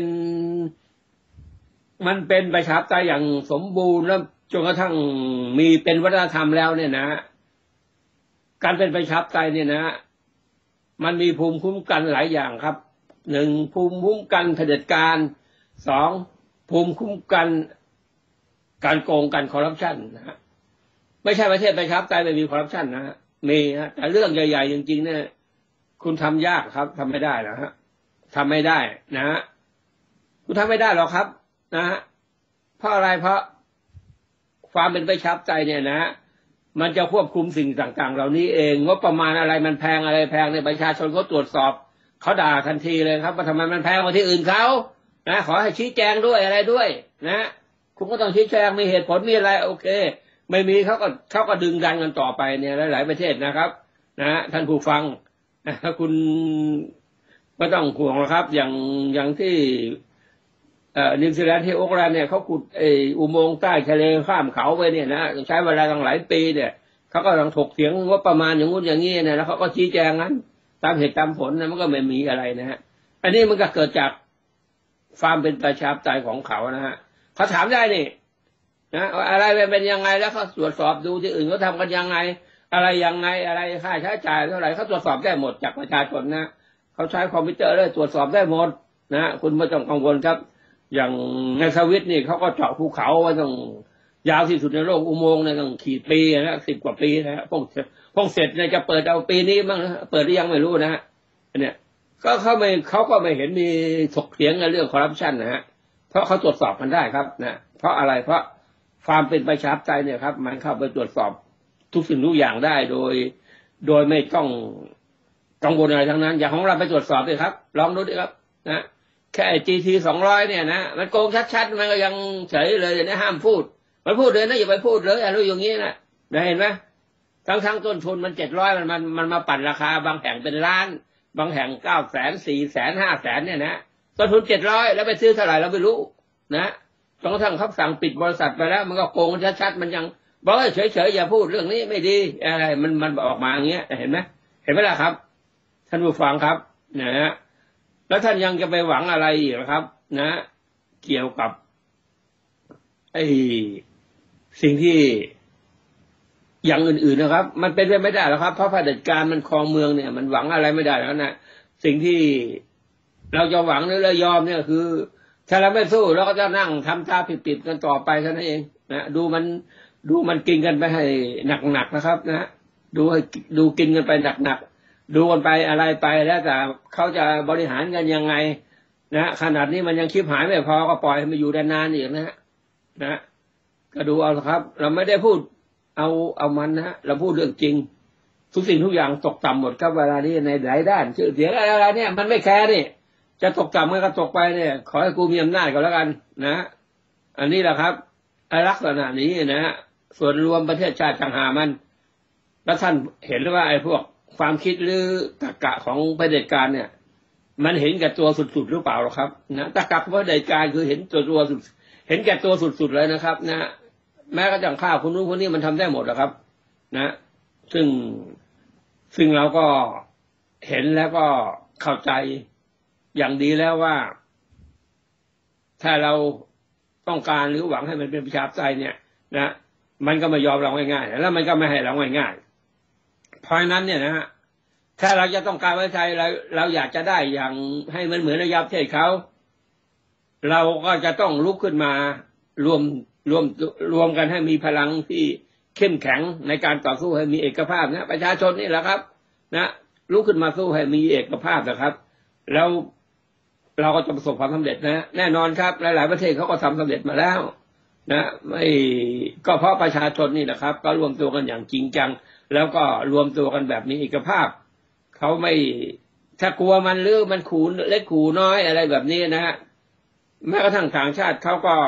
มันเป็นประชาธิปไตยอย่างสมบูรณ์แล้วจนกระทั่งมีเป็นวัฒนธรรมแล้วเนี่ยนะการเป็นประชาธิปไตยเนี่ยนะมันมีภูมิคุ้มกันหลายอย่างครับหนึ่งภูมิคุ้มกันเผด็จการสองภูมิคุ้มกันการโกงกันคอร์รัปชันนะฮะไม่ใช่ประเทศประชาธิปไตยไม่มีคอร์รัปชันนะฮะมีฮะแต่เรื่องใหญ่ๆจริงๆเนี่ยคุณทำยากครับทำไม่ได้นะฮะทำไม่ได้นะฮะคุณทำไม่ได้หรอกครับนะฮะเพราะอะไรเพราะความเป็นประชาธิปไตยเนี่ยนะมันจะควบคุมสิ่งต่างๆเหล่านี้เองงบประมาณอะไรมันแพงอะไรแพงในประชาชนเขาตรวจสอบเขาด่าทันทีเลยครับว่าทำไมมันแพงกว่าที่อื่นเขานะขอให้ชี้แจงด้วยอะไรด้วยนะคุณก็ต้องชี้แจงมีเหตุผลมีอะไรโอเคไม่มีเขาก็เขาก็ดึงดันกันต่อไปเนี่ยหลายๆประเทศนะครับนะท่านผู้ฟังนะคุณไม่ต้องห่วงหรอกครับอย่างอย่างที่เอ่อนิวซีแลนด์ที่โอ๊กแลนด์เนี่ยเขาขุดไอ้อุโมงค์ใต้ทะเลข้ามเขาไปเนี่ยนะใช้เวลาตั้งหลายปีเนี่ยเขาก็กำลังถกเถียงว่าประมาณอย่างงู้นอย่างงี้เนี่ยแล้วเขาก็ชี้แจงนั้นตามเหตุตามผลนะมันก็ไม่มีอะไรนะฮะอันนี้มันก็เกิดจากความเป็นประชาธิปไตยของเขานะฮะเขาถามได้นี่นะอะไรเป็นยังไงแล้วเขาตรวจสอบดูที่อื่นเขาทำกันยังไงอะไรยังไงอะไรค่าใช้จ่ายเท่าไหร่เขาตรวจสอบได้หมดจากประชาชนนะเขาใช้คอมพิวเตอร์เลยตรวจสอบได้หมดนะคุณไม่ต้องกังวลครับอย่างในสวิตนี่เขาก็เจาะภูเขาไว้ต้องยาวที่สุดในโลกอุโมงค์เนี่ยต้องขีดปีนะสิบกว่าปีนะฮะพวกพวกเสร็จเนี่ยจะเปิดเอาปีนี้มั้งนะเปิดหรือยังไม่รู้นะฮะเนี่ยก็เขาไม่เขาก็ไม่เห็นมีถกเถียงในเรื่องคอร์รัปชันนะฮะเพราะเขาตรวจสอบกันได้ครับนะเพราะอะไรเพราะความเป็นประชาธิปไตยเนี่ยครับมันเข้าไปตรวจสอบทุกสิ่งทุกอย่างได้โดยโดยไม่ต้องกังวลอะไรทั้งนั้นอย่างของเราไปตรวจสอบเลยครับลองดูดิครับนะแค่จีทีสองร้อยเนี่ยนะมันโกงชัดๆมันก็ยังเฉยเลยนะห้ามพูดมันพูดเลยนะอย่าไปพูดเลยอะไรอย่างนี้นะนะเห็นไหมทั้งทั้งต้นทุนมันเจ็ดร้อยมันมันมันมาปั่นราคาบางแห่งเป็นล้านบางแห่งเก้าแสนสี่แสนห้าแสนเนี่ยนะต้นทุนเจ็ดร้อยแล้วไปซื้อเท่าไหร่เราไม่รู้นะจนกระทั่งเขาสั่งปิดบริษัทไปแล้วมันก็โกงชัดๆมันยังบอกว่าเฉยๆอย่าพูดเรื่องนี้ไม่ดีอะไรมันมันออกมาอย่างเงี้ยเห็นไหมเห็นไหมล่ะครับท่านผู้ฟังครับนะฮะแล้วท่านยังจะไปหวังอะไรอีกนะครับนะเกี่ยวกับไอ้สิ่งที่อย่างอื่นๆนะครับมันเป็นไปไม่ได้หรอกครับเพราะเผด็จการมันครองเมืองเนี่ยมันหวังอะไรไม่ได้แล้วนะสิ่งที่เราจะหวังหรือเรายอมเนี่ยคือถ้าเราไม่สู้เราก็จะนั่งทำตาปิดๆกันต่อไปเท่านั้นเองนะดูมันดูมันกินกันไปให้หนักๆนะครับนะดูให้ดูกินกันไปหนักๆดูกันไปอะไรไปแล้วแต่เขาจะบริหารกันยังไงนะขนาดนี้มันยังคิดหายไม่พอก็ปล่อยให้มันอยู่ได้นานอีกนะฮะนะก็ดูเอาครับเราไม่ได้พูดเอาเอามันนะฮะเราพูดเรื่องจริงทุกสิ่งทุกอย่างตกต่ำหมดครับเวลานี้ในหลายด้านชื่อเสียงอะไรเนี่ยมันไม่แคร์นี่จะตกต่ำมันก็ตกไปเนี่ยขอให้กูมีอำนาจก็แล้วกันนะอันนี้แหละครับลักษณะนี้นะฮะส่วนรวมประเทศชาติต่างหากมันแล้วท่านเห็นหรือว่าไอ้พวกความคิดหรือตรรกะของเผด็จการเนี่ยมันเห็นแก่ตัวสุดๆหรือเปล่าหรอครับนะตรรกะของเผด็จการคือเห็นตัวตัวสุดเห็นแก่ตัวสุดๆเลยนะครับนะแม้กระทั่งข้าวคนนู้นคนนี้มันทำได้หมดนะครับนะซึ่งซึ่งเราก็เห็นแล้วก็เข้าใจอย่างดีแล้วว่าถ้าเราต้องการหรือหวังให้มันเป็นประชาธิปไตยเนี่ยนะมันก็ไม่ยอมเราง่ายๆแล้วมันก็ไม่ให้เราง่ายๆเพราะฉะนั้นเนี่ยนะฮะถ้าเราจะต้องการประชาธิปไตยเราเราอยากจะได้อย่างให้มันเหมือนระยะประเทศเขาเราก็จะต้องลุกขึ้นมารวมรวมรวมกันให้มีพลังที่เข้มแข็งในการต่อสู้ให้มีเอกภาพนะประชาชนนี่แหละครับนะลุกขึ้นมาสู้ให้มีเอกภาพนะครับแล้วเราก็จะประสบความสำเร็จนะแน่นอนครับหลายๆประเทศเขาก็ทำสำเร็จมาแล้วนะไม่ก็เพราะประชาชนนี่แหละครับก็รวมตัวกันอย่างจริงจังแล้วก็รวมตัวกันแบบมีเอกภาพเขาไม่ถ้ากลัวมันหรือมันขู่เล็กขู่น้อยอะไรแบบนี้นะฮะแม้กระทั่งต่างชาติเขาก็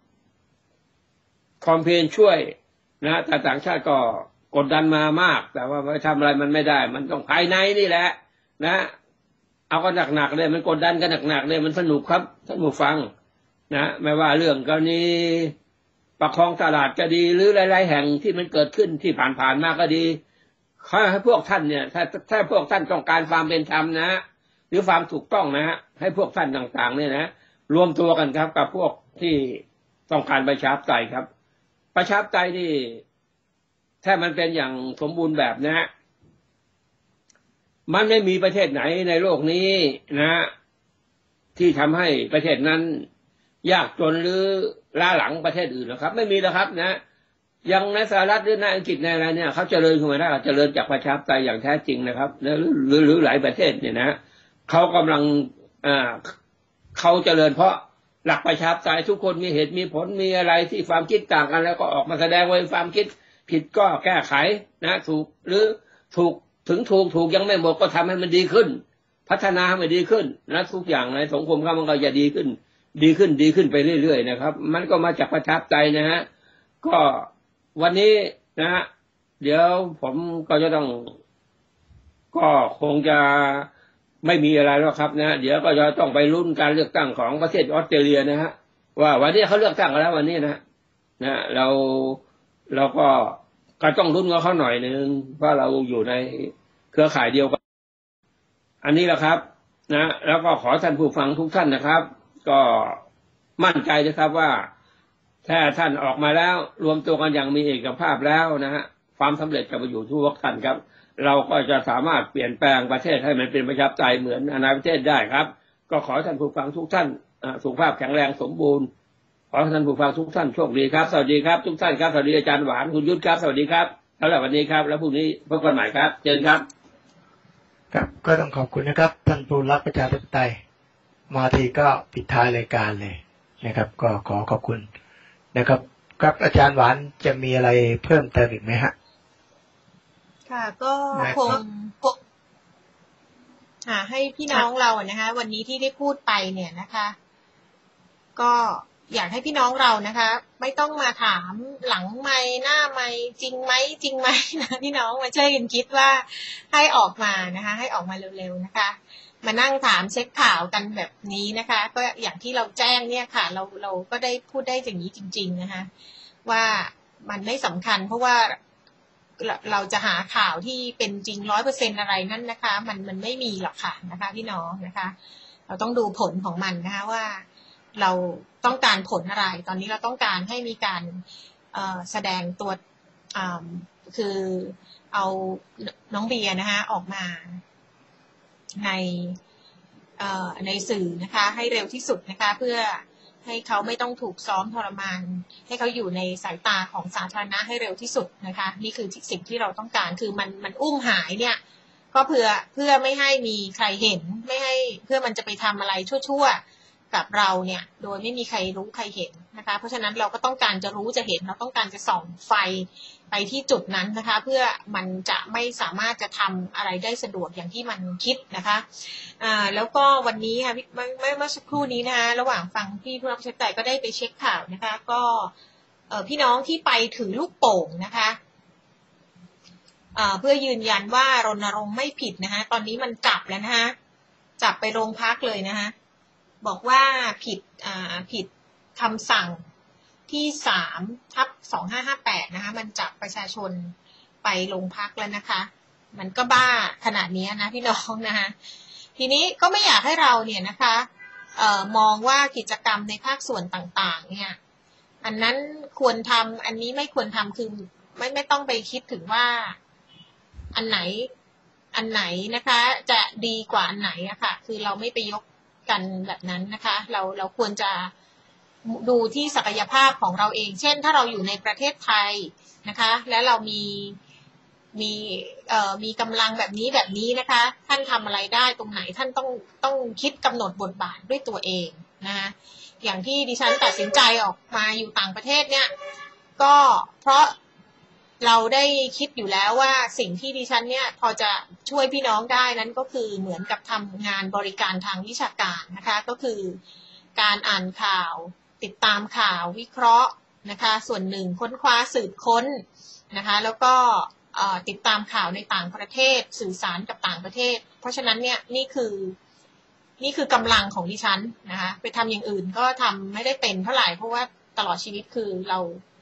คอมเพลนช่วยนะแต่ต่างชาติก็กดดันมามากแต่ว่าไม่ทำอะไรมันไม่ได้มันต้องภายในนี่แหละนะเอาก็หนักๆเลยมันกดดันกันหนักๆเลยมันสนุกครับท่านผู้ฟังนะไม่ว่าเรื่องกรณีประคองตลาดก็ดีหรือหลายๆแห่งที่มันเกิดขึ้นที่ผ่านๆมาก็ดีเขาให้พวกท่านเนี่ยถ้าถ้าพวกท่านต้องการความเป็นธรรมนะหรือความถูกต้องนะฮะให้พวกท่านต่างๆเนี่ยนะรวมตัวกันครับกับพวกที่ต้องการประชาธิปไตยครับประชาธิปไตยนี่ถ้ามันเป็นอย่างสมบูรณ์แบบนะฮะมันไม่มีประเทศไหนในโลกนี้นะที่ทำให้ประเทศนั้นยากจนหรือล้าหลังประเทศอื่นหรอกครับไม่มีแล้วครับนะยังในสหรัฐหรือในอังกฤษในอะไรเนี่ยเขาเจริญขึ้นมาได้เจริญจากประชาธิปไตยอย่างแท้จริงนะครับหรือหรือหรือหลายประเทศเนี่ยนะเขากำลังอ่าเขาเจริญเพราะหลักประชาธิปไตยทุกคนมีเหตุมีผลมีอะไรที่ความคิดต่างกันแล้วก็ออกมาแสดงว่าความคิดผิดก็แก้ไขนะถูกหรือถูกถึงถูกถูกยังไม่หมดก็ทำให้มันดีขึ้นพัฒนาให้มันดีขึ้นนะทุกอย่างในสังคมเขามันก็จะดีขึ้นดีขึ้นดีขึ้นไปเรื่อยๆนะครับมันก็มาจากประชาธิปไตยนะฮะก็วันนี้นะฮะเดี๋ยวผมก็จะต้องก็คงจะไม่มีอะไรแล้วครับนะเดี๋ยวก็จะต้องไปลุ้นการเลือกตั้งของประเทศออสเตรเลียนะฮะว่าวันนี้เขาเลือกตั้งกันแล้ววันนี้นะนะเราเราก็ก็ต้องลุ้นกับเขาหน่อยนึงเพราะเราอยู่ในเครือข่ายเดียวกันอันนี้แหละครับนะแล้วก็ขอท่านผู้ฟังทุกท่านนะครับก็มั่นใจนะครับว่าถ้าท่านออกมาแล้วรวมตัวกันอย่างมีเอกภาพแล้วนะฮะความสำเร็จจะมาอยู่ทุกท่านครับเราก็จะสามารถเปลี่ยนแปลงประเทศให้มันเป็นประชาธิปไตยเหมือนอนาคตประเทศได้ครับก็ขอท่านผู้ฟังทุกท่านสุขภาพแข็งแรงสมบูรณ์ขอท่านผู้ฟังทุกท่านโชคดีครับสวัสดีครับทุกท่านครับสวัสดีอาจารย์หวานคุณยุทธครับสวัสดีครับสำหรับวันนี้ครับแล้วพรุ่งนี้พบกันใหม่ครับเชิญครับครับก็ต้องขอบคุณนะครับท่านผู้รักประชาธิปไตยมาทีก็ปิดท้ายรายการเลยนะครับก็ขอขอบคุณนะครับครับอาจารย์หวานจะมีอะไรเพิ่มเติมอีกไหมฮะค่ะก็คงหาให้พี่น้องเรานะคะวันนี้ที่ได้พูดไปเนี่ยนะคะก็อยากให้พี่น้องเรานะคะไม่ต้องมาถามหลังไมค์หน้าไมค์จริงไหมจริงไหมนะพี่น้องมาช่วยกันคิดว่าให้ออกมานะคะให้ออกมาเร็วๆนะคะมานั่งถามเช็คข่าวกันแบบนี้นะคะก็อย่างที่เราแจ้งเนี่ยค่ะเราเราก็ได้พูดได้อย่างนี้จริงๆนะคะว่ามันไม่สำคัญเพราะว่าเราจะหาข่าวที่เป็นจริงร้อยเปอร์เซ็นอะไรนั่นนะคะมันมันไม่มีหรอกค่ะนะคะพี่น้องนะคะเราต้องดูผลของมันนะคะว่าเราต้องการผลอะไรตอนนี้เราต้องการให้มีการแสดงตัวคือเอาน้องเบียร์นะคะออกมาในในสื่อนะคะให้เร็วที่สุดนะคะเพื่อให้เขาไม่ต้องถูกซ้อมทรมานให้เขาอยู่ในสายตาของสาธารณะให้เร็วที่สุดนะคะนี่คือสิ่งที่เราต้องการคือมันมันอุ้มหายเนี่ยก็เพื่อเพื่อไม่ให้มีใครเห็นไม่ให้เพื่อมันจะไปทำอะไรชั่วๆกับเราเนี่ยโดยไม่มีใครรู้ใครเห็นนะคะเพราะฉะนั้นเราก็ต้องการจะรู้จะเห็นเราต้องการจะส่องไฟไปที่จุดนั้นนะคะเพื่อมันจะไม่สามารถจะทำอะไรได้สะดวกอย่างที่มันคิดนะคะอ่าแล้วก็วันนี้ค่ะเมื่อเมื่อสักครู่นี้นะคะระหว่างฟังพี่ผู้รับใช้ใจก็ได้ไปเช็คข่าวนะคะก็เอ่อพี่น้องที่ไปถือลูกโป่งนะคะเอ่อเพื่อยืนยันว่ารณรงค์ไม่ผิดนะคะตอนนี้มันจับแล้วนะคะจับไปโรงพักเลยนะคะบอกว่าผิดอ่าผิดคำสั่งที่สามทับสองห้าห้าแปดนะคะมันจับประชาชนไปโรงพักแล้วนะคะมันก็บ้าขนาดนี้นะพี่น้องนะคะทีนี้ก็ไม่อยากให้เราเนี่ยนะคะเอ่อมองว่ากิจกรรมในภาคส่วนต่างๆเนี่ยอันนั้นควรทำอันนี้ไม่ควรทำคือไม่ไม่ต้องไปคิดถึงว่าอันไหนอันไหนนะคะจะดีกว่าอันไหนอะค่ะคือเราไม่ไปยกกันแบบนั้นนะคะเราเราควรจะดูที่ศักยภาพของเราเองเช่นถ้าเราอยู่ในประเทศไทยนะคะและเรามีมีเอ่อมีกำลังแบบนี้แบบนี้นะคะท่านทำอะไรได้ตรงไหนท่านต้องต้องคิดกำหนดบทบาทด้วยตัวเองนะคะอย่างที่ดิฉันตัดสินใจออกมาอยู่ต่างประเทศเนี่ยก็เพราะเราได้คิดอยู่แล้วว่าสิ่งที่ดิฉันเนี่ยพอจะช่วยพี่น้องได้นั้นก็คือเหมือนกับทำงานบริการทางวิชาการนะคะก็คือการอ่านข่าวติดตามข่าววิเคราะห์นะคะส่วนหนึ่งค้นคว้าสืบค้นนะคะแล้วก็ติดตามข่าวในต่างประเทศสื่อสารกับต่างประเทศเพราะฉะนั้นเนี่ยนี่คือนี่คือกำลังของดิฉันนะคะไปทำอย่างอื่นก็ทำไม่ได้เป็นเท่าไหร่เพราะว่าตลอดชีวิตคือเรา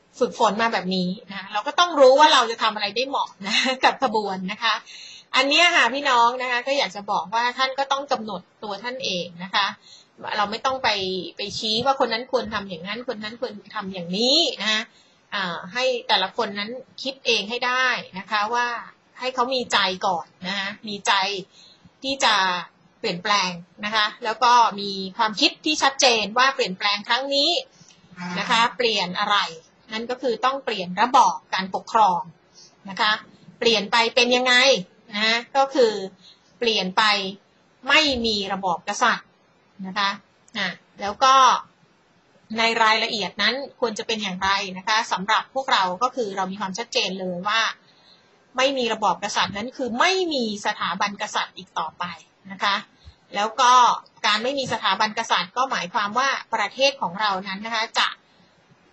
ฝึกฝนมาแบบนี้นะเราก็ต้องรู้ว่าเราจะทำอะไรได้เหมาะนะกับขบวนนะคะอันนี้ค่ะพี่น้องนะคะก็อยากจะบอกว่าท่านก็ต้องกำหนดตัวท่านเองนะคะเราไม่ต้องไปไปชี้ว่าคนนั้นควรทำอย่างนั้นคนนั้นควรทำอย่างนี้นะให้แต่ละคนนั้นคิดเองให้ได้นะคะว่าให้เขามีใจก่อนนะคะมีใจที่จะเปลี่ยนแปลงนะคะแล้วก็มีความคิดที่ชัดเจนว่าเปลี่ยนแปลงครั้งนี้นะคะเปลี่ยนอะไรนั่นก็คือต้องเปลี่ยนระบอบการปกครองนะคะเปลี่ยนไปเป็นยังไงนะก็คือเปลี่ยนไปไม่มีระบอบกษัตริย์นะคะอ่ะแล้วก็ในรายละเอียดนั้นควรจะเป็นอย่างไรนะคะสำหรับพวกเราก็คือเรามีความชัดเจนเลยว่าไม่มีระบอบกษัตริย์นั้นคือไม่มีสถาบันกษัตริย์อีกต่อไปนะคะแล้วก็การไม่มีสถาบันกษัตริย์ก็หมายความว่าประเทศของเรานั้นนะคะจะจะ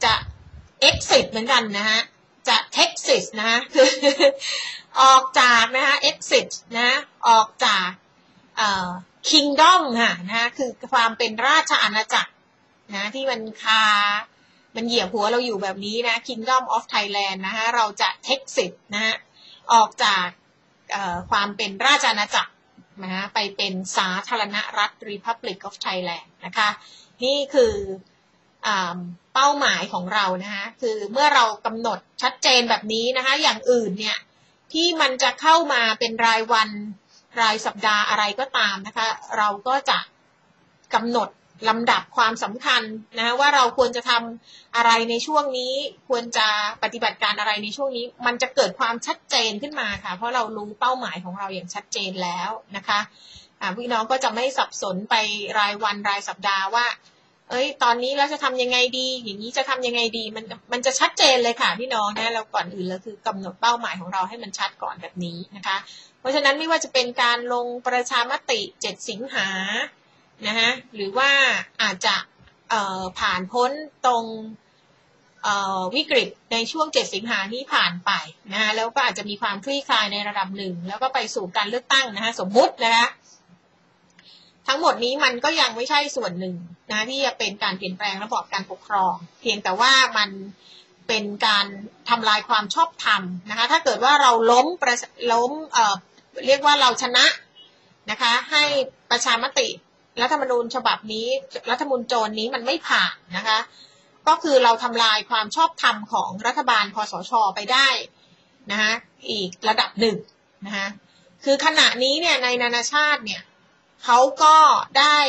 exit เหมือนกันนะฮะจะ Texas นะฮะคือออกจากนะคะ exit นะออกจากเอ่อ kingdom ค่ะนะคือความเป็นราชอาณาจักรนะที่มันคามันเหยียบหัวเราอยู่แบบนี้นะ kingdom of Thailand นะคะเราจะ Texas นะฮะออกจากเอ่อความเป็นราชอาณาจักรนะไปเป็นสาธารณรัฐ Republic of Thailand นะคะนี่คือเป้าหมายของเรานะคะคือเมื่อเรากำหนดชัดเจนแบบนี้นะคะอย่างอื่นเนี่ยที่มันจะเข้ามาเป็นรายวันรายสัปดาห์อะไรก็ตามนะคะเราก็จะกำหนดลำดับความสำคัญนะคะว่าเราควรจะทำอะไรในช่วงนี้ควรจะปฏิบัติการอะไรในช่วงนี้มันจะเกิดความชัดเจนขึ้นมาค่ะเพราะเรารู้เป้าหมายของเราอย่างชัดเจนแล้วนะคะพี่น้องก็จะไม่สับสนไปรายวันรายสัปดาห์ว่าเอ้ยตอนนี้เราจะทำยังไงดีอย่างนี้จะทำยังไงดีมันมันจะชัดเจนเลยค่ะพี่น้องนะเราก่อนอื่นเลยคือกำหนดเป้าหมายของเราให้มันชัดก่อนแบบนี้นะคะเพราะฉะนั้นไม่ว่าจะเป็นการลงประชามติเจ็ดสิงหานะฮะหรือว่าอาจจะเอ่อผ่านพ้นตรงเอ่อวิกฤตในช่วงเจ็ดสิงหานี้ผ่านไปนะฮะแล้วก็อาจจะมีความคลี่คลายในระดับหนึ่งแล้วก็ไปสู่การเลือกตั้งนะฮะสมมุตินะคะทั้งหมดนี้มันก็ยังไม่ใช่ส่วนหนึ่งนะที่จะเป็นการเปลี่ยนแปลงระบอบการปกครองเพียงแต่ว่ามันเป็นการทำลายความชอบธรรมนะคะถ้าเกิดว่าเราล้มประล้มเอ่อเรียกว่าเราชนะนะคะให้ประชามติรัฐธรรมนูญฉบับนี้รัฐธรรมนูญโจรนี้มันไม่ผ่านนะคะก็คือเราทำลายความชอบธรรมของรัฐบาลคสช.ไปได้นะคะอีกระดับหนึ่งนะคะคือขณะนี้เนี่ยในนานาชาติเนี่ยเขาก็ได้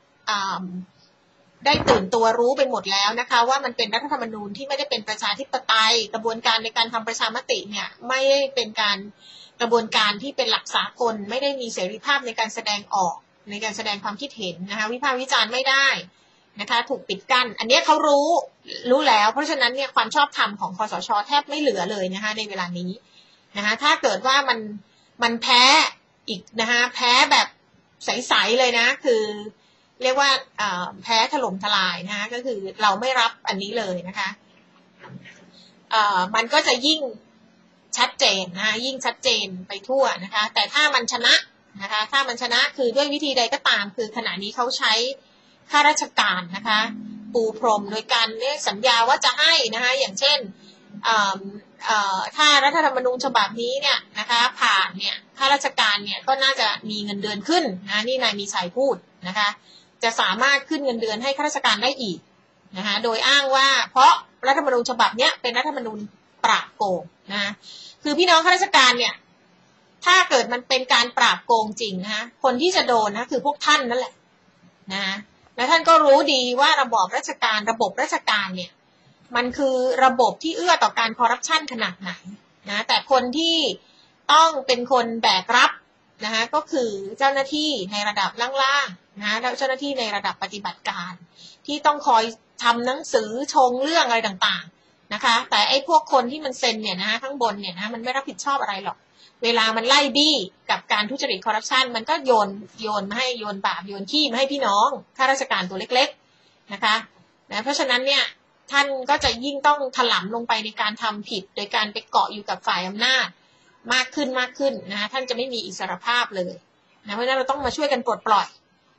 ได้ตื่นตัวรู้ไปหมดแล้วนะคะว่ามันเป็นรัฐธรรมนูญที่ไม่ได้เป็นประชาธิปไตยกระบวนการในการทำประชามติเนี่ยไม่ได้เป็นการกระบวนการที่เป็นหลักสากลไม่ได้มีเสรีภาพในการแสดงออกในการแสดงความคิดเห็นนะคะวิพากษ์วิจารณ์ไม่ได้นะคะถูกปิดกั้นอันนี้เขารู้รู้แล้วเพราะฉะนั้นเนี่ยความชอบธรรมของคสช.แทบไม่เหลือเลยนะคะในเวลานี้นะคะถ้าเกิดว่ามันมันแพ้อีกนะคะแพ้แบบใสๆเลยนะคือเรียกว่าแพ้ถล่มทลายนะคะก็คือเราไม่รับอันนี้เลยนะคะมันก็จะยิ่งชัดเจนนะคะยิ่งชัดเจนไปทั่วนะคะแต่ถ้ามันชนะนะคะถ้ามันชนะคือด้วยวิธีใดก็ตามคือขณะนี้เขาใช้ข้าราชการนะคะปูพรมโดยการเรียกสัญญาว่าจะให้นะคะอย่างเช่นถ้ารัฐธรรมนูญฉบับนี้เนี่ยนะคะผ่านเนี่ยข้าราชการเนี่ยก็น่าจะมีเงินเดือนขึ้นนะนี่นายมีชัยพูดนะคะจะสามารถขึ้นเงินเดือนให้ข้าราชการได้อีกนะคะโดยอ้างว่าเพราะรัฐธรรมนูญฉบับเนี้ยเป็นรัฐธรรมนูญปราบโกงนะคือพี่น้องข้าราชการเนี่ยถ้าเกิดมันเป็นการปราบโกงจริงนะคะคนที่จะโดนนะคือพวกท่านนั่นแหละนะและท่านก็รู้ดีว่าระบอบราชการระบบราชการเนี่ยมันคือระบบที่เอื้อต่อการคอร์รัปชันขนาดไหนนะแต่คนที่ต้องเป็นคนแบกรับนะคะก็คือเจ้าหน้าที่ในระดับล่างๆนะแล้วเจ้าหน้าที่ในระดับปฏิบัติการที่ต้องคอยทำหนังสือชงเรื่องอะไรต่างๆนะคะแต่ไอ้พวกคนที่มันเซ็นเนี่ยนะข้างบนเนี่ยนะมันไม่รับผิดชอบอะไรหรอกเวลามันไล่บี้กับการทุจริตคอร์รัปชันมันก็โยนโยนมาให้โยนบาปโยนขี้มาให้พี่น้องข้าราชการตัวเล็กๆนะคะนะเพราะฉะนั้นเนี่ยท่านก็จะยิ่งต้องถลำลงไปในการทำผิดโดยการไปเกาะอยู่กับฝ่ายอำนาจมากขึ้นมากขึ้นนะท่านจะไม่มีอิสรภาพเลยนะเพราะฉะนั้นเราต้องมาช่วยกันปลดปล่อย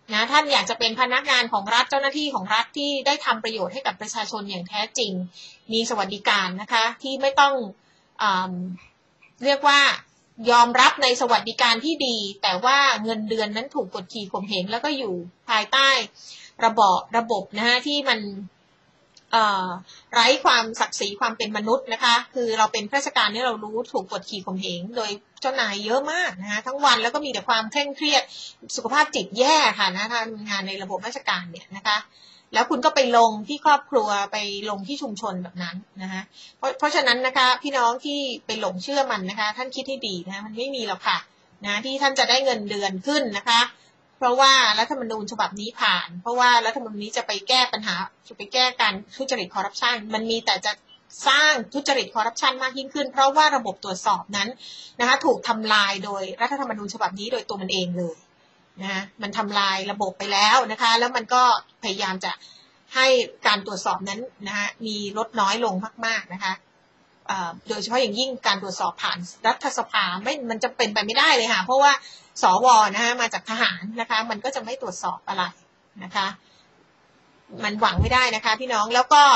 นะท่านอยากจะเป็นพนักงานของรัฐเจ้าหน้าที่ของรัฐที่ได้ทำประโยชน์ให้กับประชาชนอย่างแท้จริงมีสวัสดิการนะคะที่ไม่ต้องเอ่อเรียกว่ายอมรับในสวัสดิการที่ดีแต่ว่าเงินเดือนนั้นถูกกดขี่ข่มเหงแล้วก็อยู่ภายใต้ระบอบระบบนะฮะที่มันไร้ความศักดิ์ศรีความเป็นมนุษย์นะคะคือเราเป็นข้าราชการที่เรารู้ถูกกดขี่ข่มเหงโดยเจ้านายเยอะมากนะคะทั้งวันแล้วก็มีแต่ความเคร่งเครียดสุขภาพจิตแย่ค่ะนะทำงานในระบบราชการเนี่ยนะคะแล้วคุณก็ไปลงที่ครอบครัวไปลงที่ชุมชนแบบนั้นนะคะเพราะเพราะฉะนั้นนะคะพี่น้องที่ไปหลงเชื่อมันนะคะท่านคิดให้ดีนะมันไม่มีหรอกค่ะนะที่ท่านจะได้เงินเดือนขึ้นนะคะเพราะว่ารัฐธรรมนูญฉบับนี้ผ่านเพราะว่ารัฐธรรมนูญนี้จะไปแก้ปัญหาจะไปแก้การทุจริตคอร์รัปชันมันมีแต่จะสร้างทุจริตคอร์รัปชันมากยิ่งขึ้นเพราะว่าระบบตรวจสอบนั้นนะคะถูกทำลายโดยรัฐธรรมนูญฉบับนี้โดยตัวมันเองเลยนะมันทำลายระบบไปแล้วนะคะแล้วมันก็พยายามจะให้การตรวจสอบนั้นนะคะมีลดน้อยลงมากๆนะคะโดยเฉพาะอย่างยิ่งการตรวจสอบผ่านรัฐสภาไม่มันจะเป็นไปไม่ได้เลยค่ะเพราะว่าสวนะคะมาจากทหารนะคะมันก็จะไม่ตรวจสอบอะไรนะคะมันหวังไม่ได้นะคะพี่น้องแล้วก็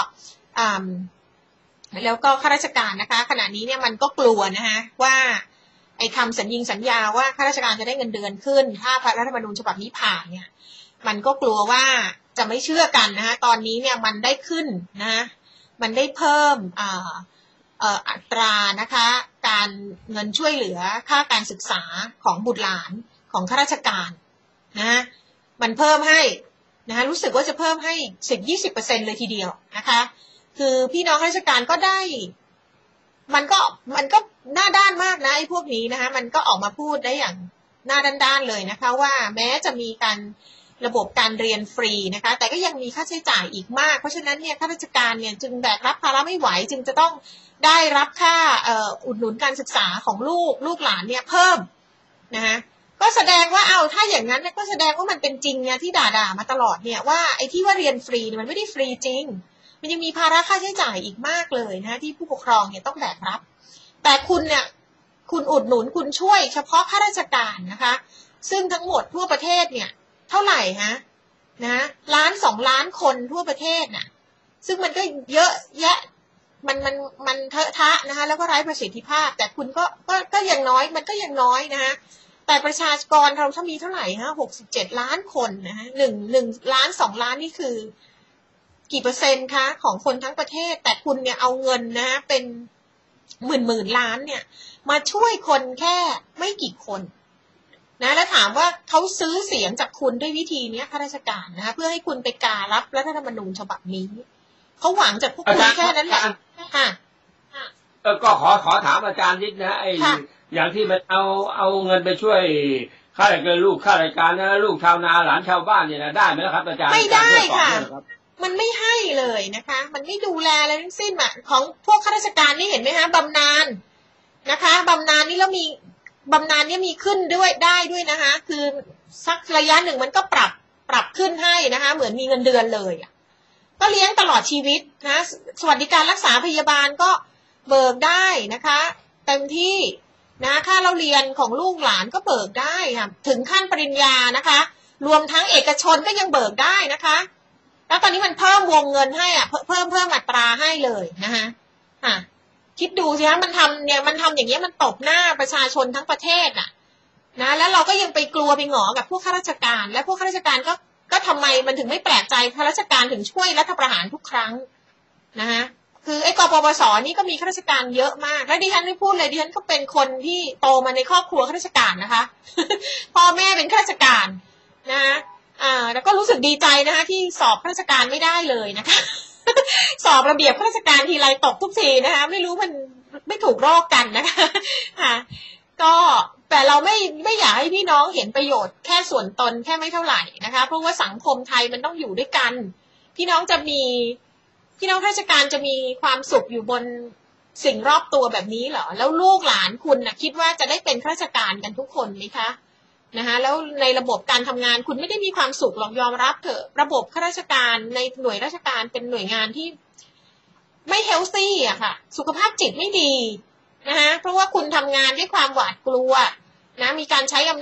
แล้วก็ข้าราชการนะคะขณะนี้เนี่ยมันก็กลัวนะคะว่าไอ้คำสัญญิงสัญญาว่าข้าราชการจะได้เงินเดือนขึ้นถ้ารัฐธรรมนูญฉบับนี้ผ่านเนี่ยมันก็กลัวว่าจะไม่เชื่อกันนะคะตอนนี้เนี่ยมันได้ขึ้นนะคะมันได้เพิ่มอ่าอัตรานะคะการเงินช่วยเหลือค่าการศึกษาของบุตรหลานของข้าราชการนะมันเพิ่มให้นะคะรู้สึกว่าจะเพิ่มให้สิบยี่สิบเปอร์เซ็นต์เลยทีเดียวนะคะคือพี่น้องข้าราชการก็ได้มันก็มันก็หน้าด้านมากนะไอ้พวกนี้นะคะมันก็ออกมาพูดได้อย่างหน้าด้านๆเลยนะคะว่าแม้จะมีการระบบการเรียนฟรีนะคะแต่ก็ยังมีค่าใช้จ่ายอีกมากเพราะฉะนั้นเนี่ยข้าราชการเนี่ยจึงแบกรับภาระไม่ไหวจึงจะต้องได้รับค่าอุดหนุนการศึกษาของลูกลูกหลานเนี่ยเพิ่มนะคะก็แสดงว่าเอาถ้าอย่างนั้นก็แสดงว่ามันเป็นจริงเนี่ยที่ด่าๆมาตลอดเนี่ยว่าไอ้ที่ว่าเรียนฟรีมันไม่ได้ฟรีจริงมันยังมีภาระค่าใช้จ่ายอีกมากเลยนะที่ผู้ปกครองเนี่ยต้องแบกรับแต่คุณเนี่ยคุณอุดหนุนคุณช่วยเฉพาะข้าราชการนะคะซึ่งทั้งหมดทั่วประเทศเนี่ยเท่าไหร่ฮะนะล้านสองล้านคนทั่วประเทศน่ะซึ่งมันก็เยอะแยะมันมันมันเทอะทะนะคะแล้วก็ไร้ประสิทธิภาพแต่คุณก็ก็ก็ยังน้อยมันก็ยังน้อยนะคะแต่ประชากรเราถ้ามีเท่าไหร่ฮะหกสิบเจ็ดล้านคนนะคะหนึ่งหนึ่งล้านสองล้านนี่คือกี่เปอร์เซ็นต์คะของคนทั้งประเทศแต่คุณเนี่ยเอาเงินนะเป็นหมื่นหมื่นล้านเนี่ยมาช่วยคนแค่ไม่กี่คนนะแล้วถามว่าเขาซื้อเสียงจากคุณด้วยวิธีนี้ข้าราชการนะคะเพื่อให้คุณไปการับรัฐธรรมนูญฉบับนี้เขาหวังจากพวกคุณแค่นั้นแหละค่ะเออก็ขอขอถามอาจารย์นิดนะไอ้อย่างที่มันเอาเอาเงินไปช่วยข้าราชการลูกข้าราชการนะลูกชาวนาหลานชาวบ้านเนี่ยนะได้ไหมครับอาจารย์ไม่ได้ค่ะมันไม่ให้เลยนะคะมันไม่ดูแลอะไรทั้งสิ้นอ่ะของพวกข้าราชการนี่เห็นไหมคะบำนาญนะคะบำนาญนี่แล้วมีบำนาญเนี่ยมีขึ้นด้วยได้ด้วยนะคะคือสักระยะหนึ่งมันก็ปรับปรับขึ้นให้นะคะเหมือนมีเงินเดือนเลยอ่ะก็เลี้ยงตลอดชีวิตนะสวัสดิการรักษาพยาบาลก็เบิกได้นะคะเต็มที่นะค่าเราเรียนของลูกหลานก็เบิกได้ค่ะถึงขั้นปริญญานะคะรวมทั้งเอกชนก็ยังเบิกได้นะคะแล้วตอนนี้มันเพิ่มวงเงินให้อ่ะเพิ่มเพิ่มอัตราให้เลยนะคะอ่ะคิดดูสิคะมันทำเนี่ยมันทำอย่างเงี้ยมันตบหน้าประชาชนทั้งประเทศน่ะนะแล้วเราก็ยังไปกลัวไปหงอกับพวกข้าราชการและพวกข้าราชการก็ก็ทำไมมันถึงไม่แปลกใจข้าราชการถึงช่วยรัฐประหารทุกครั้งนะคะคือไอ้กปปสนี่ก็มีข้าราชการเยอะมากและดิฉันไม่พูดเลยดิฉันก็เป็นคนที่โตมาในครอบครัวข้าราชการนะคะ พ่อแม่เป็นข้าราชการนะอ่าแล้วก็รู้สึกดีใจนะคะที่สอบข้าราชการไม่ได้เลยนะคะ สอบระเบียบข้าราชการทีไรตกทุกทีนะคะไม่รู้มันไม่ถูกรอกกันนะคะค่ะก็แต่เราไม่ไม่อยากให้พี่น้องเห็นประโยชน์แค่ส่วนตนแค่ไม่เท่าไหร่นะคะเพราะว่าสังคมไทยมันต้องอยู่ด้วยกันพี่น้องจะมีพี่น้องข้าราชการจะมีความสุขอยู่บนสิ่งรอบตัวแบบนี้เหรอแล้วลูกหลานคุณนะคิดว่าจะได้เป็นข้าราชการกันทุกคนไหมคะนะคะแล้วในระบบการทำงานคุณไม่ได้มีความสุขหรอกยอมรับเถอะระบบข้าราชการในหน่วยราชการเป็นหน่วยงานที่ไม่เฮลซี่อะค่ะสุขภาพจิตไม่ดีนะคะเพราะว่าคุณทำงานด้วยความหวาดกลัวนะมีการใช้อำนาจ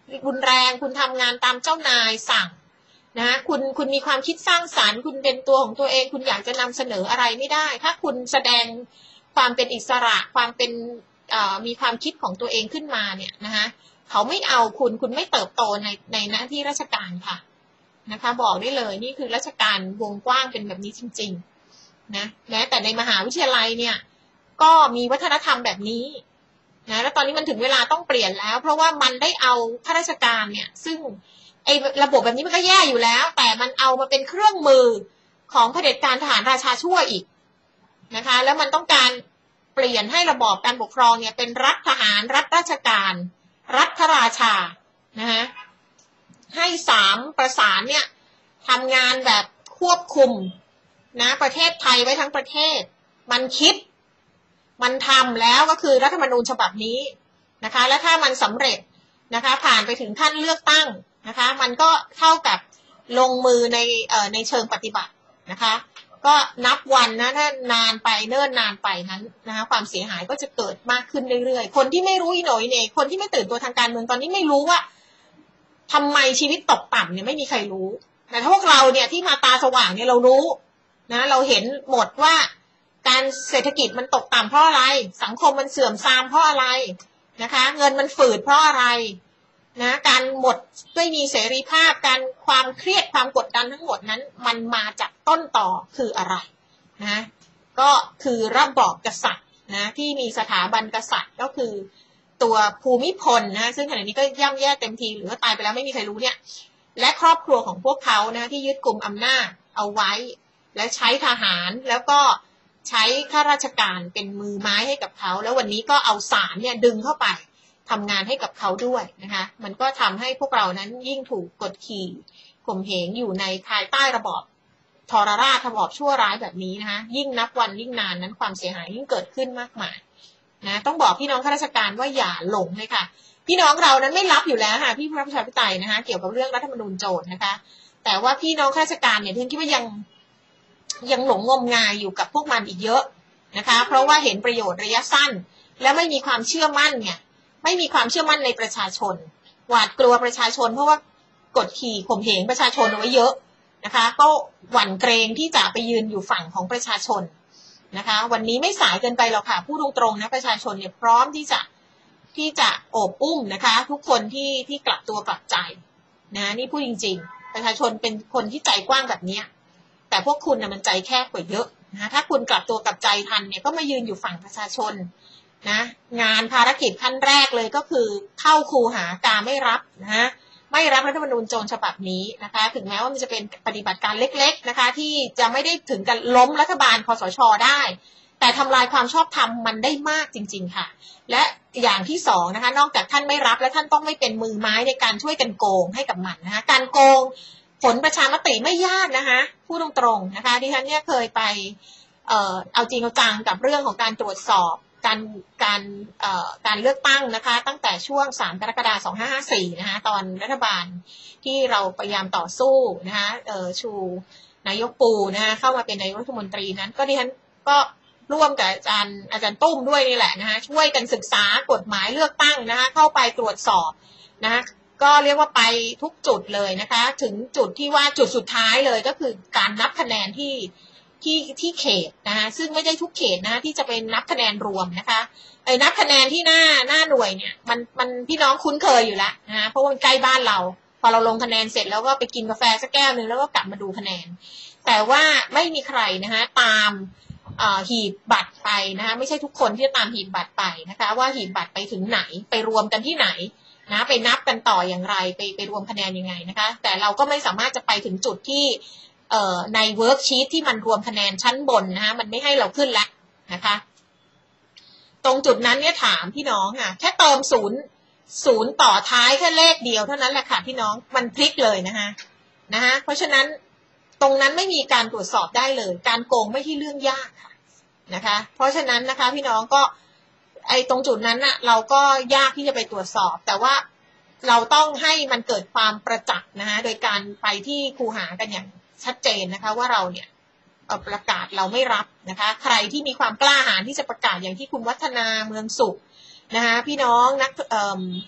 รุนแรงคุณทำงานตามเจ้านายสั่งนะคุณคุณมีความคิดสร้างสรรค์คุณเป็นตัวของตัวเองคุณอยากจะนำเสนออะไรไม่ได้ถ้าคุณแสดงความเป็นอิสระความเป็นมีความคิดของตัวเองขึ้นมาเนี่ยนะคะเขาไม่เอาคุณคุณไม่เติบโตในในหน้าที่ราชการค่ะนะคะบอกได้เลยนี่คือราชการวงกว้างเป็นแบบนี้จริงๆนะแม้แต่ในมหาวิทยาลัยเนี่ยก็มีวัฒนธรรมแบบนี้นะแล้วตอนนี้มันถึงเวลาต้องเปลี่ยนแล้วเพราะว่ามันได้เอาข้าราชการเนี่ยซึ่งไอ้ระบบแบบนี้มันก็แย่อยู่แล้วแต่มันเอามาเป็นเครื่องมือของเผด็จการทหารราชาชั่วอีกนะคะแล้วมันต้องการเปลี่ยนให้ระบอบการปกครองเนี่ยเป็นรัฐทหารรัฐราชการรัฐราชานะฮะให้สามประสานเนี่ยทำงานแบบควบคุมนะประเทศไทยไว้ทั้งประเทศมันคิดมันทำแล้วก็คือรัฐธรรมนูญฉบับนี้นะคะและถ้ามันสำเร็จนะคะผ่านไปถึงขั้นเลือกตั้งนะคะมันก็เท่ากับลงมือในเอ่อในเชิงปฏิบัตินะคะก็นับวันนะถ้านานไปเนิ่นนานไปนั้นนะคะความเสียหายก็จะเกิดมากขึ้นเรื่อยๆคนที่ไม่รู้อีโหน่อยเนี่ยคนที่ไม่ตื่นตัวทางการเมืองตอนนี้ไม่รู้ว่าทำไมชีวิตตกต่ำเนี่ยไม่มีใครรู้แต่พวกเราเนี่ยที่มาตาสว่างเนี่ยเรารู้นะเราเห็นหมดว่าการเศรษฐกิจมันตกต่ำเพราะอะไรสังคมมันเสื่อมทรามเพราะอะไรนะคะเงินมันฝืดเพราะอะไรนะการหมดไม่มีเสรีภาพการความเครียดความกดดันทั้งหมดนั้นมันมาจากต้นต่อคืออะไรนะก็คือระบอบกษัตริย์นะที่มีสถาบันกษัตริย์ก็คือตัวภูมิพลนะซึ่งขณะนี้ก็ย่ำแย่เต็มทีหรือว่าตายไปแล้วไม่มีใครรู้เนี่ยและครอบครัวของพวกเขานะที่ยึดกลุ่มอำนาจเอาไว้และใช้ทหารแล้วก็ใช้ข้าราชการเป็นมือไม้ให้กับเขาแล้ววันนี้ก็เอาศาลเนี่ยดึงเข้าไปทำงานให้กับเขาด้วยนะคะมันก็ทำให้พวกเรานั้นยิ่งถูกกดขี่ข่มเหงอยู่ในภายใต้ระบอบทรราชระบอบชั่วร้ายแบบนี้นะคะยิ่งนับวันยิ่งนานนั้นความเสียหายยิ่งเกิดขึ้นมากมายนะต้องบอกพี่น้องข้าราชการว่าอย่าหลงเลยค่ะพี่น้องเรานั้นไม่รับอยู่แล้วค่ะพี่พระประชาธิปไตยนะคะเกี่ยวกับเรื่องรัฐธรรมนูญโจทย์นะคะแต่ว่าพี่น้องข้าราชการเนี่ยที่คิดว่ายังยังหลงงมงายอยู่กับพวกมันอีกเยอะนะคะเพราะว่าเห็นประโยชน์ระยะสั้นและไม่มีความเชื่อมั่นเนี่ยไม่มีความเชื่อมั่นในประชาชนหวาดกลัวประชาชนเพราะว่ากดขี่ข่มเหงประชาชนเอาไว้เยอะนะคะก็หวั่นเกรงที่จะไปยืนอยู่ฝั่งของประชาชนนะคะวันนี้ไม่สายเกินไปหรอกค่ะพูดตรงๆนะประชาชนเนี่ยพร้อมที่จะที่จะโอบอุ้มนะคะทุกคนที่ที่กลับตัวกลับใจนะนี่พูดจริงๆประชาชนเป็นคนที่ใจกว้างแบบนี้แต่พวกคุณนะมันใจแคบกว่าเยอะนะถ้าคุณกลับตัวกลับใจทันเนี่ยก็มายืนอยู่ฝั่งประชาชนนะงานภารกิจขั้นแรกเลยก็คือเข้าคูหาการไม่รับนะไม่รับรัฐธรรมนูญโจรฉบับนี้นะคะถึงแม้ว่ามันจะเป็นปฏิบัติการเล็กๆนะคะที่จะไม่ได้ถึงกับล้มรัฐบาลคสช.ได้แต่ทำลายความชอบธรรมมันได้มากจริงๆค่ะและอย่างที่สองนะคะนอกจากท่านไม่รับและท่านต้องไม่เป็นมือไม้ในการช่วยกันโกงให้กับมันนะคะการโกงผลประชามติไม่ยากนะคะพูดตรงๆนะคะดิฉันเนี่ยเคยไปเอ่อเอาจริงเอาจังกับเรื่องของการตรวจสอบการการเอ่อการเลือกตั้งนะคะตั้งแต่ช่วงสามกรกฎาคมสองพันห้าร้อยห้าสิบสี่นะคะตอนรัฐบาลที่เราพยายามต่อสู้นะคะเอ่อชูนายกปูนะคะเข้ามาเป็นนายกรัฐมนตรีนั้นก็ดิฉันก็ร่วมกับอาจารย์อาจารย์ตุ้มด้วยนี่แหละนะคะช่วยกันศึกษากฎหมายเลือกตั้งนะคะเข้าไปตรวจสอบนะคะก็เรียกว่าไปทุกจุดเลยนะคะถึงจุดที่ว่าจุดสุดท้ายเลยก็คือการนับคะแนนที่ที่ที่เขตนะคะซึ่งไม่ได้ทุกเขตนะที่จะเป็นนับคะแนนรวมนะคะไอ้นับคะแนนที่หน้าหน้าหน่วยเนี่ยมันมันพี่น้องคุ้นเคยอยู่แล้วนะเพราะว่ามันใกล้บ้านเราพอเราลงคะแนนเสร็จแล้วก็ไปกินกาแฟสักแก้วนึงแล้วก็กลับมาดูคะแนนแต่ว่าไม่มีใครนะคะตามหีบบัตรไปนะคะไม่ใช่ทุกคนที่จะตามหีบบัตรไปนะคะว่าหีบบัตรไปถึงไหนไปรวมกันที่ไหนนะไปนับกันต่ออย่างไรไปไปรวมคะแนนยังไงนะคะแต่เราก็ไม่สามารถจะไปถึงจุดที่เอ่อในเวิร์กชีทที่มันรวมคะแนนชั้นบนนะคะมันไม่ให้เราขึ้นแล้วนะคะตรงจุดนั้นเนี่ยถามพี่น้องค่ะแค่เติมศูนย์ศูนย์ต่อท้ายแค่เลขเดียวเท่านั้นแหละค่ะพี่น้องมันพลิกเลยนะคะนะคะเพราะฉะนั้นตรงนั้นไม่มีการตรวจสอบได้เลยการโกงไม่ใช่เรื่องยากค่ะนะคะเพราะฉะนั้นนะคะพี่น้องก็ไอ้ตรงจุดนั้นน่ะเราก็ยากที่จะไปตรวจสอบแต่ว่าเราต้องให้มันเกิดความประจักษ์นะคะโดยการไปที่คูหากันอย่างชัดเจนนะคะว่าเราเนี่ยประกาศเราไม่รับนะคะใครที่มีความกล้าหาญที่จะประกาศอย่างที่คุณวัฒนาเมืองสุขนะคะพี่น้องนัก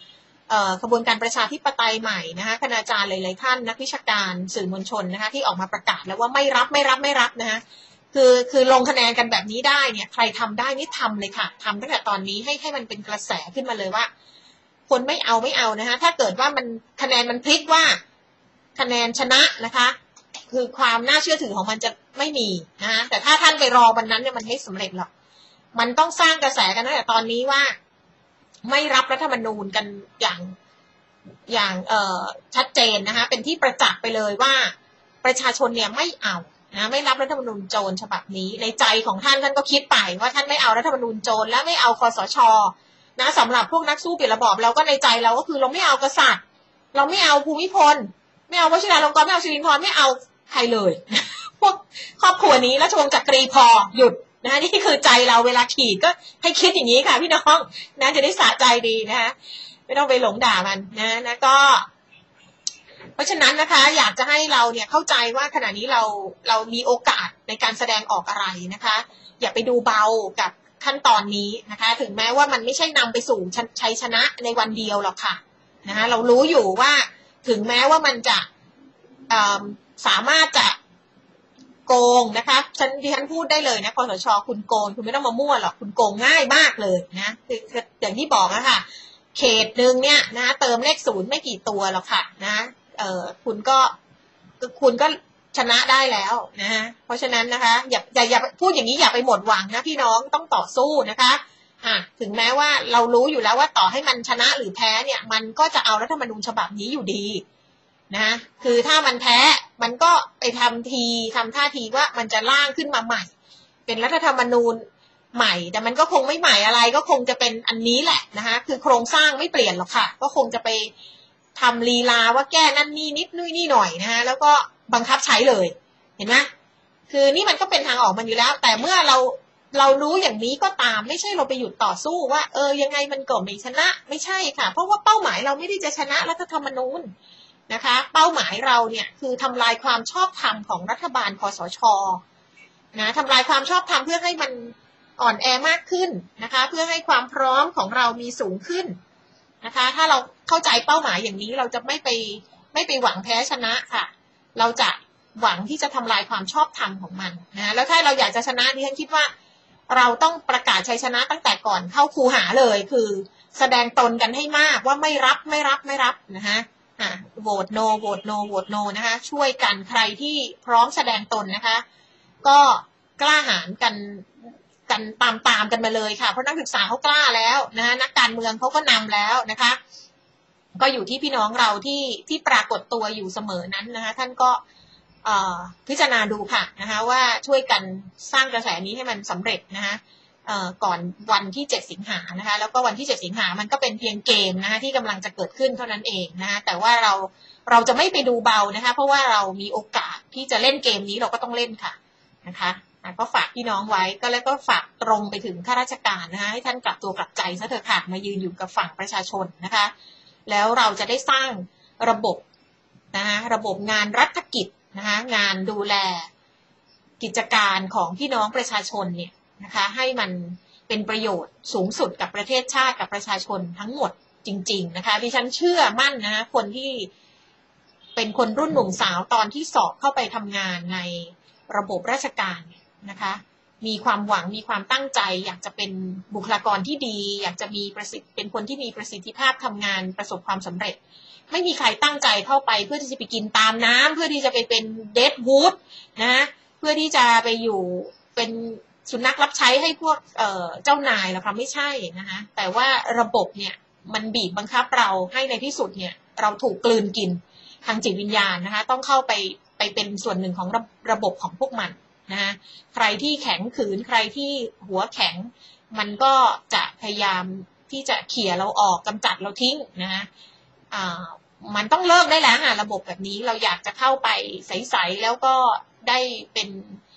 ขบวนการประชาธิปไตยใหม่นะคะคณาจารย์หลายๆท่านนักวิชาการสื่อมวลชนนะคะที่ออกมาประกาศแล้วว่าไม่รับไม่รับไม่รับนะคะคือคือลงคะแนนกันแบบนี้ได้เนี่ยใครทำได้นี่ทำเลยค่ะทำตั้งแต่ตอนนี้ให้ให้มันเป็นกระแสขึ้นมาเลยว่าคนไม่เอาไม่เอานะคะถ้าเกิดว่ามันคะแนนมันพลิกว่าคะแนนชนะนะคะคือความน่าเชื่อถือของมันจะไม่มีนะคะแต่ถ้าท่านไปรอวันนั้นเนี่ยมันไม่สำเร็จหรอกมันต้องสร้างกระแสกันตั้งแต่ตอนนี้ว่าไม่รับรัฐธรรมนูญกันอย่างอย่างเอ่อชัดเจนนะคะเป็นที่ประจักษ์ไปเลยว่าประชาชนเนี่ยไม่เอานะไม่รับรัฐธรรมนูญโจรฉบับนี้ในใจของท่านท่านก็คิดไปว่าท่านไม่เอารัฐธรรมนูญโจรและไม่เอาคสช.นะสำหรับพวกนักสู้เปลี่ยนระบอบเราก็ในใจเราก็คือเราไม่เอากษัตริย์เราไม่เอาภูมิพลไม่เอาวชิราลงกรณ์ไม่เอาสิรินธรไม่เอาใครเลยพวกครอบครัวนี้ราชวงศ์จักรีพอหยุดนะนี่คือใจเราเวลาขีดก็ให้คิดอย่างนี้ค่ะพี่น้องนะจะได้สะใจดีนะคะไม่ต้องไปหลงด่ามันนะนะก็เพราะฉะนั้นนะคะอยากจะให้เราเนี่ยเข้าใจว่าขณะนี้เราเรามีโอกาสในการแสดงออกอะไรนะคะอย่าไปดูเบากับขั้นตอนนี้นะคะถึงแม้ว่ามันไม่ใช่นำไปสู่ชัยชนะในวันเดียวหรอกค่ะนะคะเรารู้อยู่ว่าถึงแม้ว่ามันจะสามารถจะโกงนะคะฉันที่ฉันพูดได้เลยนะคสช.คุณโกงคุณไม่ต้องมามั่วหรอกคุณโกงง่ายมากเลยนะคืออย่างที่บอกนะคะเขตหนึ่งเนี่ยนะเติมเลขศูนย์ไม่กี่ตัวหรอกค่ะนะเออคุณก็คุณก็ชนะได้แล้วนะฮะเพราะฉะนั้นนะคะอย่าอย่าอย่าพูดอย่างนี้อย่าไปหมดหวังนะพี่น้องต้องต่อสู้นะคะอ่ะถึงแม้ว่าเรารู้อยู่แล้วว่าต่อให้มันชนะหรือแพ้เนี่ยมันก็จะเอารัฐธรรมนูญฉบับนี้อยู่ดีนะคือถ้ามันแพ้มันก็ไปทำทีทำท่าทีว่ามันจะร่างขึ้นมาใหม่เป็นรัฐธรรมนูญใหม่แต่มันก็คงไม่ใหม่อะไรก็คงจะเป็นอันนี้แหละนะคะคือโครงสร้างไม่เปลี่ยนหรอกค่ะก็คงจะไปทำลีลาว่าแก้นั่นนี่นิดนู่นนี่หน่อยนะคะแล้วก็บังคับใช้เลยเห็นไหมคือนี่มันก็เป็นทางออกมันอยู่แล้วแต่เมื่อเราเรารู้อย่างนี้ก็ตามไม่ใช่เราไปหยุดต่อสู้ว่าเออยังไงมันก็ไม่ชนะไม่ใช่ค่ะเพราะว่าเป้าหมายเราไม่ได้จะชนะรัฐธรรมนูญนะคะเป้าหมายเราเนี่ยคือทำลายความชอบธรรมของรัฐบาลคสช.นะทำลายความชอบธรรมเพื่อให้มันอ่อนแอมากขึ้นนะคะเพื่อให้ความพร้อมของเรามีสูงขึ้นนะคะถ้าเราเข้าใจเป้าหมายอย่างนี้เราจะไม่ไปไม่ไปหวังแพ้ชนะค่ะเราจะหวังที่จะทำลายความชอบธรรมของมันนะแล้วถ้าเราอยากจะชนะดิฉันคิดว่าเราต้องประกาศชัยชนะตั้งแต่ก่อนเข้าคูหาเลยคือแสดงตนกันให้มากว่าไม่รับไม่รับไม่รับนะคะอ่ะโหวตโนโหวตโนโหวตโนนะคะช่วยกันใครที่พร้อมแสดงตนนะคะก็กล้าหาญกันกันตามตามกันมาเลยค่ะเพราะนักศึกษาเขากล้าแล้วนะนักการเมืองเขาก็นำแล้วนะคะก็อยู่ที่พี่น้องเราที่ที่ปรากฏตัวอยู่เสมอนั้นนะคะท่านก็พิจารณาดูค่ะนะคะว่าช่วยกันสร้างกระแสนี้ให้มันสำเร็จนะคะก่อนวันที่เจ็ดสิงหานะคะแล้วก็วันที่เจ็ดสิงหามันก็เป็นเพียงเกมนะคะที่กำลังจะเกิดขึ้นเท่านั้นเองนะคะแต่ว่าเราเราจะไม่ไปดูเบานะคะเพราะว่าเรามีโอกาสที่จะเล่นเกมนี้เราก็ต้องเล่นค่ะนะคะก็ฝากพี่น้องไว้ก็แล้วก็ฝากตรงไปถึงข้าราชการนะคะให้ท่านกลับตัวกลับใจซะเถอะค่ะมายืนอยู่กับฝั่งประชาชนนะคะแล้วเราจะได้สร้างระบบนะคะระบบงานรัฐกิจนะคะงานดูแลกิจการของพี่น้องประชาชนเนี่ยนะคะให้มันเป็นประโยชน์สูงสุดกับประเทศชาติกับประชาชนทั้งหมดจริงๆนะคะดิฉันเชื่อมั่นนะคะคนที่เป็นคนรุ่นหนุ่มสาวตอนที่สอบเข้าไปทำงานในระบบราชการนะคะมีความหวังมีความตั้งใจอยากจะเป็นบุคลากรที่ดีอยากจะมีประสิทธิ์เป็นคนที่มีประสิทธิภาพทำงานประสบความสำเร็จไม่มีใครตั้งใจเข้าไปเพื่อที่จะไปกินตามน้ำเพื่อที่จะไปเป็นเดดวูดนะเพื่อที่จะไปอยู่เป็นสุนัขรับใช้ให้พวกเอ่อเจ้านายหรอกค่ะไม่ใช่นะคะแต่ว่าระบบเนี่ยมันบีบบังคับเราให้ในที่สุดเนี่ยเราถูกกลืนกินทางจิตวิญญาณนะคะต้องเข้าไปไปเป็นส่วนหนึ่งของระระบบของพวกมันนะคะใครที่แข็งขืนใครที่หัวแข็งมันก็จะพยายามที่จะเขี่ยเราออกกำจัดเราทิ้งนะคะอ่ามันต้องเลิกได้แล้วค่ะระบบแบบนี้เราอยากจะเข้าไปใสๆแล้วก็ได้เป็น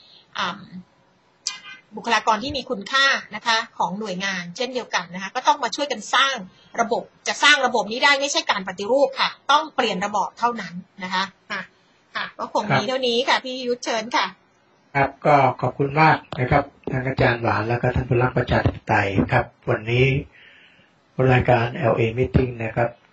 บุคลากรที่มีคุณค่านะคะของหน่วยงานเช่นเดียวกันนะคะก็ต้องมาช่วยกันสร้างระบบจะสร้างระบบนี้ได้ไม่ใช่การปฏิรูปค่ะต้องเปลี่ยนระบอบเท่านั้นนะคะค่ะค่ะก็คงมีเท่านี้ค่ะพี่ยุทธเชิญค่ะครับก็ขอบคุณมากนะครับทางอาจารย์หวานแล้วก็ท่านผู้รักประชาธิปไตยครับวันนี้รายการ แอล เอ Meeting นะครับ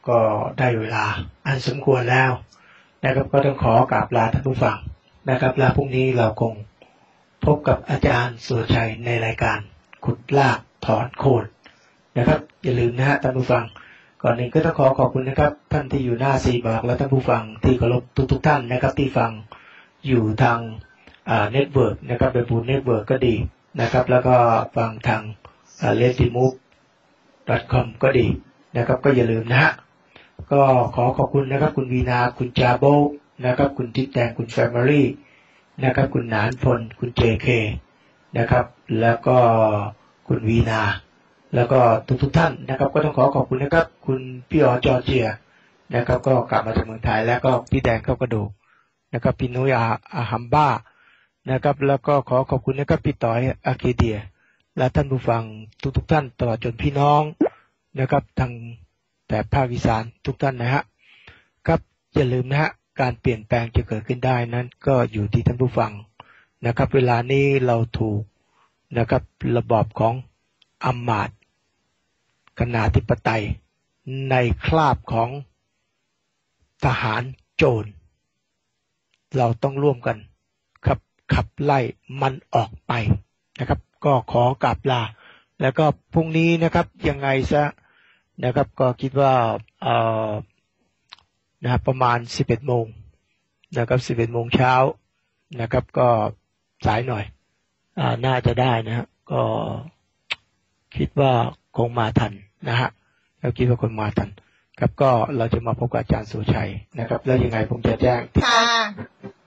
ก็ได้เวลาอันสมควรแล้วนะครับก็ต้องขอกราบลาท่านผู้ฟังนะครับแล้วพรุ่งนี้เราคงพบกับอาจารย์สุรชัยในรายการขุดลากถอนโคนนะครับอย่าลืมนะฮะท่านผู้ฟังก่อนหนึ่งก็ต้องขอขอบคุณนะครับท่านที่อยู่หน้าซีบอกและท่านผู้ฟังที่เคารพทุกๆท่านนะครับที่ฟังอยู่ทางอ่าเน็ตเวิร์กนะครับเป็นบูนเน็ตเวิร์กก็ดีนะครับแล้วก็ฟังทางอ่า เลดดี้มูฟ ดอท คอม ก็ดีนะครับก็อย่าลืมนะฮะก็ขอขอบคุณนะครับคุณวีนาคุณจาโบนะครับคุณทิศแดงคุณแฟมิลี่นะครับคุณหนานพลคุณเจเคนะครับแล้วก็คุณวีนาแล้วก็ทุกๆท่านนะครับก็ต้องขอขอบคุณนะครับคุณพี่อ๋อจอร์เจียนะครับก็กลับมาจากเมืองไทยแล้วก็พี่แดงเข้ากระดูกนะครับพี่นุ้ยอาอาฮัมบ้านะครับแล้วก็ขอขอบคุณนะครับพี่ต่อยอาเคเดียและท่านผู้ฟังทุกๆท่านตลอดจนพี่น้องนะครับทางแต่ภาคอีสานทุกท่านนะฮะครับอย่าลืมนะฮะการเปลี่ยนแปลงจะเกิดขึ้นได้นั้นก็อยู่ที่ท่านผู้ฟังนะครับเวลานี้เราถูกนะครับระบอบของอำมาตย์คณาธิปไตยในคราบของทหารโจรเราต้องร่วมกันครับขับไล่มันออกไปนะครับก็ขอกราบลาแล้วก็พรุ่งนี้นะครับยังไงซะนะครับก็คิดว่าเอ่อนะประมาณสิบเอ็ดโมงนะครับสิบเอ็ดโมงเช้านะครับก็สายหน่อยอ่าน่าจะได้นะฮะก็คิดว่าคงมาทันนะฮะแล้วคิดว่าคนมาทันครับก็เราจะมาพบกับอาจารย์สุชัยนะครับแล้วยังไงผมจะแจ้งค่ะ